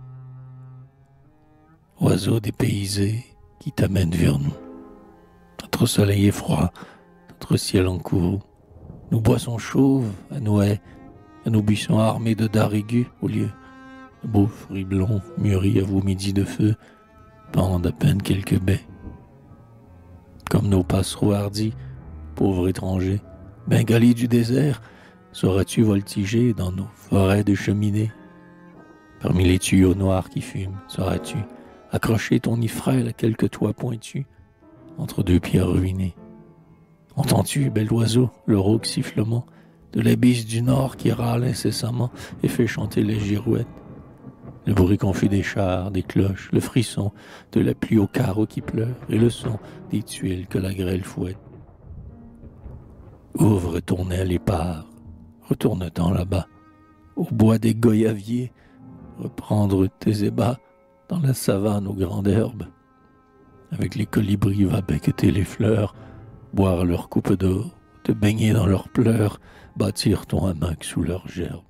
oiseau dépaysé qui t'amène vers nous. Notre soleil est froid, notre ciel en courroux, nos boissons chauves à nos haies, à nos buissons armés de dards aigus au lieu de beaux fruits blonds mûris à vos midis de feu, pendent à peine quelques baies. Comme nos passereaux hardis, pauvres étrangers, bengalis du désert, sauras-tu voltiger dans nos forêts de cheminées? Parmi les tuyaux noirs qui fument, sauras-tu accrocher ton nid frêle à quelque toit pointu, entre deux pierres ruinées? Entends-tu, bel oiseau, le rauque sifflement de la bise du nord qui râle incessamment et fait chanter les girouettes? Le bruit confus des chars, des cloches, le frisson de la pluie au carreau qui pleure et le son des tuiles que la grêle fouette. Ouvre ton aile et pars, retourne-t'en là-bas, au bois des goyaviers, reprendre tes ébats dans la savane aux grandes herbes, avec les colibris va becqueter les fleurs, boire leur coupe d'eau, te baigner dans leurs pleurs, bâtir ton hamac sous leurs gerbes.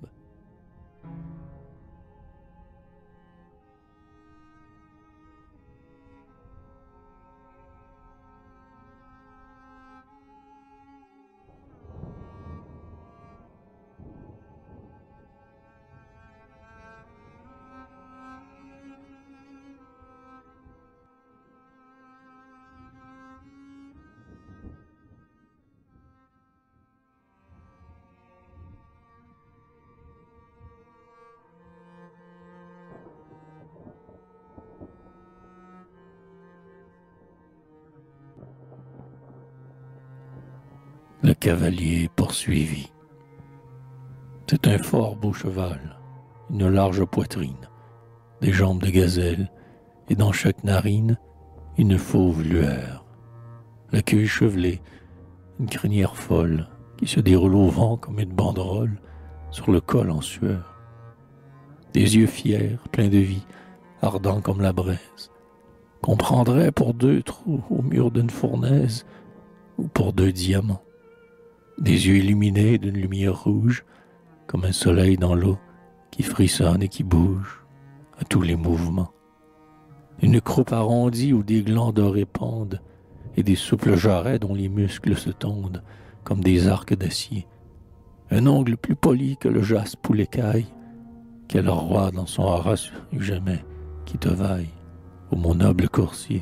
Le cavalier poursuivi. C'est un fort beau cheval, une large poitrine, des jambes de gazelle, et dans chaque narine, une fauve lueur. La queue échevelée, une crinière folle, qui se déroule au vent comme une banderole sur le col en sueur. Des yeux fiers, pleins de vie, ardents comme la braise, qu'on prendrait pour 2 trous au mur d'une fournaise ou pour 2 diamants. Des yeux illuminés d'une lumière rouge, comme un soleil dans l'eau qui frissonne et qui bouge à tous les mouvements. Une croupe arrondie où des glands dorés pendent et des souples jarrets dont les muscles se tondent comme des arcs d'acier. Un ongle plus poli que le jaspe ou l'écaille, quel roi dans son haras jamais qui te vaille, ô mon noble coursier.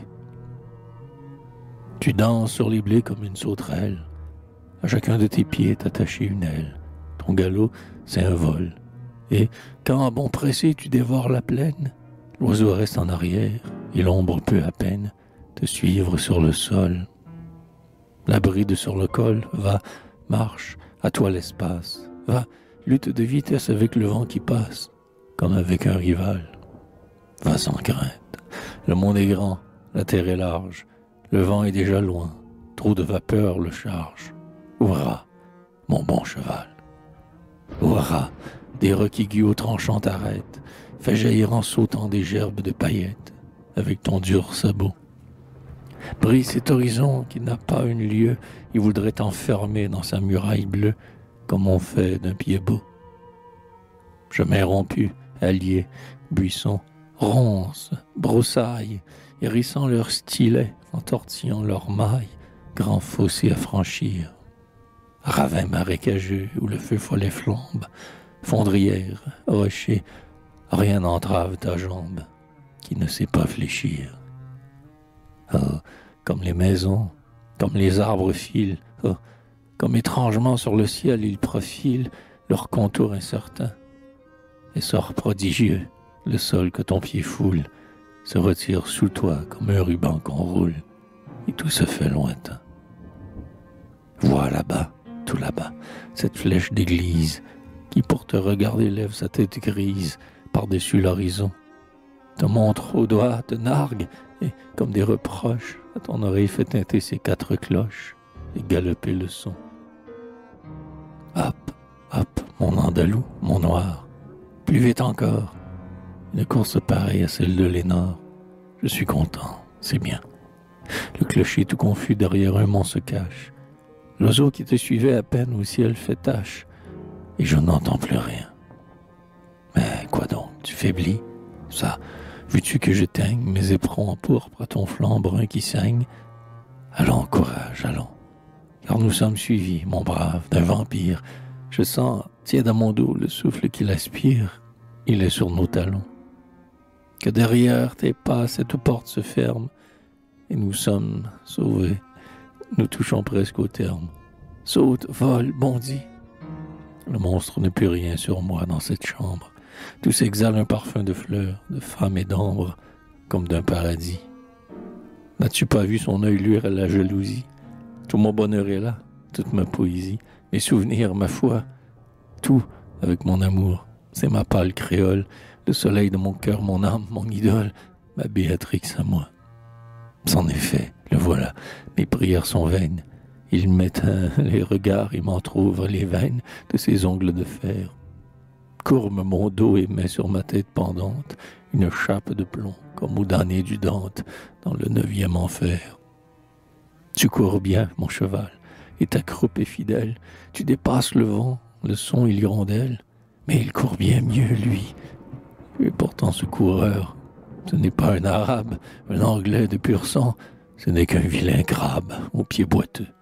Tu danses sur les blés comme une sauterelle, à chacun de tes pieds est attachée une aile. Ton galop, c'est un vol. Et quand à bon pressé tu dévores la plaine, l'oiseau reste en arrière et l'ombre peut à peine te suivre sur le sol. La bride sur le col, va, marche, à toi l'espace. Va, lutte de vitesse avec le vent qui passe, comme avec un rival. Va sans crainte. Le monde est grand, la terre est large, le vent est déjà loin, trop de vapeur le charge. Hurrah, mon bon cheval. Hurrah, des roquigues au tranchant t'arrêtent, fais jaillir en sautant des gerbes de paillettes, avec ton dur sabot. Brise cet horizon qui n'a pas une lieue, il voudrait t'enfermer dans sa muraille bleue, comme on fait d'un pied beau. Chemin rompu, alliés, buissons, ronces, broussailles, hérissant leurs stylets, entortillant leurs mailles, grands fossés à franchir. Ravin marécageux où le feu follet flambe, fondrière, rocher, rien n'entrave ta jambe qui ne sait pas fléchir. Oh, comme les maisons, comme les arbres filent, oh, comme étrangement sur le ciel ils profilent leur contour incertain. Essor prodigieux, le sol que ton pied foule se retire sous toi comme un ruban qu'on roule, et tout se fait lointain. Vois là-bas, tout là-bas, cette flèche d'église qui pour te regarder lève sa tête grise par-dessus l'horizon. Te montre au doigt, te nargue, et comme des reproches, à ton oreille fait tinter ses 4 cloches et galoper le son. Hop, hop, mon andalou, mon noir, plus vite encore, une course pareille à celle de Lénore. Je suis content, c'est bien. Le clocher tout confus derrière un mont se cache. L'oiseau qui te suivait à peine au ciel fait tache, et je n'entends plus rien. Mais quoi donc, tu faiblis? Ça, veux-tu que je teigne mes éperons en pourpre à ton flanc brun qui saigne? Allons, courage, allons, car nous sommes suivis, mon brave, d'un vampire. Je sens, tiède à mon dos, le souffle qu'il aspire. Il est sur nos talons. Que derrière tes pas, cette porte se ferme, et nous sommes sauvés. Nous touchons presque au terme. Saute, vole, bondis. Le monstre ne peut rien sur moi dans cette chambre. Tout s'exhale un parfum de fleurs, de femmes et d'ambre, comme d'un paradis. N'as-tu pas vu son œil luire à la jalousie? Tout mon bonheur est là, toute ma poésie, mes souvenirs, ma foi, tout avec mon amour. C'est ma pâle créole, le soleil de mon cœur, mon âme, mon idole, ma Béatrix à moi. C'en est fait, le voilà, mes prières sont vaines. Il m'éteint les regards et m'entr'ouvre les veines de ses ongles de fer. Courbe mon dos et met sur ma tête pendante une chape de plomb, comme au damné du Dante dans le 9e enfer. Tu cours bien, mon cheval, et ta croupe est fidèle. Tu dépasses le vent, le son et l'hirondelle, mais il court bien mieux, lui. Et pourtant ce coureur, ce n'est pas un arabe, un anglais de pur sang, ce n'est qu'un vilain crabe aux pieds boiteux.